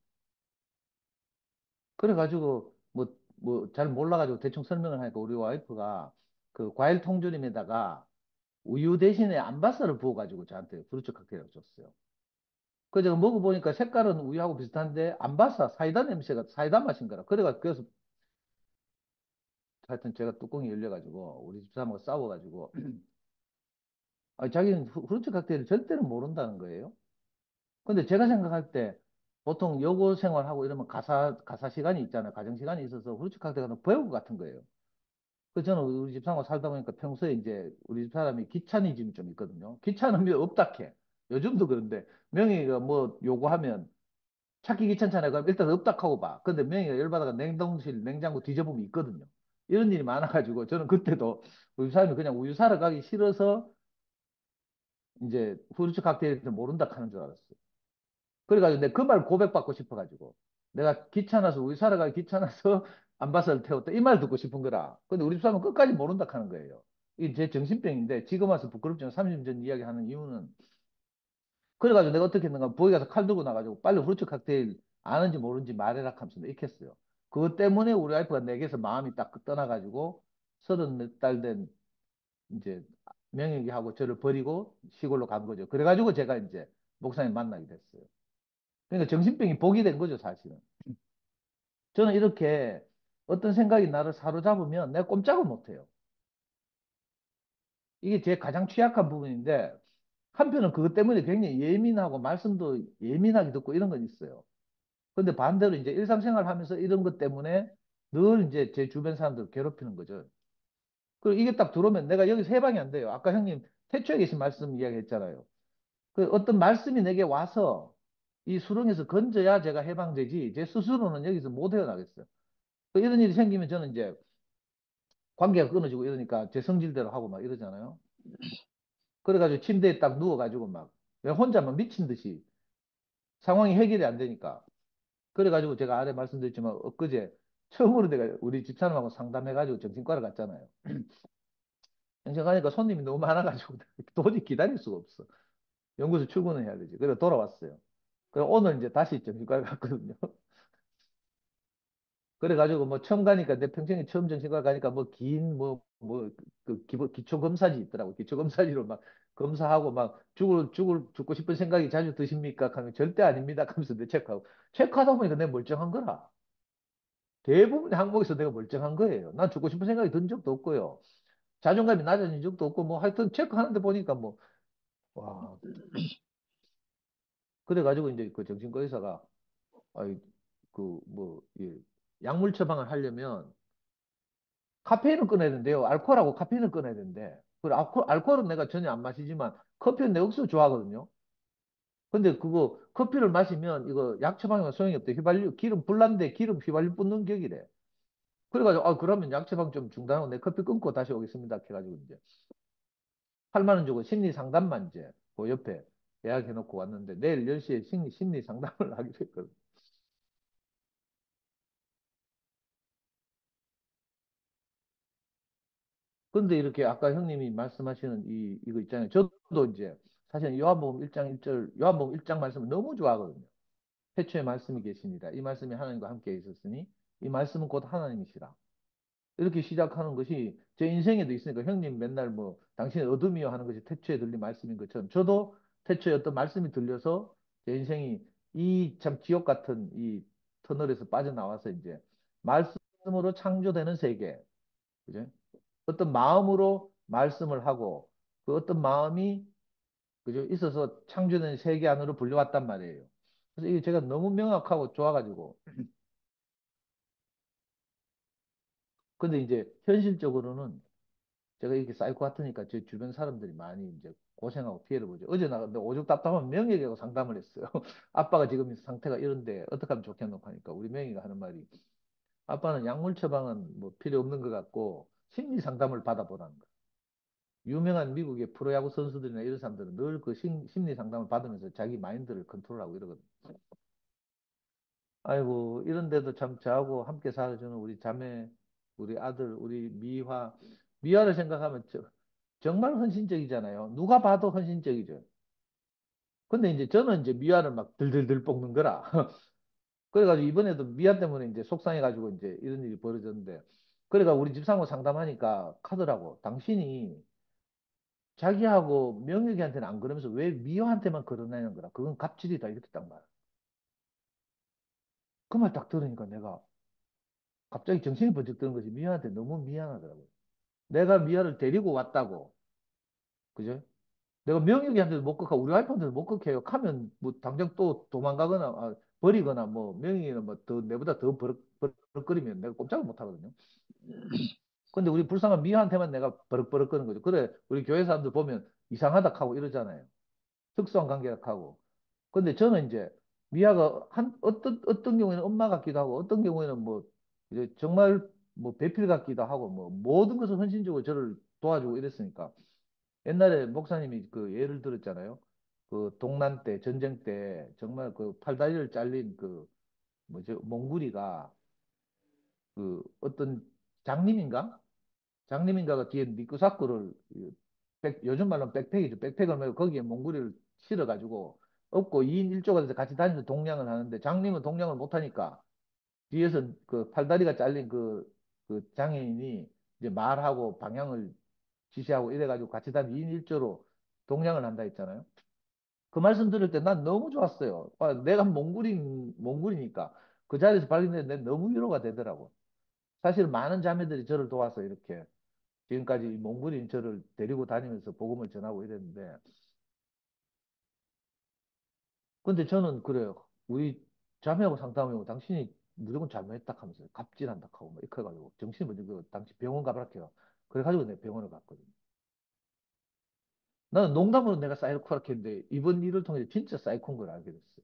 S3: 그래가지고 뭐 잘 몰라가지고 대충 설명을 하니까 우리 와이프가 그 과일 통조림에다가 우유 대신에 안바사를 부어가지고 저한테 후르츠 칵테일을 줬어요. 그 제가 먹어보니까 색깔은 우유하고 비슷한데 안바사 사이다 냄새가 사이다 맛인 거라. 그래서 하여튼 제가 뚜껑이 열려가지고 우리 집사람하고 싸워가지고 자기는 후르츠 칵테일을 절대로 모른다는 거예요. 근데 제가 생각할 때 보통 여고 생활하고 이러면 가사 시간이 있잖아요. 가정 시간이 있어서 후르츠 칵테일은 배울 것 같은 거예요. 저는 우리 집사람하고 살다 보니까 평소에 이제 우리 집사람이 귀차니즘이 좀 있거든요. 귀찮음이 없다 캐. 요즘도 그런데 명희가 뭐 요구하면 찾기 귀찮잖아요. 그럼 일단 없다 하고 봐. 근데 명희가 열받아가 냉동실 냉장고 뒤져보면 있거든요. 이런 일이 많아가지고 저는 그때도 우리 집사람이 그냥 우유 사러 가기 싫어서 이제 후르츠 칵테일을 모른다 하는 줄 알았어요. 그래가지고 내 그 말 고백받고 싶어가지고 내가 귀찮아서 우리 살아가기 귀찮아서 안바사를 태웠다. 이 말 듣고 싶은 거라. 근데 우리 집사람은 끝까지 모른다 하는 거예요. 이게 제 정신병인데 지금 와서 부끄럽지만 30년 전 이야기 하는 이유는 그래가지고 내가 어떻게 했는가 부엌에 가서 칼 들고 나가지고 빨리 후르츠 칵테일 아는지 모르는지 말해라 하면서 익혔어요. 그것 때문에 우리 와이프가 내게서 마음이 딱 떠나가지고 34달 된 이제 명예기하고 저를 버리고 시골로 간 거죠. 그래가지고 제가 이제 목사님 만나게 됐어요. 그러니까 정신병이 복이 된 거죠, 사실은. 저는 이렇게 어떤 생각이 나를 사로잡으면 내가 꼼짝을 못해요. 이게 제 가장 취약한 부분인데 한편은 그것 때문에 굉장히 예민하고 말씀도 예민하게 듣고 이런 건 있어요. 근데 반대로 이제 일상생활 하면서 이런 것 때문에 늘 이제 제 주변 사람들을 괴롭히는 거죠. 그리고 이게 딱 들어오면 내가 여기서 해방이 안 돼요. 아까 형님 태초에 계신 말씀 이야기했잖아요. 그 어떤 말씀이 내게 와서 이 수렁에서 건져야 제가 해방되지 제 스스로는 여기서 못 헤어나겠어요. 그 이런 일이 생기면 저는 이제 관계가 끊어지고 이러니까 제 성질대로 하고 막 이러잖아요. 그래가지고 침대에 딱 누워가지고 막 혼자 막 미친 듯이 상황이 해결이 안 되니까. 그래가지고 제가 아래 말씀드렸지만 엊그제 처음으로 내가 우리 집사람하고 상담해가지고 정신과를 갔잖아요. 정신 가니까 손님이 너무 많아가지고 도저히 기다릴 수가 없어. 연구소 출근을 해야 되지. 그래서 돌아왔어요. 그래 오늘 이제 다시 정신과를 갔거든요. 그래가지고 뭐 처음 가니까 내 평생에 처음 정신과 가니까 뭐 긴 그 기초 검사지 있더라고. 기초 검사지로 막 검사하고 막 죽고 싶은 생각이 자주 드십니까? 하면 절대 아닙니다. 하면서 내 체크하고 체크하다 보니까 내가 멀쩡한 거라. 대부분의 항목에서 내가 멀쩡한 거예요. 난 죽고 싶은 생각이 든 적도 없고요. 자존감이 낮아진 적도 없고 뭐 하여튼 체크하는데 보니까 뭐 와. 그래가지고 이제 그 정신과 의사가 아이 그뭐 예, 약물 처방을 하려면 카페인을 끊어야 된대요. 알코올하고 카페인을 끊어야 된대. 그리고 알코올은 내가 전혀 안 마시지만 커피는 내가 억수로 좋아하거든요. 근데 그거 커피를 마시면 이거 약 처방이면 소용이 없대. 휘발유 기름 불난데 기름 휘발유 붓는 격이래. 그래가지고 그러면 약 처방 좀 중단하고 내 커피 끊고 다시 오겠습니다. 해가지고 이제 8만 원 주고 심리 상담만 이제 그 옆에 예약해 놓고 왔는데 내일 10시에 심리 상담을 하기로 했거든. 근데 이렇게 아까 형님이 말씀하시는 이거 있잖아요. 저도 이제 사실 요한복음 1장 1절, 요한복음 1장 말씀을 너무 좋아하거든요. 태초에 말씀이 계시니라. 이 말씀이 하나님과 함께 있었으니 이 말씀은 곧 하나님이시라. 이렇게 시작하는 것이 제 인생에도 있으니까 형님 맨날 뭐 당신의 어둠이요 하는 것이 태초에 들린 말씀인 것처럼 저도 태초에 어떤 말씀이 들려서 제 인생이 이 참 지옥 같은 이 터널에서 빠져나와서 이제 말씀으로 창조되는 세계, 그죠? 어떤 마음으로 말씀을 하고 그 어떤 마음이 그죠? 있어서 창조된 세계 안으로 불려왔단 말이에요. 그래서 이게 제가 너무 명확하고 좋아가지고 근데 이제 현실적으로는 제가 이렇게 사이코 같으니까 제 주변 사람들이 많이 이제 고생하고 피해를 보죠. 어제 나 근데 오죽 답답하면 명예하고 상담을 했어요. 아빠가 지금 상태가 이런데 어떻게 하면 좋겠노 하니까 우리 명예가 하는 말이 아빠는 약물 처방은 뭐 필요 없는 것 같고 심리 상담을 받아보라는 거예요. 유명한 미국의 프로야구 선수들이나 이런 사람들은 늘 그 심리 상담을 받으면서 자기 마인드를 컨트롤하고 이러거든요. 아이고, 이런데도 참 저하고 함께 살아주는 우리 자매, 우리 아들, 우리 미화. 미화를 생각하면 정말 헌신적이잖아요. 누가 봐도 헌신적이죠. 근데 이제 저는 이제 미화를 막 들들들 볶는 거라. 그래가지고 이번에도 미화 때문에 이제 속상해가지고 이제 이런 일이 벌어졌는데. 그래가 우리 집사하고 상담하니까 카더라고. 당신이 자기하고 명혁이한테는 안 그러면서 왜 미화한테만 그러냐는 거라. 그건 갑질이다. 이렇게 딱 말. 그 말 딱 들으니까 내가 갑자기 정신이 번쩍 드는 것이 미아한테 너무 미안하더라고요. 내가 미아를 데리고 왔다고. 그죠? 내가 명혁이한테도 못 극하고 우리 와이프한테도 못 극해요. 하면 뭐 당장 또 도망가거나 버리거나 뭐 명혁이는 뭐 더 내보다 더 버럭거리면 내가 꼼짝을 못 하거든요. 근데 우리 불쌍한 미아한테만 내가 버럭버럭거리는 거죠. 그래 우리 교회 사람들 보면 이상하다 하고 이러잖아요. 특수한 관계라 하고. 근데 저는 이제 미아가 어떤 경우에는 엄마 같기도 하고 어떤 경우에는 뭐 이제 정말 뭐 배필 같기도 하고 뭐 모든 것을 헌신적으로 저를 도와주고 이랬으니까 옛날에 목사님이 그 예를 들었잖아요. 그 동란 때 전쟁 때 정말 그 팔다리를 잘린 그 뭐죠? 몽구리가 그 어떤 장님인가가 뒤에 니꾸사꾸를 요즘 말로는 백팩이죠. 백팩을 메고 거기에 몽구리를 실어가지고 업고 2인 1조가 돼서 같이 다니면서 동냥을 하는데 장님은 동냥을 못하니까 뒤에서 그 팔다리가 잘린 그 장애인이 이제 말하고 방향을 지시하고 이래가지고 같이 다니면서 2인 1조로 동냥을 한다 했잖아요. 그 말씀 들을 때 난 너무 좋았어요. 내가 몽골이니까 그 자리에서 발견했는데 너무 위로가 되더라고. 사실 많은 자매들이 저를 도와서 이렇게 지금까지 몽골인 저를 데리고 다니면서 복음을 전하고 이랬는데, 근데 저는 그래요. 우리 자매하고 상담하면 당신이 무조건 잘못했다 하면서 갑질한다 하고 막 이렇게 해가지고 정신이 뭐지 그 당시 병원 가보라 해요. 그래가지고 내가 병원을 갔거든요. 나는 농담으로 내가 사이코라 했는데 이번 일을 통해 진짜 사이코인 걸 알게 됐어요.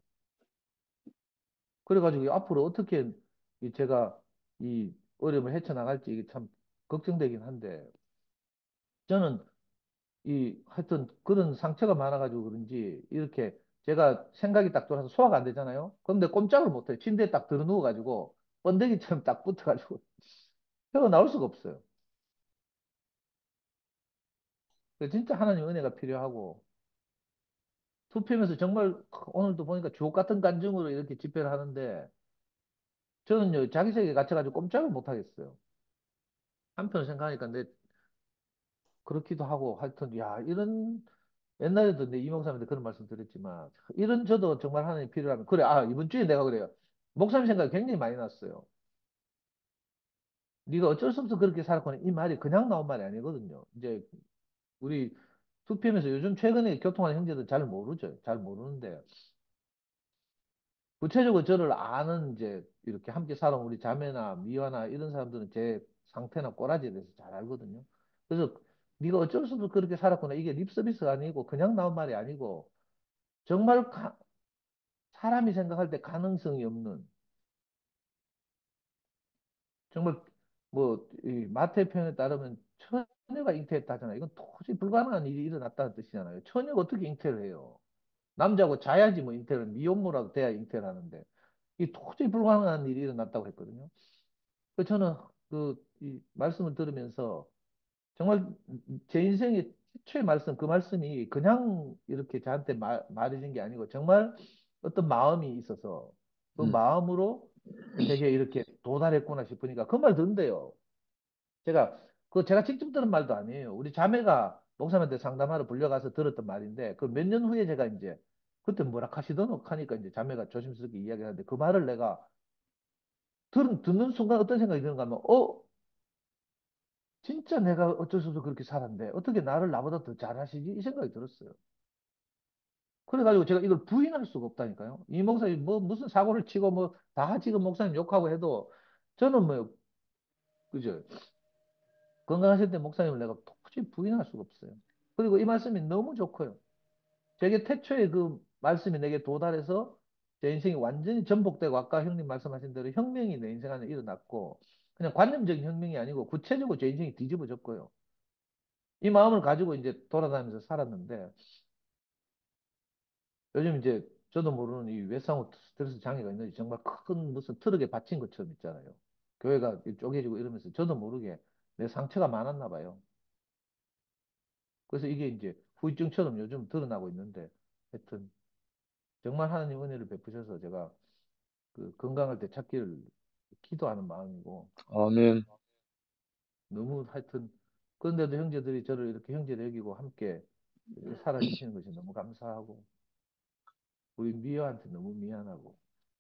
S3: 그래가지고 앞으로 어떻게 제가 이 어려움을 헤쳐나갈지 이게 참 걱정되긴 한데, 저는 하여튼 그런 상처가 많아가지고 그런지 이렇게 제가 생각이 딱 돌아서 소화가 안 되잖아요. 그런데 꼼짝을 못해요. 침대에 딱 들어 누워가지고 번데기처럼 딱 붙어가지고 헤어 나올 수가 없어요. 그래서 진짜 하나님 은혜가 필요하고, 투표면서 정말 오늘도 보니까 주옥 같은 간증으로 이렇게 집회를 하는데 저는요 자기 세계에 갇혀가지고 꼼짝을 못 하겠어요. 한편으로 생각하니까 내 그렇기도 하고 하여튼 야 이런 옛날에도 내 이목사님한테 그런 말씀 드렸지만 이런 저도 정말 하나님 필요하면 그래 이번 주에 내가 그래요. 목사님 생각이 굉장히 많이 났어요. 네가 어쩔 수 없어 그렇게 살았거나 이 말이 그냥 나온 말이 아니거든요. 이제 우리 2PM에서 요즘 최근에 교통하는 형제들 잘 모르죠. 잘 모르는데 구체적으로 저를 아는 이제 이렇게 함께 살아온 우리 자매나 미화나 이런 사람들은 제 상태나 꼬라지에 대해서 잘 알거든요. 그래서 네가 어쩔 수 없어 그렇게 살았구나. 이게 립 서비스가 아니고 그냥 나온 말이 아니고 정말 사람이 생각할 때 가능성이 없는 정말 뭐 이 마태 표현에 따르면 처녀가 잉태했다 하잖아요. 이건 도저히 불가능한 일이 일어났다는 뜻이잖아요. 처녀가 어떻게 잉태를 해요? 남자하고 자야지 뭐 잉태를 미혼모라도 돼야 잉태를 하는데 이 도저히 불가능한 일이 일어났다고 했거든요. 그 저는 이 말씀을 들으면서 정말 제 인생의 최초의 말씀, 그 말씀이 그냥 이렇게 저한테 말해진 게 아니고 정말 어떤 마음이 있어서 그 마음으로 되게 이렇게 도달했구나 싶으니까 그 말 듣는데요. 제가 직접 들은 말도 아니에요. 우리 자매가 목사님한테 상담하러 불려가서 들었던 말인데 그 몇 년 후에 제가 이제 그때 뭐라 하시더노 하니까 이제 자매가 조심스럽게 이야기하는데 그 말을 내가 듣는 순간 어떤 생각이 드는가 하면 진짜 내가 어쩔 수 없어 그렇게 살았는데 어떻게 나를 나보다 더 잘하시지? 이 생각이 들었어요. 그래가지고 제가 이걸 부인할 수가 없다니까요. 이 목사님 뭐 무슨 사고를 치고 뭐 다 지금 목사님 욕하고 해도 저는 뭐 그죠? 건강하실 때 목사님을 내가 도저히 부인할 수가 없어요. 그리고 이 말씀이 너무 좋고요. 제게 태초에 그 말씀이 내게 도달해서 제 인생이 완전히 전복되고 아까 형님 말씀하신 대로 혁명이 내 인생 안에 일어났고 그냥 관념적인 혁명이 아니고 구체적으로 제 인생이 뒤집어졌고요. 이 마음을 가지고 이제 돌아다니면서 살았는데 요즘 이제 저도 모르는 이 외상후 스트레스 장애가 있는지 정말 큰 무슨 트럭에 받친 것처럼 있잖아요. 교회가 쪼개지고 이러면서 저도 모르게 내 상처가 많았나 봐요. 그래서 이게 이제 후유증처럼 요즘 드러나고 있는데 하여튼 정말 하나님 은혜를 베푸셔서 제가 그 건강할 때 찾기를 기도하는 마음이고
S2: 아멘.
S3: 너무 하여튼 그런데도 형제들이 저를 이렇게 형제로 여기고 함께 이렇게 살아주시는 것이 너무 감사하고 우리 미아한테 너무 미안하고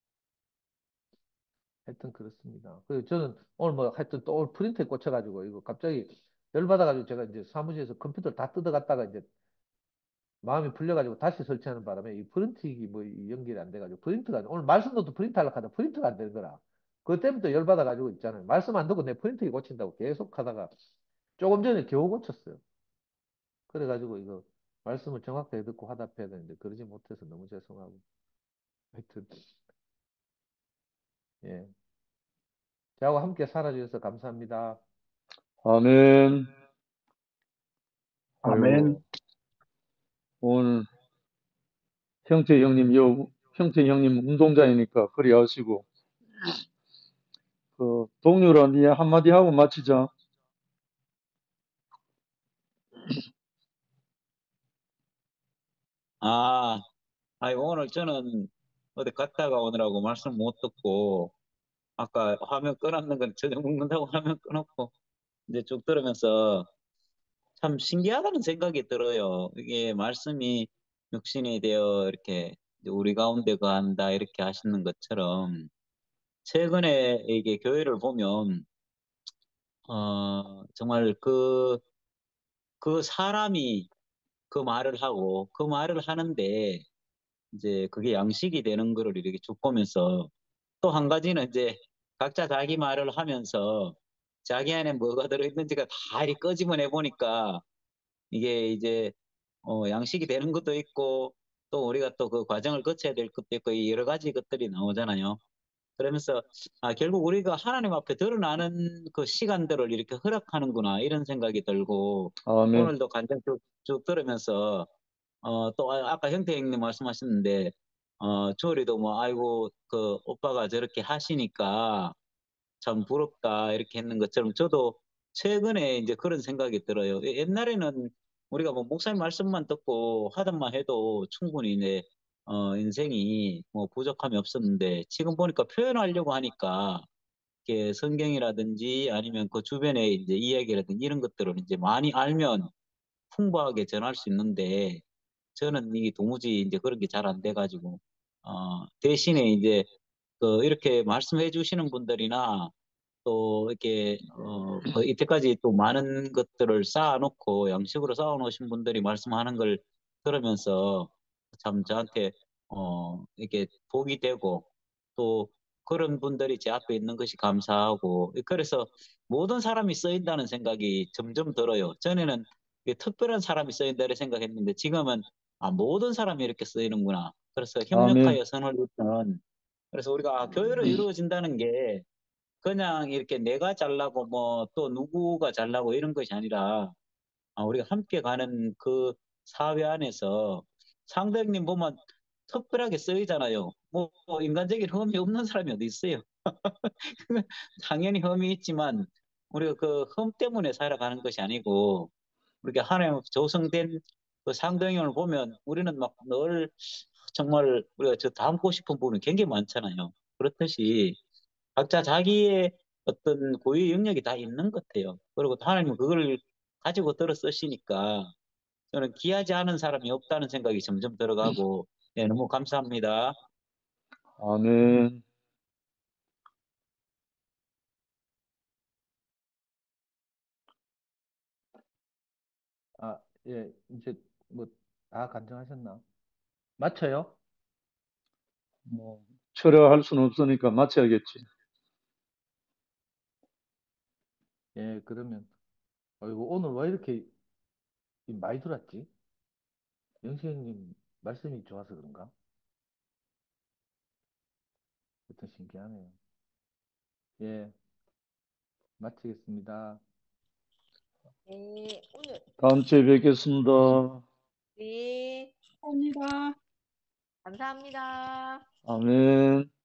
S3: 하여튼 그렇습니다. 그래서 저는 오늘 뭐 하여튼 또 오늘 프린터에 꽂혀가지고 이거 갑자기 열받아가지고 제가 이제 사무실에서 컴퓨터를 다 뜯어갔다가 이제 마음이 풀려가지고 다시 설치하는 바람에 이 프린팅이 뭐 연결이 안 돼가지고 프린터가 오늘 말씀도 프린트 하려고 하다 프린터가 안 되는 거라. 그것 때문에 열받아가지고 있잖아요. 말씀 안 듣고 내 프린터기 고친다고 계속 하다가 조금 전에 겨우 고쳤어요. 그래가지고 이거 말씀을 정확하게 듣고 화답해야 되는데 그러지 못해서 너무 죄송하고 하여튼 예. 저하고 함께 살아주셔서 감사합니다.
S2: 아멘.
S9: 아멘.
S2: 아이고, 오늘 형태 형님 운동자이니까 그리 하시고 동률아, 니 한마디 하고 마치자.
S11: 오늘 저는 어디 갔다가 오느라고 말씀 못 듣고, 아까 화면 끊었는 건 저녁 먹는다고 화면 끊었고, 이제 쭉 들으면서 참 신기하다는 생각이 들어요. 이게 말씀이 육신이 되어 이렇게 이제 우리 가운데 거한다 이렇게 하시는 것처럼, 최근에 이게 교회를 보면, 정말 그 사람이 그 말을 하고 그 말을 하는데 이제 그게 양식이 되는 거를 이렇게 쭉 보면서, 또 한 가지는 이제 각자 자기 말을 하면서 자기 안에 뭐가 들어있는지가 다 이렇게 끄집어내 보니까 이게 이제 양식이 되는 것도 있고, 또 우리가 또 그 과정을 거쳐야 될 것도 있고, 이 여러 가지 것들이 나오잖아요. 그러면서 결국 우리가 하나님 앞에 드러나는 그 시간들을 이렇게 허락하는구나 이런 생각이 들고,
S2: 아멘.
S11: 오늘도 간증 쭉 들으면서 또 아까 형태 형님 말씀하셨는데 주얼이도 뭐 아이고 그 오빠가 저렇게 하시니까 참 부럽다 이렇게 했는 것처럼, 저도 최근에 이제 그런 생각이 들어요. 옛날에는 우리가 뭐 목사님 말씀만 듣고 하던만 해도 충분히 이제 인생이 뭐 부족함이 없었는데, 지금 보니까 표현하려고 하니까 이렇게 성경이라든지 아니면 그 주변에 이제 이야기라든지 이런 것들을 이제 많이 알면 풍부하게 전할 수 있는데, 저는 이게 도무지 이제 그런 게 잘 안 돼가지고 대신에 이제 그 이렇게 말씀해 주시는 분들이나 또 이렇게 그 이때까지 또 많은 것들을 쌓아놓고 양식으로 쌓아놓으신 분들이 말씀하는 걸 들으면서 참 저한테 이렇게 복이 되고, 또 그런 분들이 제 앞에 있는 것이 감사하고, 그래서 모든 사람이 쓰인다는 생각이 점점 들어요. 전에는 이게 특별한 사람이 쓰인다 이렇게 생각했는데, 지금은 모든 사람이 이렇게 쓰이는구나. 그래서
S2: 아멘.
S11: 협력하여 선을 잇는, 그래서 우리가 교회로 이루어진다는 게 그냥 이렇게 내가 잘나고 뭐 또 누구가 잘나고 이런 것이 아니라, 우리가 함께 가는 그 사회 안에서 상대님 보면 특별하게 쓰이잖아요. 뭐 인간적인 흠이 없는 사람이 어디 있어요. 당연히 흠이 있지만 우리가 그 흠 때문에 살아가는 것이 아니고, 우리가 하나님 조성된 그 상대형을 보면 우리는 막 늘 정말 우리가 저 닮고 싶은 부분이 굉장히 많잖아요. 그렇듯이 각자 자기의 어떤 고유 영역이 다 있는 것 같아요. 그리고 또 하나님은 그걸 가지고 들어 쓰시니까 저는 귀하지 않은 사람이 없다는 생각이 점점 들어가고, 네, 너무 감사합니다.
S2: 아멘.
S3: 예, 이제 뭐 다 간증하셨나? 마쳐요?
S2: 뭐, 철회할 수는 없으니까 마쳐야겠지.
S3: 예, 그러면 아이고 오늘 왜 이렇게 많이 들었지? 영식 형님 말씀이 좋아서 그런가? 하여튼 신기하네요. 예, 마치겠습니다.
S14: 네, 오늘,
S2: 다음 주에 뵙겠습니다.
S14: 네,
S5: 감사합니다.
S14: 감사합니다.
S2: 아멘.